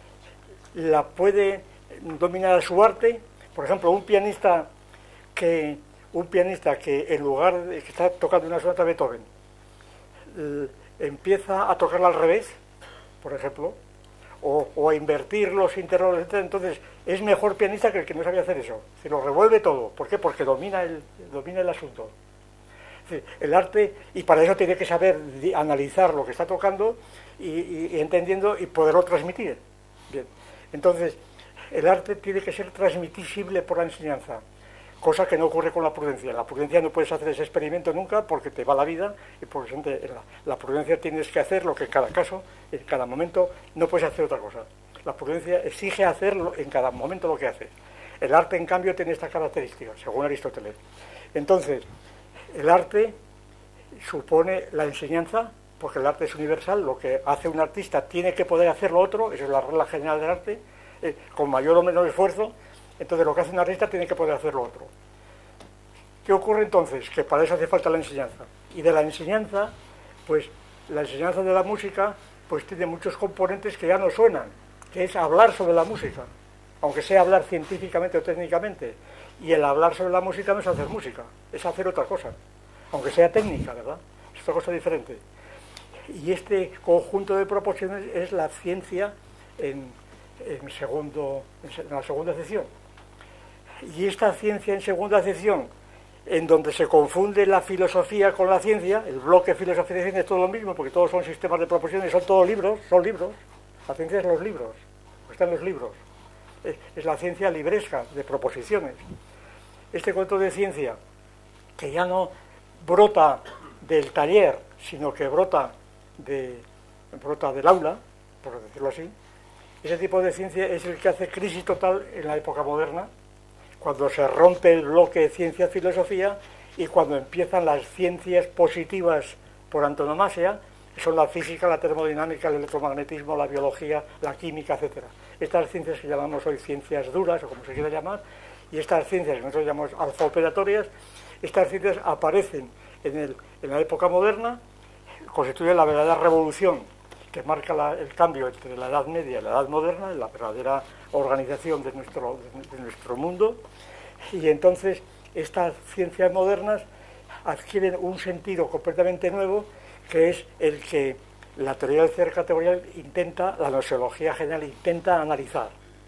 la puede dominar a su arte. Por ejemplo, un pianista que un pianista que en lugar de que está tocando una sonata de Beethoven eh, empieza a tocarla al revés, por ejemplo, o, o a invertir los intervalos, etcétera, entonces es mejor pianista que el que no sabía hacer eso. Se lo revuelve todo. ¿Por qué? Porque domina el, domina el asunto. Es decir, el arte, y para eso tiene que saber analizar lo que está tocando y, y, y entendiendo y poderlo transmitir. Bien. Entonces, el arte tiene que ser transmisible por la enseñanza, cosa que no ocurre con la prudencia. En la prudencia no puedes hacer ese experimento nunca porque te va la vida, y por eso en la, la prudencia tienes que hacer lo que en cada caso, en cada momento, no puedes hacer otra cosa. La prudencia exige hacer en cada momento lo que haces. El arte, en cambio, tiene esta característica, según Aristóteles. Entonces, el arte supone la enseñanza, porque el arte es universal. Lo que hace un artista tiene que poder hacer lo otro, eso es la regla general del arte, eh, con mayor o menor esfuerzo. Entonces, lo que hace un artista tiene que poder hacer lo otro. ¿Qué ocurre entonces? Que para eso hace falta la enseñanza. Y de la enseñanza, pues, la enseñanza de la música, pues tiene muchos componentes que ya no suenan, que es hablar sobre la música, aunque sea hablar científicamente o técnicamente. Y el hablar sobre la música no es hacer música, es hacer otra cosa, aunque sea técnica, ¿verdad? Es otra cosa diferente. Y este conjunto de proposiciones es la ciencia en, en, segundo, en la segunda sección. Y esta ciencia en segunda sección, en donde se confunde la filosofía con la ciencia, el bloque filosofía y ciencia es todo lo mismo, porque todos son sistemas de proposiciones, son todos libros, son libros. La ciencia es los libros, están los libros. Es, es la ciencia libresca de proposiciones. Este concepto de ciencia, que ya no brota del taller, sino que brota, de, brota del aula, por decirlo así, ese tipo de ciencia es el que hace crisis total en la época moderna, cuando se rompe el bloque de ciencia-filosofía y cuando empiezan las ciencias positivas por antonomasia, que son la física, la termodinámica, el electromagnetismo, la biología, la química, etcétera. Estas ciencias que llamamos hoy ciencias duras, o como se quiera llamar, y estas ciencias que nosotros llamamos alfa-operatorias, estas ciencias aparecen en, el, en la época moderna, constituyen la verdadera revolución que marca la, el cambio entre la Edad Media y la Edad Moderna, la verdadera organización de nuestro, de, de nuestro mundo, y entonces estas ciencias modernas adquieren un sentido completamente nuevo, que es el que la teoría del ser categorial intenta, la noseología general intenta analizar.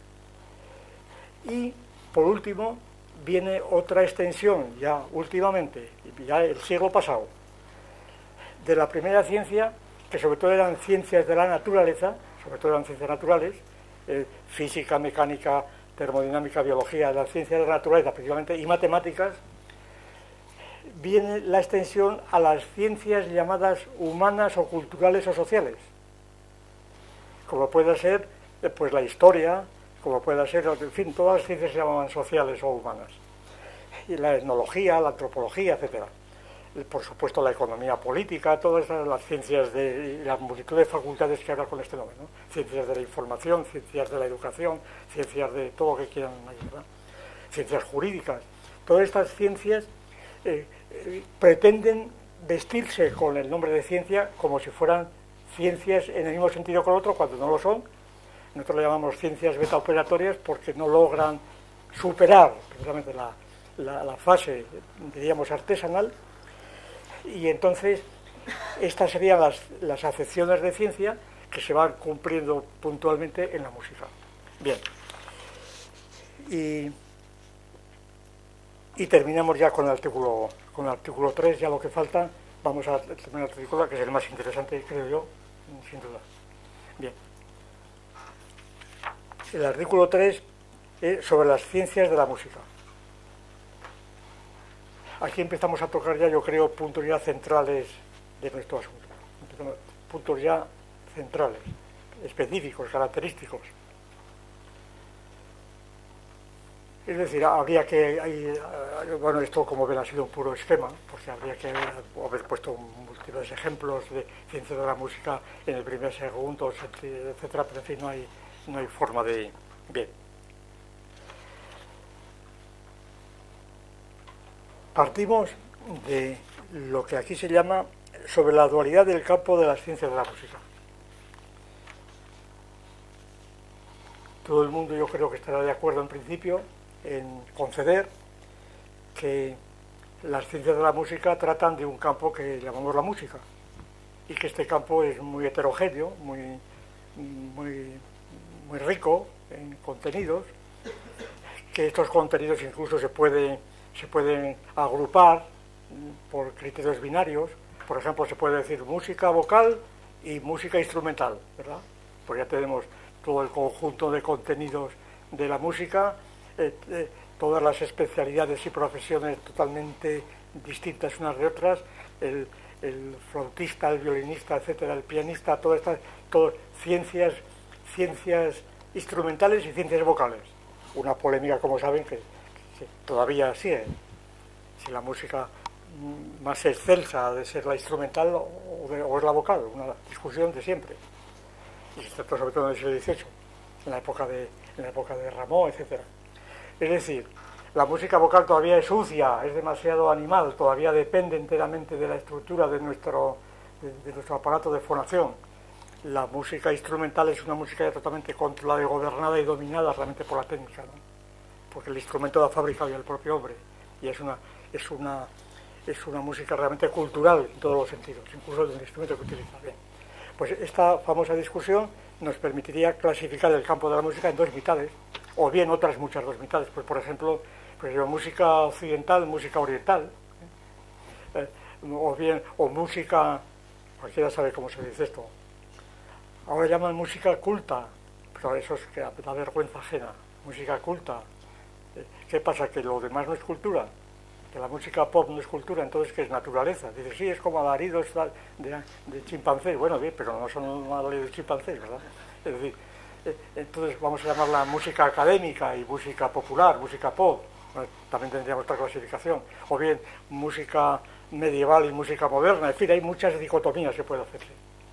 Y, por último, viene otra extensión, ya últimamente, ya el siglo pasado, de la primera ciencia, que sobre todo eran ciencias de la naturaleza, sobre todo eran ciencias naturales, eh, física, mecánica, termodinámica, biología, las ciencias de la naturaleza principalmente, y matemáticas, viene la extensión a las ciencias llamadas humanas o culturales o sociales, como puede ser pues la historia, como puede ser, en fin, todas las ciencias se llaman sociales o humanas, y la etnología, la antropología, etcétera. Por supuesto la economía política, todas las ciencias de la multitud de facultades que habrá con este nombre, ¿no? Ciencias de la información, ciencias de la educación, ciencias de todo lo que quieran, ¿verdad? Ciencias jurídicas. Todas estas ciencias eh, eh, pretenden vestirse con el nombre de ciencia como si fueran ciencias en el mismo sentido que el otro, cuando no lo son. Nosotros le llamamos ciencias betaoperatorias porque no logran superar precisamente la, la, la fase, diríamos, artesanal. Y entonces estas serían las, las acepciones de ciencia que se van cumpliendo puntualmente en la música. Bien. Y, y terminamos ya con el artículo con el artículo tres, ya lo que falta. Vamos a terminar el artículo, que es el más interesante, creo yo, sin duda. Bien. El artículo tres es sobre las ciencias de la música. Aquí empezamos a tocar ya, yo creo, puntos ya centrales de nuestro asunto. Puntos ya centrales, específicos, característicos. Es decir, habría que, hay, bueno, esto como ven ha sido un puro esquema, porque habría que haber puesto múltiples ejemplos de ciencias de la música en el primer, segundo, etcétera, pero en fin, no hay, no hay forma de... Bien. Partimos de lo que aquí se llama sobre la dualidad del campo de las ciencias de la música. Todo el mundo, yo creo que estará de acuerdo en principio en conceder que las ciencias de la música tratan de un campo que llamamos la música, y que este campo es muy heterogéneo, muy, muy, muy rico en contenidos, que estos contenidos incluso se puede se pueden agrupar por criterios binarios. Por ejemplo, se puede decir música vocal y música instrumental, ¿verdad? Pues ya tenemos todo el conjunto de contenidos de la música, eh, eh, todas las especialidades y profesiones totalmente distintas unas de otras, el, el flautista, el violinista, etcétera, el pianista, todas estas, todas ciencias, ciencias instrumentales y ciencias vocales. Una polémica, como saben, que que todavía sigue, si la música más excelsa ha de ser la instrumental o, de, o es la vocal, una discusión de siempre, y excepto sobre todo en el siglo dieciocho, en la época de, en la época de Rameau, etcétera. Es decir, la música vocal todavía es sucia, es demasiado animal, todavía depende enteramente de la estructura de nuestro, de, de nuestro aparato de fonación. La música instrumental es una música ya totalmente controlada y gobernada y dominada realmente por la técnica, ¿no? Porque el instrumento lo ha fabricado ya el propio hombre, y es una, es una, es una música realmente cultural en todos los sentidos, incluso del instrumento que utiliza. Bien. Pues esta famosa discusión nos permitiría clasificar el campo de la música en dos mitades, o bien otras muchas dos mitades, pues por ejemplo, pues, música occidental, música oriental, ¿eh? Eh, o bien, o música, cualquiera sabe cómo se dice esto, ahora llaman música culta, pero eso es que da vergüenza ajena, música culta. ¿Qué pasa? ¿Que lo demás no es cultura? ¿Que la música pop no es cultura? Entonces, ¿qué es naturaleza? Dice, sí, es como alaridos de, de chimpancés. Bueno, bien, pero no son alaridos de chimpancés, ¿verdad? Es decir, eh, entonces vamos a llamarla música académica y música popular, música pop. Bueno, también tendríamos otra clasificación. O bien, música medieval y música moderna. En fin, hay muchas dicotomías que puede hacerse.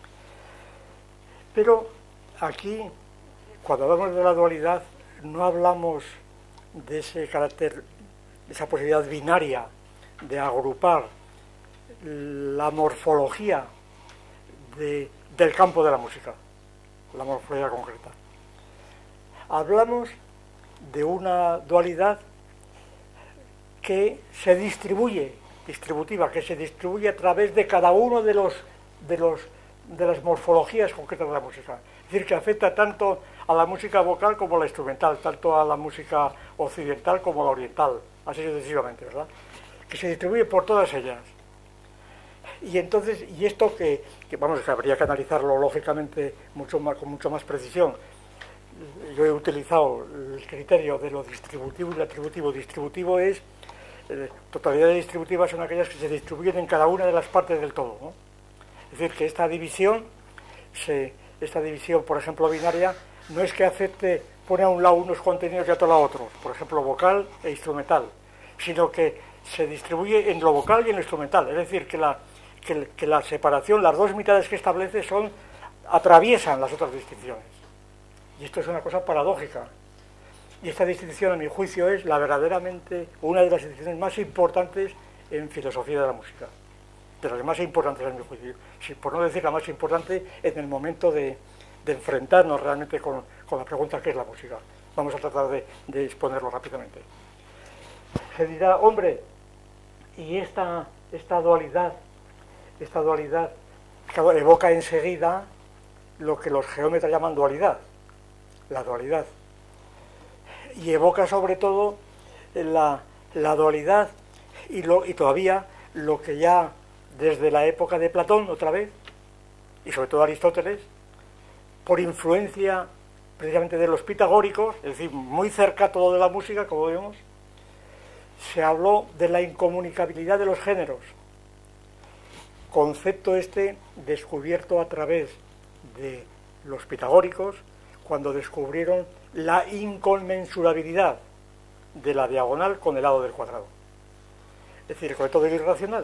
Pero aquí, cuando hablamos de la dualidad, no hablamos de ese carácter, de esa posibilidad binaria de agrupar la morfología de, del campo de la música, la morfología concreta. Hablamos de una dualidad que se distribuye, distributiva, que se distribuye a través de cada uno de los de los de las morfologías concretas de la música. Es decir, que afecta tanto a la música vocal como a la instrumental, tanto a la música occidental como a la oriental, así sucesivamente, ¿verdad? Que se distribuye por todas ellas. Y entonces, y esto que, que vamos, que habría que analizarlo lógicamente mucho más, con mucho más precisión. Yo he utilizado el criterio de lo distributivo y lo atributivo. Distributivo es eh, totalidades distributivas son aquellas que se distribuyen en cada una de las partes del todo, ¿no? Es decir, que esta división, se, esta división, por ejemplo, binaria, no es que acepte, pone a un lado unos contenidos y a otro lado otros, por ejemplo, vocal e instrumental, sino que se distribuye en lo vocal y en lo instrumental. Es decir, que la, que, que la separación, las dos mitades que establece son, atraviesan las otras distinciones. Y esto es una cosa paradójica. Y esta distinción, a mi juicio, es la verdaderamente una de las distinciones más importantes en filosofía de la música. De las más importantes, a mi juicio. Si, por no decir la más importante, en el momento de, de enfrentarnos realmente con, con la pregunta ¿qué es la música? Vamos a tratar de, de exponerlo rápidamente. Se dirá, hombre, y esta, esta dualidad, esta dualidad claro, evoca enseguida lo que los geómetras llaman dualidad, la dualidad. Y evoca sobre todo la, la dualidad y, lo, y todavía lo que ya desde la época de Platón, otra vez, y sobre todo Aristóteles, por influencia precisamente de los pitagóricos, es decir, muy cerca todo de la música, como vemos, se habló de la incomunicabilidad de los géneros, concepto este descubierto a través de los pitagóricos cuando descubrieron la inconmensurabilidad de la diagonal con el lado del cuadrado, es decir, el concepto del irracional.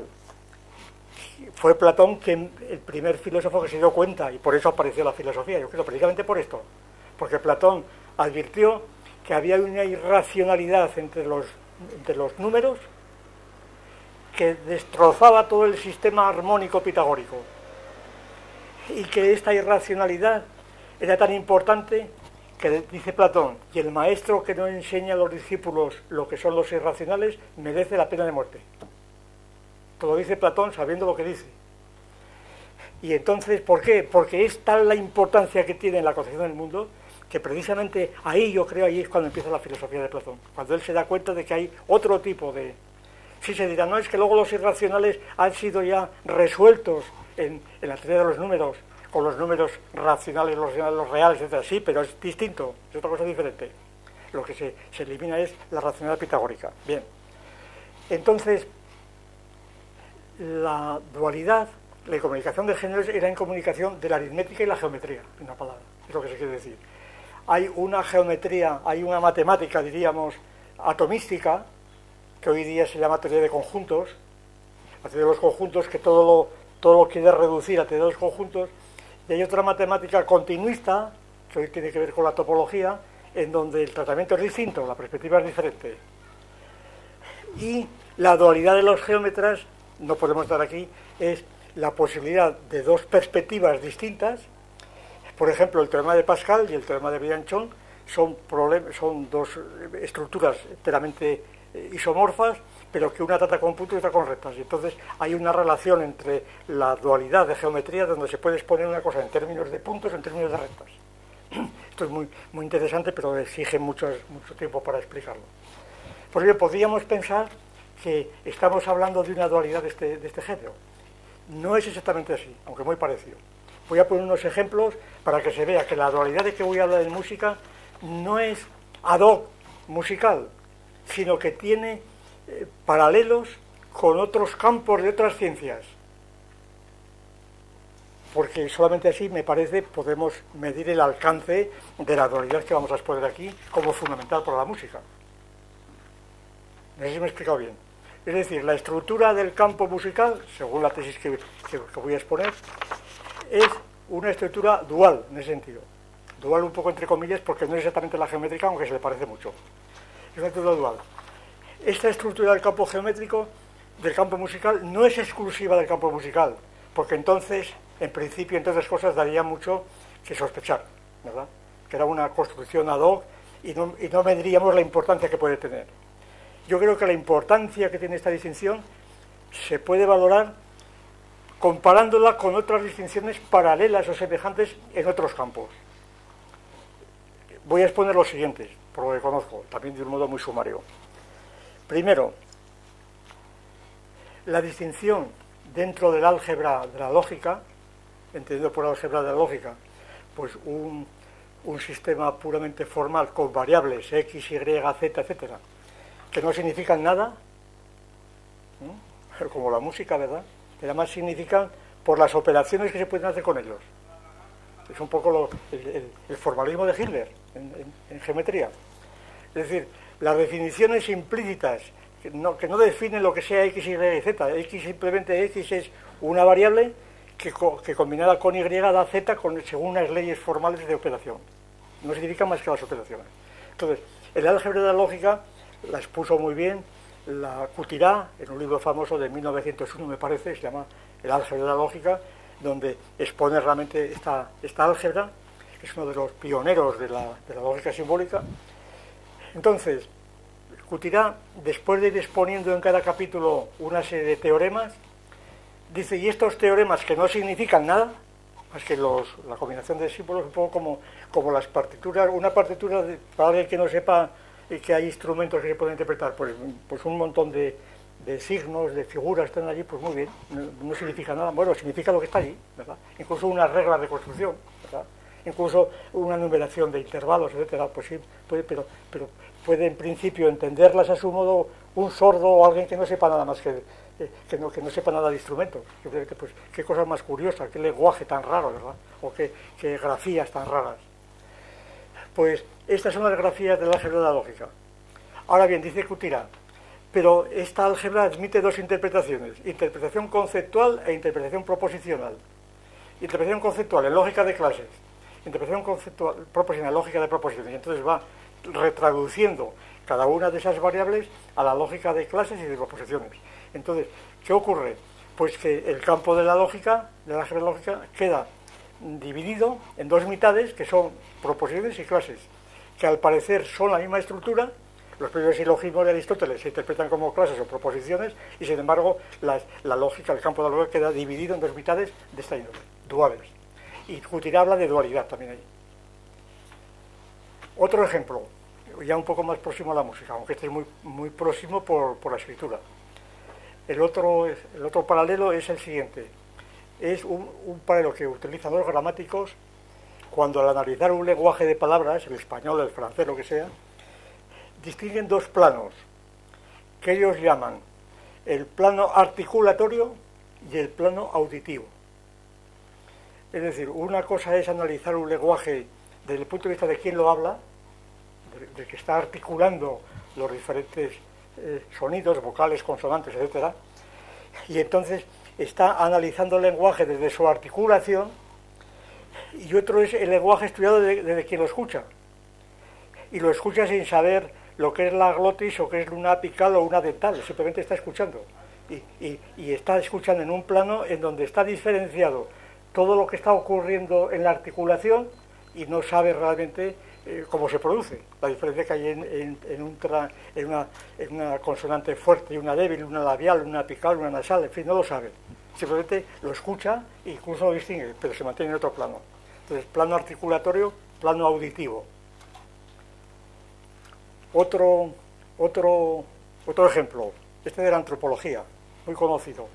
Fue Platón quien, el primer filósofo que se dio cuenta, y por eso apareció la filosofía, yo creo, precisamente por esto, porque Platón advirtió que había una irracionalidad entre los entre los números que destrozaba todo el sistema armónico pitagórico, y que esta irracionalidad era tan importante que, dice Platón, y el maestro que no enseña a los discípulos lo que son los irracionales merece la pena de muerte. Todo dice Platón sabiendo lo que dice. Y entonces, ¿por qué? Porque es tal la importancia que tiene en la concepción del mundo que precisamente ahí, yo creo, ahí es cuando empieza la filosofía de Platón, cuando él se da cuenta de que hay otro tipo de... Sí, se dirá, no, es que luego los irracionales han sido ya resueltos en, en la teoría de los números, con los números racionales, los, los reales, etcétera. Sí, pero es distinto, es otra cosa diferente. Lo que se, se elimina es la racionalidad pitagórica. Bien, entonces, la dualidad, la incomunicación de géneros era incomunicación de la aritmética y la geometría, en una palabra, es lo que se quiere decir. Hay una geometría, hay una matemática, diríamos, atomística, que hoy día se llama teoría de conjuntos, la teoría de los conjuntos, que todo lo, todo lo quiere reducir a teoría de los conjuntos, y hay otra matemática continuista, que hoy tiene que ver con la topología, en donde el tratamiento es distinto, la perspectiva es diferente. Y la dualidad de los geómetras, no podemos dar aquí, es la posibilidad de dos perspectivas distintas. Por ejemplo, el teorema de Pascal y el teorema de Bianchon son, son dos estructuras enteramente isomorfas, pero que una trata con puntos y otra con rectas. Y entonces hay una relación entre la dualidad de geometría donde se puede exponer una cosa en términos de puntos o en términos de rectas. Esto es muy, muy interesante, pero exige mucho, mucho tiempo para explicarlo. Por ello, podríamos pensar que estamos hablando de una dualidad de este, de este género. No es exactamente así, aunque muy parecido. Voy a poner unos ejemplos para que se vea que la dualidad de que voy a hablar en música no es ad hoc musical, sino que tiene eh, paralelos con otros campos de otras ciencias. Porque solamente así, me parece, podemos medir el alcance de la dualidad que vamos a exponer aquí como fundamental para la música. No sé si me he explicado bien. Es decir, la estructura del campo musical, según la tesis que, que, que voy a exponer, es una estructura dual, en ese sentido. Dual un poco entre comillas, porque no es exactamente la geométrica, aunque se le parece mucho. Es una estructura dual. Esta estructura del campo geométrico, del campo musical, no es exclusiva del campo musical, porque entonces, en principio, entre otras cosas, daría mucho que sospechar, ¿verdad? Que era una construcción ad hoc y no, y no mediríamos la importancia que puede tener. Yo creo que la importancia que tiene esta distinción se puede valorar comparándola con otras distinciones paralelas o semejantes en otros campos. Voy a exponer los siguientes, por lo que conozco, también de un modo muy sumario. Primero, la distinción dentro del álgebra de la lógica, entendido por álgebra de la lógica, pues un, un sistema puramente formal con variables x, y, z, etcétera, que no significan nada, como la música, ¿verdad? Que además significan por las operaciones que se pueden hacer con ellos. Es un poco lo, el, el, el formalismo de Hilbert en, en, en geometría. Es decir, las definiciones implícitas que no, que no definen lo que sea X, Y y Z. X simplemente X es una variable que, que combinada con Y da Z con, según unas leyes formales de operación. No significa más que las operaciones. Entonces, el álgebra de la lógica la expuso muy bien la Kutirá en un libro famoso de mil novecientos uno, me parece, se llama El álgebra de la lógica, donde expone realmente esta, esta álgebra, que es uno de los pioneros de la, de la lógica simbólica. Entonces, Kutirá, después de ir exponiendo en cada capítulo una serie de teoremas, dice, y estos teoremas que no significan nada, más que los, la combinación de símbolos, un poco como, como las partituras, una partitura, de, para alguien que no sepa que hay instrumentos que se pueden interpretar, pues, pues un montón de, de signos, de figuras están allí, pues muy bien, no, no significa nada, bueno, significa lo que está allí, ¿verdad? Incluso unas reglas de construcción, ¿verdad? Incluso una numeración de intervalos, etcétera, pues sí, puede, pero, pero puede en principio entenderlas a su modo un sordo o alguien que no sepa nada más que, que, no, que no sepa nada de instrumentos. Pues qué cosa más curiosa, qué lenguaje tan raro, ¿verdad? O qué, qué grafías tan raras. Pues estas son las grafías del álgebra de la lógica. Ahora bien, dice Kutirá, pero esta álgebra admite dos interpretaciones, interpretación conceptual e interpretación proposicional. Interpretación conceptual en lógica de clases, interpretación conceptual proposicional en lógica de proposiciones. Y entonces va retraduciendo cada una de esas variables a la lógica de clases y de proposiciones. Entonces, ¿qué ocurre? Pues que el campo de la lógica, de la álgebra lógica, queda dividido en dos mitades, que son proposiciones y clases, que al parecer son la misma estructura. Los primeros silogismos de Aristóteles se interpretan como clases o proposiciones, y sin embargo la, la lógica, el campo de la lógica queda dividido en dos mitades de esta índole, duales. Y Kutirá habla de dualidad también ahí. Otro ejemplo, ya un poco más próximo a la música, aunque este es muy, muy próximo por, por la escritura. El otro, el otro paralelo es el siguiente. Es un, un paralelo que utilizan los gramáticos cuando al analizar un lenguaje de palabras, el español, el francés, lo que sea, distinguen dos planos que ellos llaman el plano articulatorio y el plano auditivo. Es decir, una cosa es analizar un lenguaje desde el punto de vista de quién lo habla, de, de que está articulando los diferentes eh, sonidos, vocales, consonantes, etcétera, y entonces está analizando el lenguaje desde su articulación, y otro es el lenguaje estudiado desde de, de quien lo escucha, y lo escucha sin saber lo que es la glotis o que es una apical o una dental, simplemente está escuchando, y, y, y está escuchando en un plano en donde está diferenciado todo lo que está ocurriendo en la articulación y no sabe realmente eh, cómo se produce, la diferencia que hay en, en, en, un tra, en, una, en una consonante fuerte y una débil, una labial, una apical, una nasal, en fin, no lo sabe, simplemente lo escucha e incluso lo distingue, pero se mantiene en otro plano. Entonces, plano articulatorio, plano auditivo. Otro, otro, otro ejemplo, este de la antropología, muy conocido,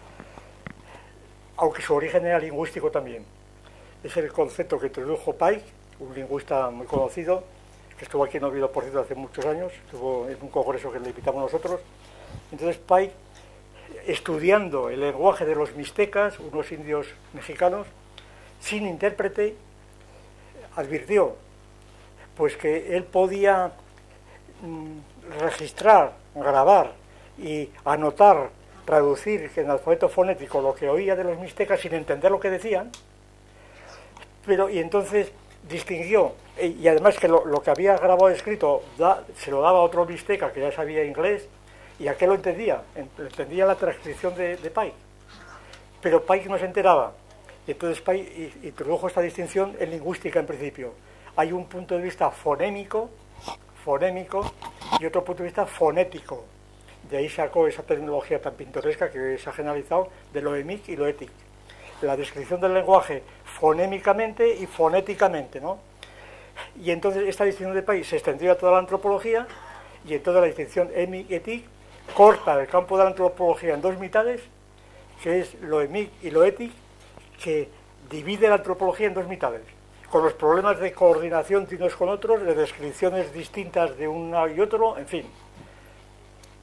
aunque su origen era lingüístico también. Es el concepto que introdujo Pike, un lingüista muy conocido, que estuvo aquí en Oviedo, por cierto, hace muchos años, estuvo en un congreso que le invitamos nosotros. Entonces Pike, estudiando el lenguaje de los mixtecas, unos indios mexicanos, sin intérprete, advirtió pues que él podía mm, registrar, grabar y anotar, traducir en alfabeto fonético lo que oía de los mixtecas sin entender lo que decían, pero y entonces distinguió, y además que lo, lo que había grabado escrito da, se lo daba a otro mixteca que ya sabía inglés, y aquel lo entendía, entendía la transcripción de, de Pike, pero Pike no se enteraba. Y entonces Pike introdujo esta distinción en lingüística en principio. Hay un punto de vista fonémico, fonémico y otro punto de vista fonético. De ahí sacó esa terminología tan pintoresca que se ha generalizado de lo emic y lo etic. La descripción del lenguaje fonémicamente y fonéticamente, ¿no? Y entonces esta distinción de Pike se extendió a toda la antropología, y entonces la distinción emic-etic corta el campo de la antropología en dos mitades, que es lo emic y lo etic, que divide la antropología en dos mitades, con los problemas de coordinación de unos con otros, de descripciones distintas de uno y otro, en fin.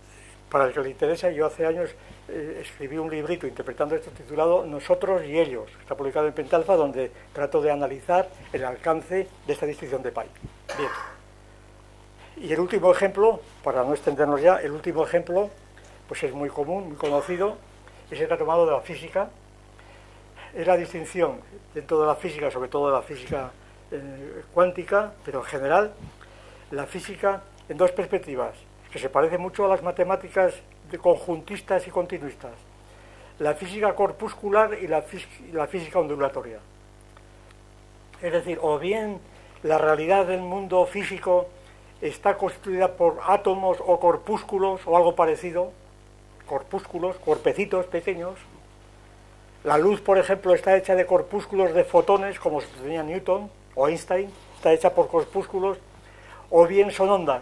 para el que le interesa, yo hace años eh, escribí un librito interpretando esto titulado Nosotros y ellos, está publicado en Pentalfa, donde trato de analizar el alcance de esta distinción de Pye. Bien. Y el último ejemplo, para no extendernos ya, el último ejemplo, pues es muy común, muy conocido, es el tomado de la física. Es la distinción dentro de la física, sobre todo de la física eh, cuántica, pero en general, la física en dos perspectivas, que se parece mucho a las matemáticas de conjuntistas y continuistas. La física corpuscular y la, y la física ondulatoria. Es decir, o bien la realidad del mundo físico está constituida por átomos o corpúsculos o algo parecido, corpúsculos, cuerpecitos pequeños. La luz, por ejemplo, está hecha de corpúsculos de fotones, como tenía Newton o Einstein, está hecha por corpúsculos, o bien son ondas.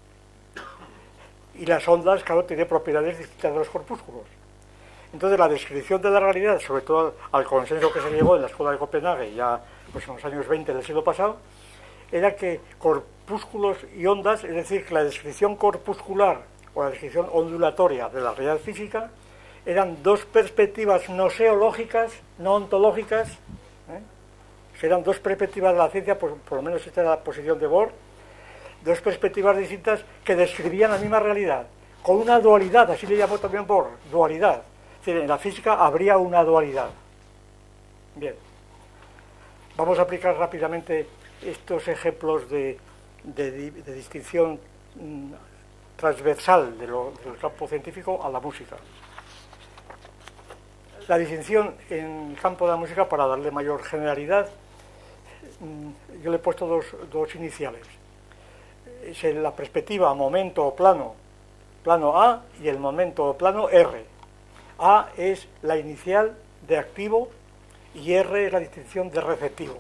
Y las ondas, claro, tienen propiedades distintas de los corpúsculos. Entonces, la descripción de la realidad, sobre todo al consenso que se llegó en la Escuela de Copenhague, ya pues, en los años veinte del siglo pasado, era que corpúsculos y ondas, es decir, que la descripción corpuscular o la descripción ondulatoria de la realidad física eran dos perspectivas noseológicas, no ontológicas, ¿eh? que eran dos perspectivas de la ciencia, por, por lo menos esta era la posición de Bohr, dos perspectivas distintas que describían la misma realidad, con una dualidad, así le llamó también Bohr, dualidad. Es decir, en la física habría una dualidad. Bien, vamos a aplicar rápidamente estos ejemplos de, de, de distinción mmm, transversal de lo, del campo científico a la música. La distinción en el campo de la música, para darle mayor generalidad, mmm, yo le he puesto dos, dos iniciales. Es la perspectiva momento o plano, plano A, y el momento o plano R. A es la inicial de activo y R es la distinción de receptivo.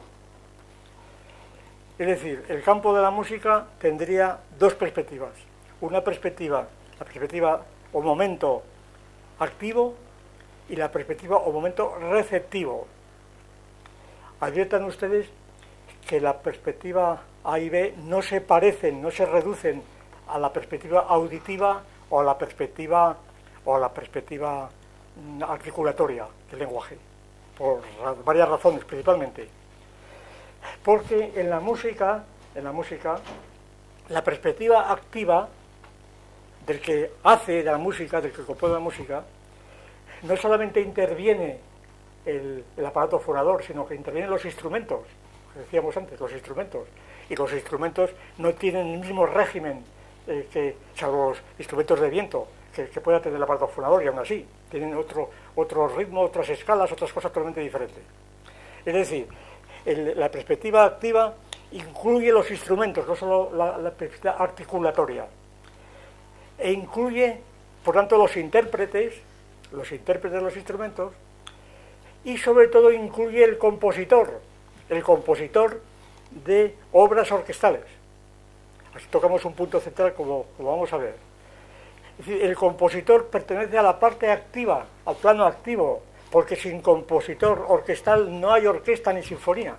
Es decir, el campo de la música tendría dos perspectivas. Una perspectiva, la perspectiva o momento activo y la perspectiva o momento receptivo. Adviertan ustedes que la perspectiva A y B no se parecen, no se reducen a la perspectiva auditiva o a la perspectiva o a la perspectiva articulatoria del lenguaje, por varias razones principalmente. Porque en la música, en la música, la perspectiva activa del que hace de la música, del que compone la música, no solamente interviene el, el aparato fonador, sino que intervienen los instrumentos, que decíamos antes, los instrumentos. Y los instrumentos no tienen el mismo régimen eh, que, salvo los instrumentos de viento, que, que pueda tener el aparato fonador, y aún así tienen otro, otro ritmo, otras escalas, otras cosas totalmente diferentes. Es decir, el, la perspectiva activa incluye los instrumentos, no solo la, la perspectiva articulatoria, e incluye, por tanto, los intérpretes, los intérpretes de los instrumentos, y sobre todo incluye el compositor, el compositor de obras orquestales. Aquí tocamos un punto central, como, como vamos a ver. Es decir, el compositor pertenece a la parte activa, al plano activo, porque sin compositor orquestal no hay orquesta ni sinfonía.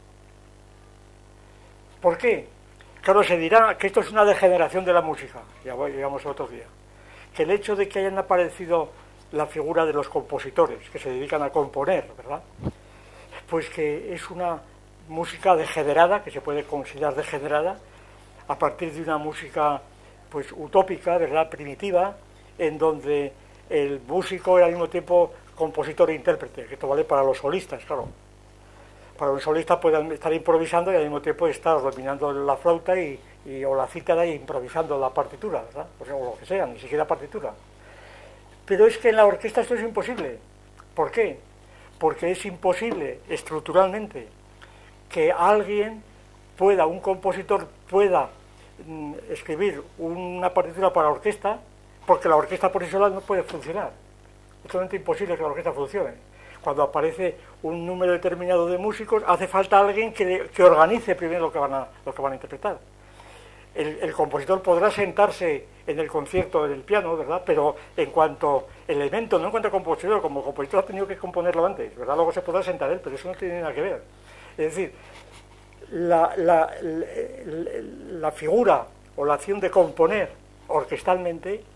¿Por qué? Claro, se dirá que esto es una degeneración de la música, ya llegamos otro día, que el hecho de que hayan aparecido la figura de los compositores, que se dedican a componer, ¿verdad?, pues que es una música degenerada, que se puede considerar degenerada, a partir de una música pues utópica, ¿verdad?, primitiva, en donde el músico era al mismo tiempo compositor e intérprete, que esto vale para los solistas, claro. Para un solista puede estar improvisando y al mismo tiempo estar dominando la flauta y, y, o la cítara e improvisando la partitura, ¿verdad?, o sea, o lo que sea, ni siquiera partitura. Pero es que en la orquesta esto es imposible. ¿Por qué? Porque es imposible estructuralmente que alguien pueda, un compositor pueda mm, escribir una partitura para orquesta, porque la orquesta por sí sola no puede funcionar. Es totalmente imposible que la orquesta funcione. Cuando aparece un número determinado de músicos, hace falta alguien que, que organice primero lo que van a, lo que van a interpretar. El, el compositor podrá sentarse en el concierto del piano, ¿verdad?, pero en cuanto elemento, no en cuanto a compositor, como compositor ha tenido que componerlo antes, ¿verdad?, luego se podrá sentar él, pero eso no tiene nada que ver. Es decir, la, la, la, la figura o la acción de componer orquestalmente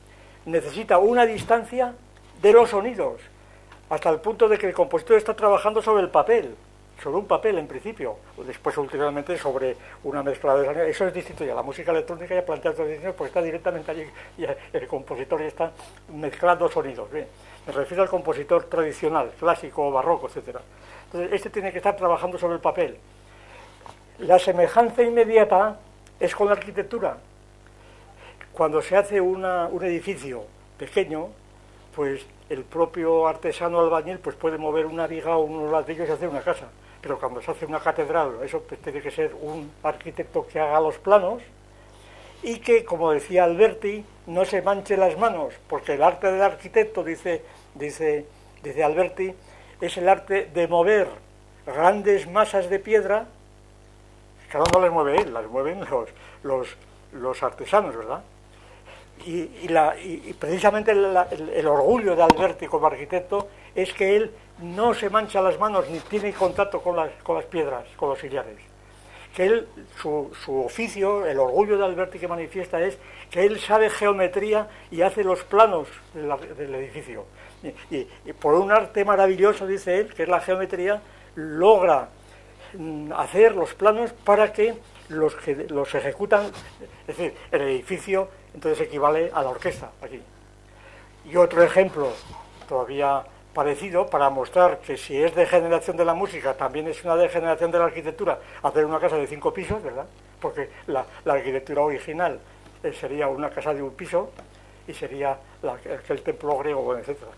necesita una distancia de los sonidos, hasta el punto de que el compositor está trabajando sobre el papel, sobre un papel en principio, después ulteriormente sobre una mezcla de sonidos. Eso es distinto ya, la música electrónica ya plantea otras distinciones porque está directamente allí y el compositor ya está mezclando sonidos. Bien, me refiero al compositor tradicional, clásico, barroco, etcétera. Entonces, este tiene que estar trabajando sobre el papel. La semejanza inmediata es con la arquitectura. Cuando se hace una, un edificio pequeño, pues el propio artesano albañil pues puede mover una viga o unos ladrillos y hacer una casa. Pero cuando se hace una catedral, eso pues tiene que ser un arquitecto que haga los planos y que, como decía Alberti, no se manche las manos, porque el arte del arquitecto, dice, dice, dice Alberti, es el arte de mover grandes masas de piedra. Claro, no las mueve él, las mueven los, los, los artesanos, ¿verdad? Y, y, la, y, y precisamente el, el, el orgullo de Alberti como arquitecto es que él no se mancha las manos ni tiene contacto con las, con las piedras, con los sillares. Que él, su, su oficio, el orgullo de Alberti que manifiesta es que él sabe geometría y hace los planos de la, del edificio. Y, y, y por un arte maravilloso, dice él, que es la geometría, logra mm, hacer los planos para que los que los ejecutan, es decir, el edificio entonces equivale a la orquesta aquí. Y otro ejemplo todavía parecido para mostrar que si es degeneración de la música también es una degeneración de la arquitectura hacer una casa de cinco pisos, ¿verdad? Porque la, la arquitectura original eh, sería una casa de un piso y sería la, el templo griego, etcétera.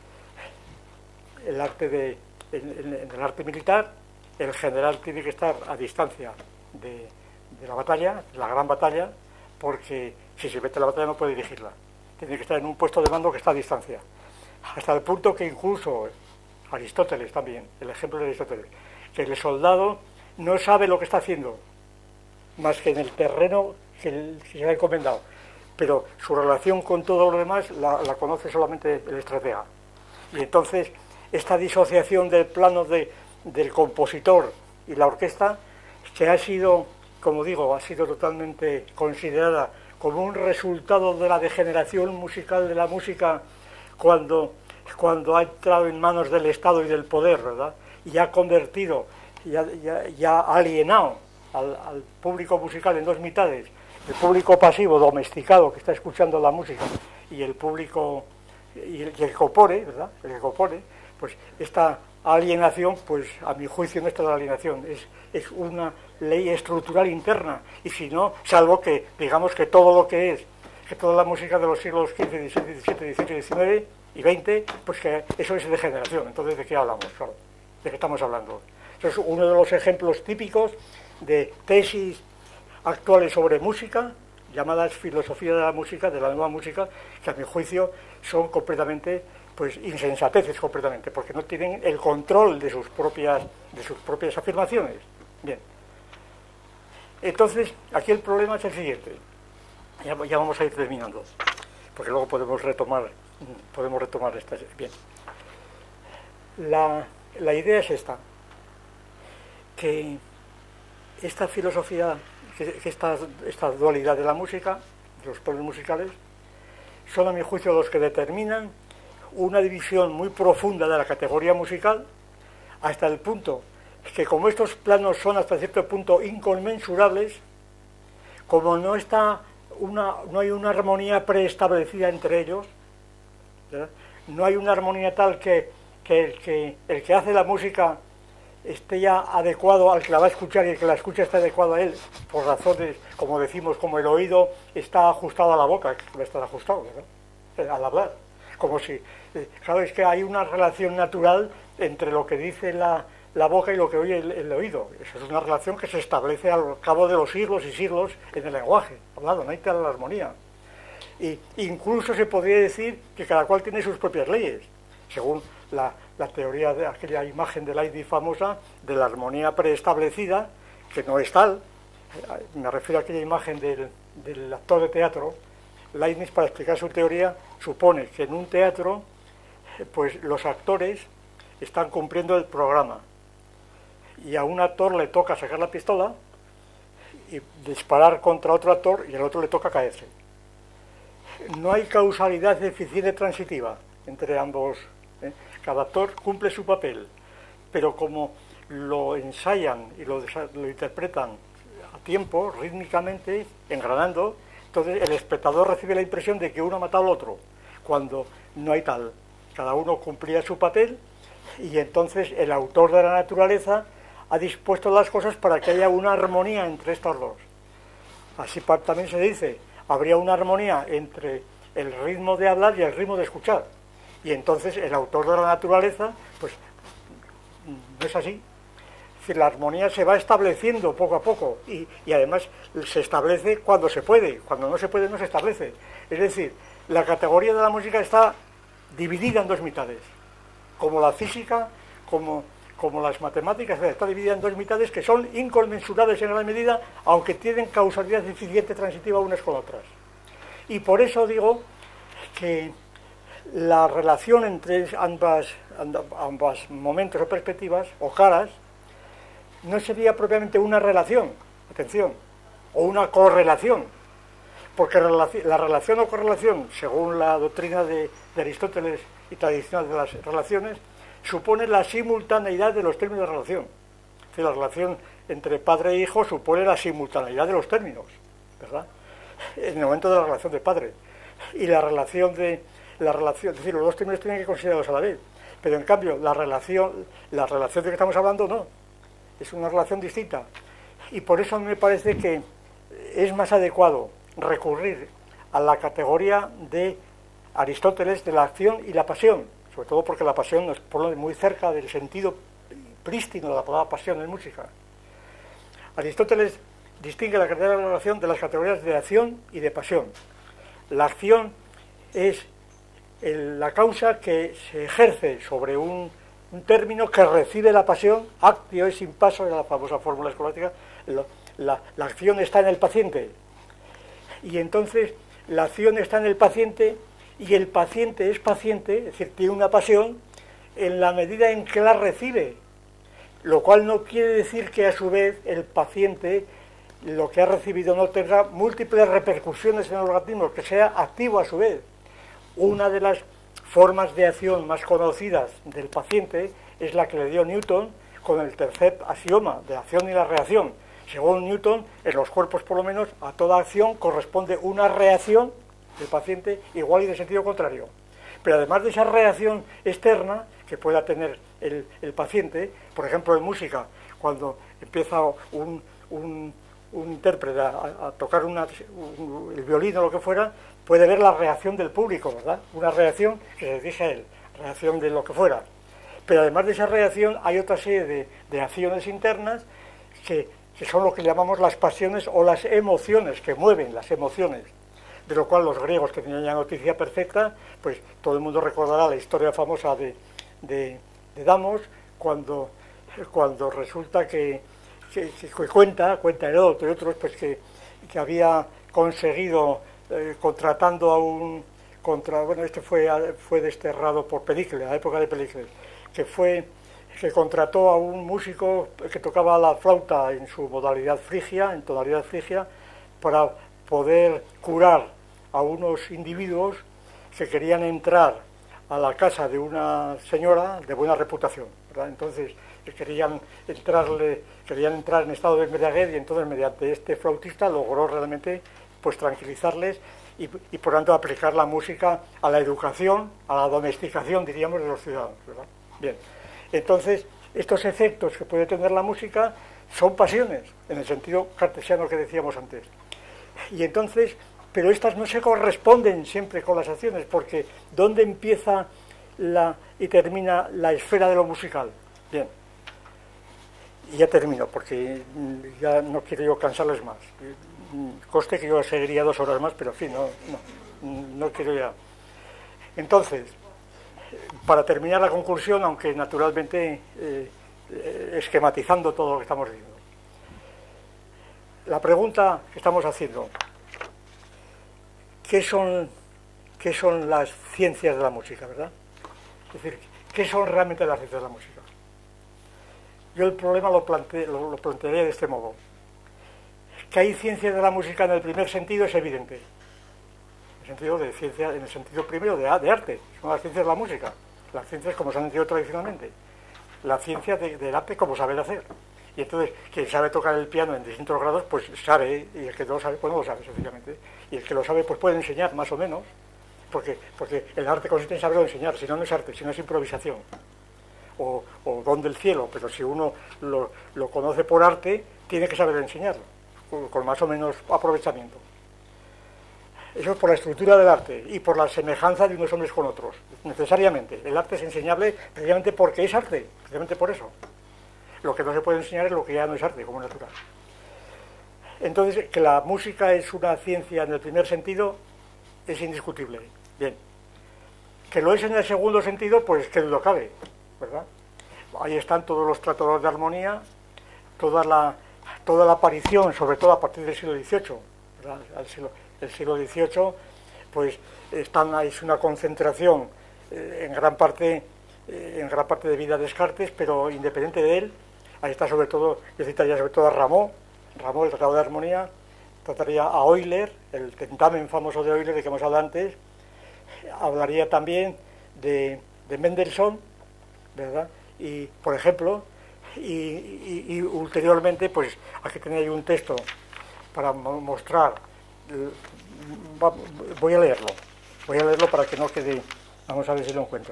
El arte de en, en, en el arte militar, el general tiene que estar a distancia de, de la batalla, la gran batalla, porque si se mete a la batalla no puede dirigirla. Tiene que estar en un puesto de mando que está a distancia. Hasta el punto que incluso Aristóteles también, el ejemplo de Aristóteles, que el soldado no sabe lo que está haciendo, más que en el terreno que, el, que se le ha encomendado. Pero su relación con todo lo demás la, la conoce solamente el estratega. Y entonces, esta disociación del plano de, del compositor y la orquesta, que ha sido, como digo, ha sido totalmente considerada como un resultado de la degeneración musical de la música cuando, cuando ha entrado en manos del Estado y del poder, ¿verdad? Y ha convertido, y ha, ya, ya ha alienado al, al público musical en dos mitades, el público pasivo, domesticado, que está escuchando la música, y el público, y el, y el que compone, ¿verdad? El que compone, pues esta alienación, pues a mi juicio no es la alienación, es, es una ley estructural interna, y si no, salvo que digamos que todo lo que es, que toda la música de los siglos quince, diecisiete, diecisiete, dieciocho, diecinueve y veinte, pues que eso es degeneración. Entonces, ¿de qué hablamos? Claro, ¿de qué estamos hablando? Eso es uno de los ejemplos típicos de tesis actuales sobre música, llamadas filosofía de la música, de la nueva música, que a mi juicio son completamente, pues, insensateces completamente, porque no tienen el control de sus propias, de sus propias afirmaciones. Bien. Entonces, aquí el problema es el siguiente. Ya, ya vamos a ir terminando, porque luego podemos retomar, podemos retomar esta. Bien. La, la idea es esta, que esta filosofía, que, que esta, esta dualidad de la música, de los planos musicales, son a mi juicio los que determinan una división muy profunda de la categoría musical, hasta el punto que como estos planos son hasta cierto punto inconmensurables, como no está una, no hay una armonía preestablecida entre ellos, ¿verdad? No hay una armonía tal que, que, el que el que hace la música esté ya adecuado al que la va a escuchar y el que la escucha esté adecuado a él, por razones, como decimos, como el oído está ajustado a la boca, que debe estar ajustado, ¿verdad? Al hablar. Como si, claro, es que hay una relación natural entre lo que dice la, la boca y lo que oye el, el oído. Esa es una relación que se establece al cabo de los siglos y siglos en el lenguaje hablado, no hay tal armonía. Y incluso se podría decir que cada cual tiene sus propias leyes, según la, la teoría de aquella imagen de Leibniz famosa de la armonía preestablecida, que no es tal. Me refiero a aquella imagen del, del actor de teatro. Leibniz, para explicar su teoría, supone que en un teatro, pues los actores están cumpliendo el programa y a un actor le toca sacar la pistola y disparar contra otro actor y al otro le toca caerse. no hay causalidad eficiente transitiva entre ambos. ¿eh? Cada actor cumple su papel, pero como lo ensayan y lo, lo interpretan a tiempo, rítmicamente, engranando, entonces el espectador recibe la impresión de que uno ha matado al otro, cuando no hay tal. Cada uno cumplía su papel y entonces el autor de la naturaleza ha dispuesto las cosas para que haya una armonía entre estos dos. Así también se dice, habría una armonía entre el ritmo de hablar y el ritmo de escuchar. Y entonces el autor de la naturaleza, pues no es así. Es decir, la armonía se va estableciendo poco a poco y, y además se establece cuando se puede, cuando no se puede no se establece. Es decir, la categoría de la música está dividida en dos mitades, como la física, como, como las matemáticas, está dividida en dos mitades que son inconmensurables en gran medida, aunque tienen causalidad eficiente transitiva unas con otras. Y por eso digo que la relación entre ambas, ambas momentos o perspectivas, o caras, no sería propiamente una relación, atención, o una correlación, porque la relación o correlación, según la doctrina de, de Aristóteles y tradicional de las relaciones, supone la simultaneidad de los términos de relación. Es decir, la relación entre padre e hijo supone la simultaneidad de los términos, ¿verdad? En el momento de la relación de padre. Y la relación de la relación, es decir, los dos términos tienen que considerarlos a la vez. Pero en cambio, la relación, la relación de que estamos hablando no. Es una relación distinta. Y por eso a mí me parece que es más adecuado recurrir a la categoría de Aristóteles de la acción y la pasión, sobre todo porque la pasión nos pone muy cerca del sentido prístino de la palabra pasión en música. Aristóteles distingue la categoría de la relación de las categorías de acción y de pasión. La acción es el, la causa que se ejerce sobre un, un término que recibe la pasión. Actio es in passo, era la famosa fórmula escolástica. La, la, la acción está en el paciente. Y entonces la acción está en el paciente y el paciente es paciente, es decir, tiene una pasión en la medida en que la recibe, lo cual no quiere decir que a su vez el paciente lo que ha recibido no tenga múltiples repercusiones en el organismo, que sea activo a su vez. Una de las formas de acción más conocidas del paciente es la que le dio Newton con el tercer axioma de acción y la reacción. Según Newton, en los cuerpos por lo menos, a toda acción corresponde una reacción del paciente igual y de sentido contrario. Pero además de esa reacción externa que pueda tener el, el paciente, por ejemplo en música, cuando empieza un, un, un intérprete a, a tocar una, un, el violín o lo que fuera, puede ver la reacción del público, ¿verdad? Una reacción que se dirige a él, reacción de lo que fuera. Pero además de esa reacción hay otra serie de, de acciones internas que que son lo que llamamos las pasiones o las emociones, que mueven las emociones, de lo cual los griegos, que tenían ya noticia perfecta, pues todo el mundo recordará la historia famosa de, de, de Damos, cuando, cuando resulta que, que, que cuenta, cuenta Heródoto y otros, pues que, que había conseguido, eh, contratando a un, contra, bueno, este fue, fue desterrado por Pericles, la época de Pericles, que fue... que contrató a un músico que tocaba la flauta en su modalidad frigia, en tonalidad frigia, para poder curar a unos individuos que querían entrar a la casa de una señora de buena reputación, ¿verdad? Entonces querían entrarle, querían entrar en estado de embriaguez y entonces mediante este flautista logró realmente pues tranquilizarles y, y por tanto aplicar la música a la educación, a la domesticación, diríamos, de los ciudadanos, ¿verdad? Bien. Entonces, estos efectos que puede tener la música son pasiones, en el sentido cartesiano que decíamos antes. Y entonces, pero estas no se corresponden siempre con las acciones, porque ¿dónde empieza la, y termina la esfera de lo musical? Bien, y ya termino, porque ya no quiero yo cansarles más. Conste que yo seguiría dos horas más, pero en fin, no, no, no quiero ya. Entonces, para terminar la conclusión, aunque naturalmente eh, esquematizando todo lo que estamos diciendo, la pregunta que estamos haciendo, ¿qué son, qué son las ciencias de la música, verdad? Es decir, ¿qué son realmente las ciencias de la música? Yo el problema lo, plante, lo, lo plantearía de este modo. Que hay ciencias de la música en el primer sentido es evidente. sentido de ciencia, en el sentido primero de, de arte. Son las ciencias de la música, las ciencias como se han entendido tradicionalmente, la ciencia de, del arte como saber hacer. Y entonces, quien sabe tocar el piano en distintos grados, pues sabe, y el que no lo sabe, pues no lo sabe, sencillamente. Y el que lo sabe, pues puede enseñar, más o menos, porque, porque el arte consiste en saberlo enseñar, si no, no es arte, si no es improvisación. O, o don del cielo, pero si uno lo, lo conoce por arte, tiene que saber enseñarlo, con, con más o menos aprovechamiento. Eso es por la estructura del arte y por la semejanza de unos hombres con otros, necesariamente. El arte es enseñable precisamente porque es arte, precisamente por eso. Lo que no se puede enseñar es lo que ya no es arte, como natural. Entonces, que la música es una ciencia en el primer sentido es indiscutible. Bien. Que lo es en el segundo sentido, pues que duda cabe, ¿verdad? Ahí están todos los tratados de armonía, toda la, toda la aparición, sobre todo a partir del siglo dieciocho, ¿verdad? El siglo, el siglo dieciocho, pues están, es una concentración eh, en gran parte eh, en gran parte debida a Descartes, pero independiente de él. Ahí está sobre todo, yo citaría sobre todo a Rameau, Rameau, el Tratado de Armonía, trataría a Euler, el tentamen famoso de Euler de que hemos hablado antes, hablaría también de, de Mendelssohn, ¿verdad? Y, por ejemplo, y, y, y ulteriormente, pues aquí tenía yo un texto para mostrar, voy a leerlo, voy a leerlo para que no quede, vamos a ver si lo encuentro.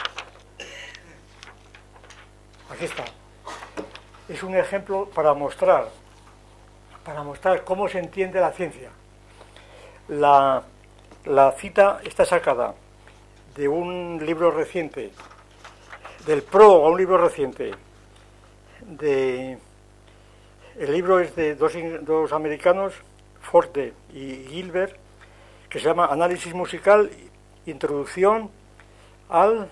Aquí está. Es un ejemplo para mostrar, para mostrar cómo se entiende la ciencia. La, la cita está sacada de un libro reciente, del prólogo a un libro reciente. De, el libro es de dos, dos americanos, Forte y Gilbert, que se llama Análisis musical, introducción al,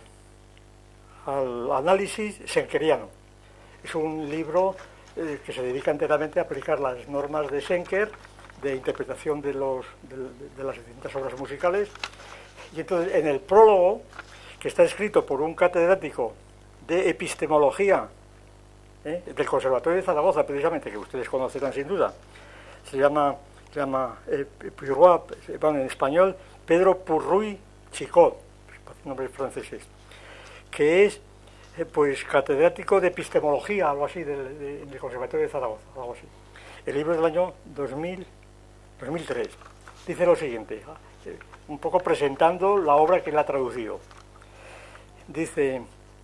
al análisis schenkeriano. Es un libro eh, que se dedica enteramente a aplicar las normas de Schenker, de interpretación de, los, de, de las distintas obras musicales. Y entonces, en el prólogo, que está escrito por un catedrático de epistemología ¿eh? del Conservatorio de Zaragoza, precisamente, que ustedes conocerán sin duda, se llama, se llama eh, Purroy, bueno, en español, Pedro Purroy Chicot, nombres franceses, que es pues catedrático de epistemología, algo así, del, de, del Conservatorio de Zaragoza, algo así. El libro es del año dos mil, dos mil tres. Dice lo siguiente, un poco presentando la obra que él ha traducido. Dice,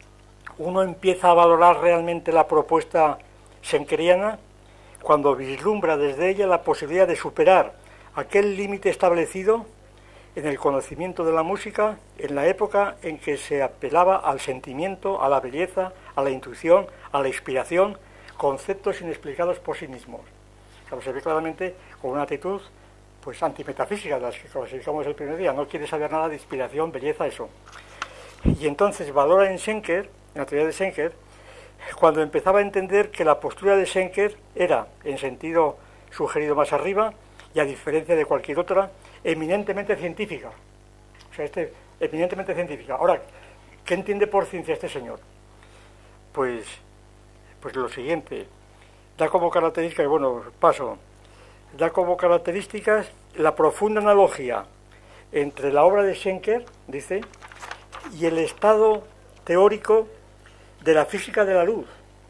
uno empieza a valorar realmente la propuesta schenkeriana cuando vislumbra desde ella la posibilidad de superar aquel límite establecido en el conocimiento de la música en la época en que se apelaba al sentimiento, a la belleza, a la intuición, a la inspiración, conceptos inexplicados por sí mismos. Claro, se ve claramente con una actitud pues antimetafísica, de las que clasificamos el primer día, no quiere saber nada de inspiración, belleza, eso. Y entonces valora en Schenker, en la teoría de Schenker, cuando empezaba a entender que la postura de Schenker era, en sentido sugerido más arriba, y a diferencia de cualquier otra, eminentemente científica. O sea, este, eminentemente científica. Ahora, ¿qué entiende por ciencia este señor? Pues, pues lo siguiente. Da como características, bueno, paso, da como características la profunda analogía entre la obra de Schenker, dice, y el estado teórico de la física de la luz.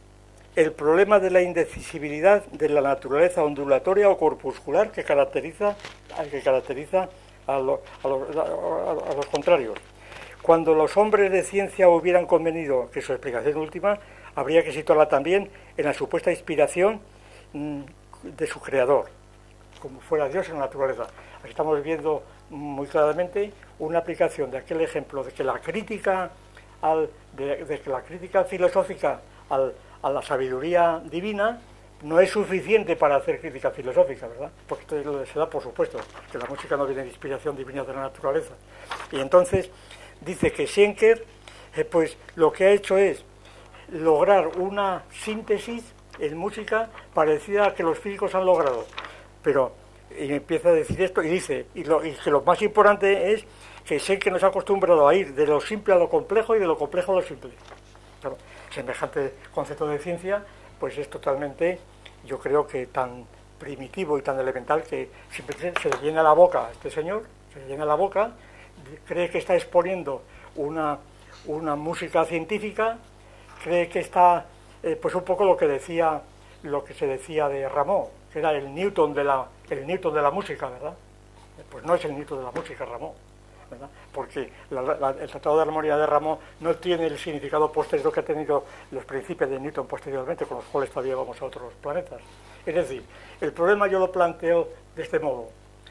El problema de la indecisibilidad de la naturaleza ondulatoria o corpuscular que caracteriza, que caracteriza a, lo, a, lo, a, a los contrarios. Cuando los hombres de ciencia hubieran convenido que su explicación última habría que situarla también en la supuesta inspiración mmm, de su creador, como fuera Dios en la naturaleza. Aquí estamos viendo muy claramente una aplicación de aquel ejemplo de que la crítica, al, de, de que la crítica filosófica al a la sabiduría divina no es suficiente para hacer crítica filosófica, ¿verdad? Porque esto se da por supuesto, que la música no viene de inspiración divina de la naturaleza. Y entonces dice que Schenker, eh, pues lo que ha hecho es lograr una síntesis en música parecida a que los físicos han logrado. Pero y empieza a decir esto y dice, y, lo, y que lo más importante es que Schenker nos ha acostumbrado a ir de lo simple a lo complejo y de lo complejo a lo simple. Claro, semejante concepto de ciencia, pues es totalmente, yo creo que tan primitivo y tan elemental que siempre se le viene a la boca a este señor, se llena la boca, cree que está exponiendo una, una música científica, cree que está, eh, pues un poco lo que decía, lo que se decía de Rameau, que era el Newton de la, el Newton de la música, ¿verdad? Pues no es el Newton de la música, Rameau, ¿verdad? Porque la, la, el Tratado de Armonía de Rameau no tiene el significado posterior que ha tenido los principios de Newton posteriormente, con los cuales todavía vamos a otros planetas. Es decir, el problema yo lo planteo de este modo.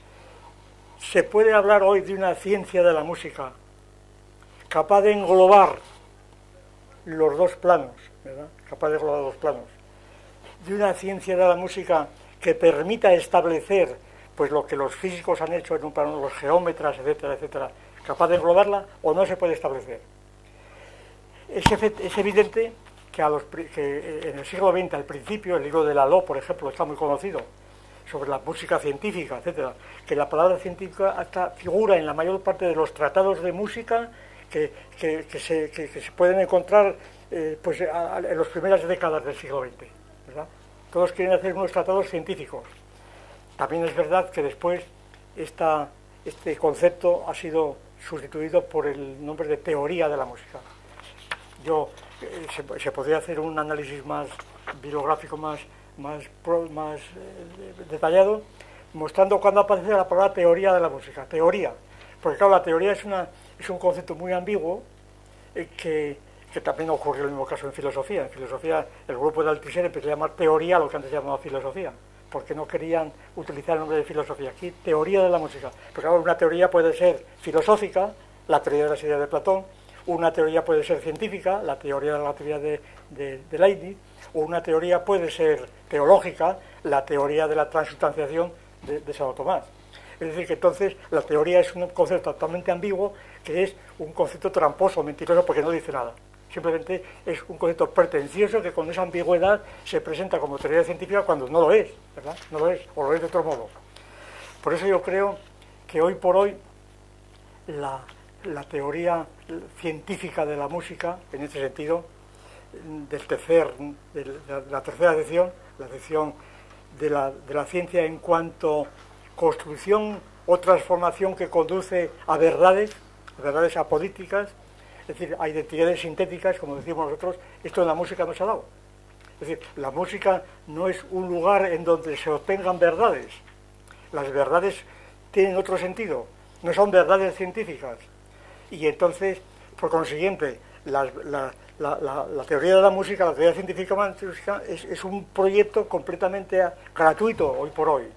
Se puede hablar hoy de una ciencia de la música capaz de englobar los dos planos, ¿verdad? Capaz de englobar los dos planos. De una ciencia de la música que permita establecer pues lo que los físicos han hecho en un plano, los geómetras, etcétera, etcétera, capaz de englobarla, o no se puede establecer. Es, es evidente que, a los, que en el siglo veinte, al principio, el libro de Lalo, por ejemplo, está muy conocido, sobre la música científica, etcétera, que la palabra científica hasta figura en la mayor parte de los tratados de música que, que, que, se, que, que se pueden encontrar eh, pues, a, a, en las primeras décadas del siglo veinte, ¿verdad? Todos quieren hacer unos tratados científicos. También es verdad que después esta, este concepto ha sido sustituido por el nombre de teoría de la música. Yo, eh, se, se podría hacer un análisis más bibliográfico, más, más, más eh, detallado, mostrando cuándo aparece la palabra teoría de la música. Teoría, porque claro, la teoría es, una, es un concepto muy ambiguo eh, que, que también ocurrió el mismo caso en filosofía. En filosofía, el grupo de Althusser empezó a llamar teoría lo que antes se llamaba filosofía, porque no querían utilizar el nombre de filosofía. Aquí, teoría de la música. Porque claro, una teoría puede ser filosófica, la teoría de las ideas de Platón, una teoría puede ser científica, la teoría de la relatividad de, de, de Leibniz, o una teoría puede ser teológica, la teoría de la transustanciación de, de Santo Tomás. Es decir, que entonces la teoría es un concepto totalmente ambiguo, que es un concepto tramposo, mentiroso, porque no dice nada. Simplemente es un concepto pretencioso que con esa ambigüedad se presenta como teoría científica cuando no lo es, ¿verdad? No lo es, o lo es de otro modo. Por eso yo creo que hoy por hoy la, la teoría científica de la música, en este sentido, del tercer, de la, de la tercera sección, la sección de la, de la ciencia en cuanto construcción o transformación que conduce a verdades, a verdades apolíticas, es decir, a identidades sintéticas, como decimos nosotros, esto en la música no se ha dado. Es decir, la música no es un lugar en donde se obtengan verdades. Las verdades tienen otro sentido, no son verdades científicas. Y entonces, por consiguiente, la, la, la, la, la teoría de la música, la teoría científica es, es un proyecto completamente gratuito hoy por hoy.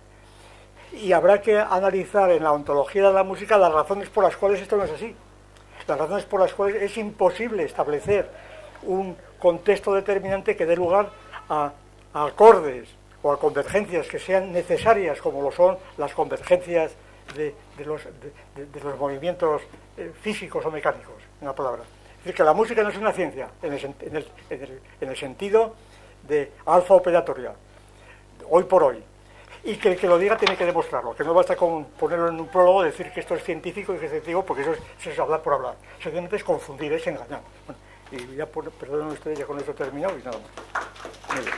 Y habrá que analizar en la ontología de la música las razones por las cuales esto no es así. Las razones por las cuales es imposible establecer un contexto determinante que dé lugar a, a acordes o a convergencias que sean necesarias, como lo son las convergencias de, de, los, de, de los movimientos eh, físicos o mecánicos, en una palabra. Es decir, que la música no es una ciencia, en el, en el, en el, en el sentido de alfa operatoria, hoy por hoy. Y que el que lo diga tiene que demostrarlo, que no basta con ponerlo en un prólogo, decir que esto es científico y que es científico, porque eso es, eso es hablar por hablar. Simplemente es confundir, es engañar. Bueno, y ya, por, perdonen ustedes, ya con esto he terminado y nada más. Muy bien.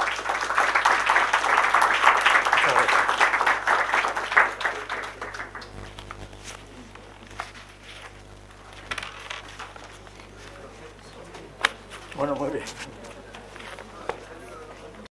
Muchas gracias. Bueno, muy bien.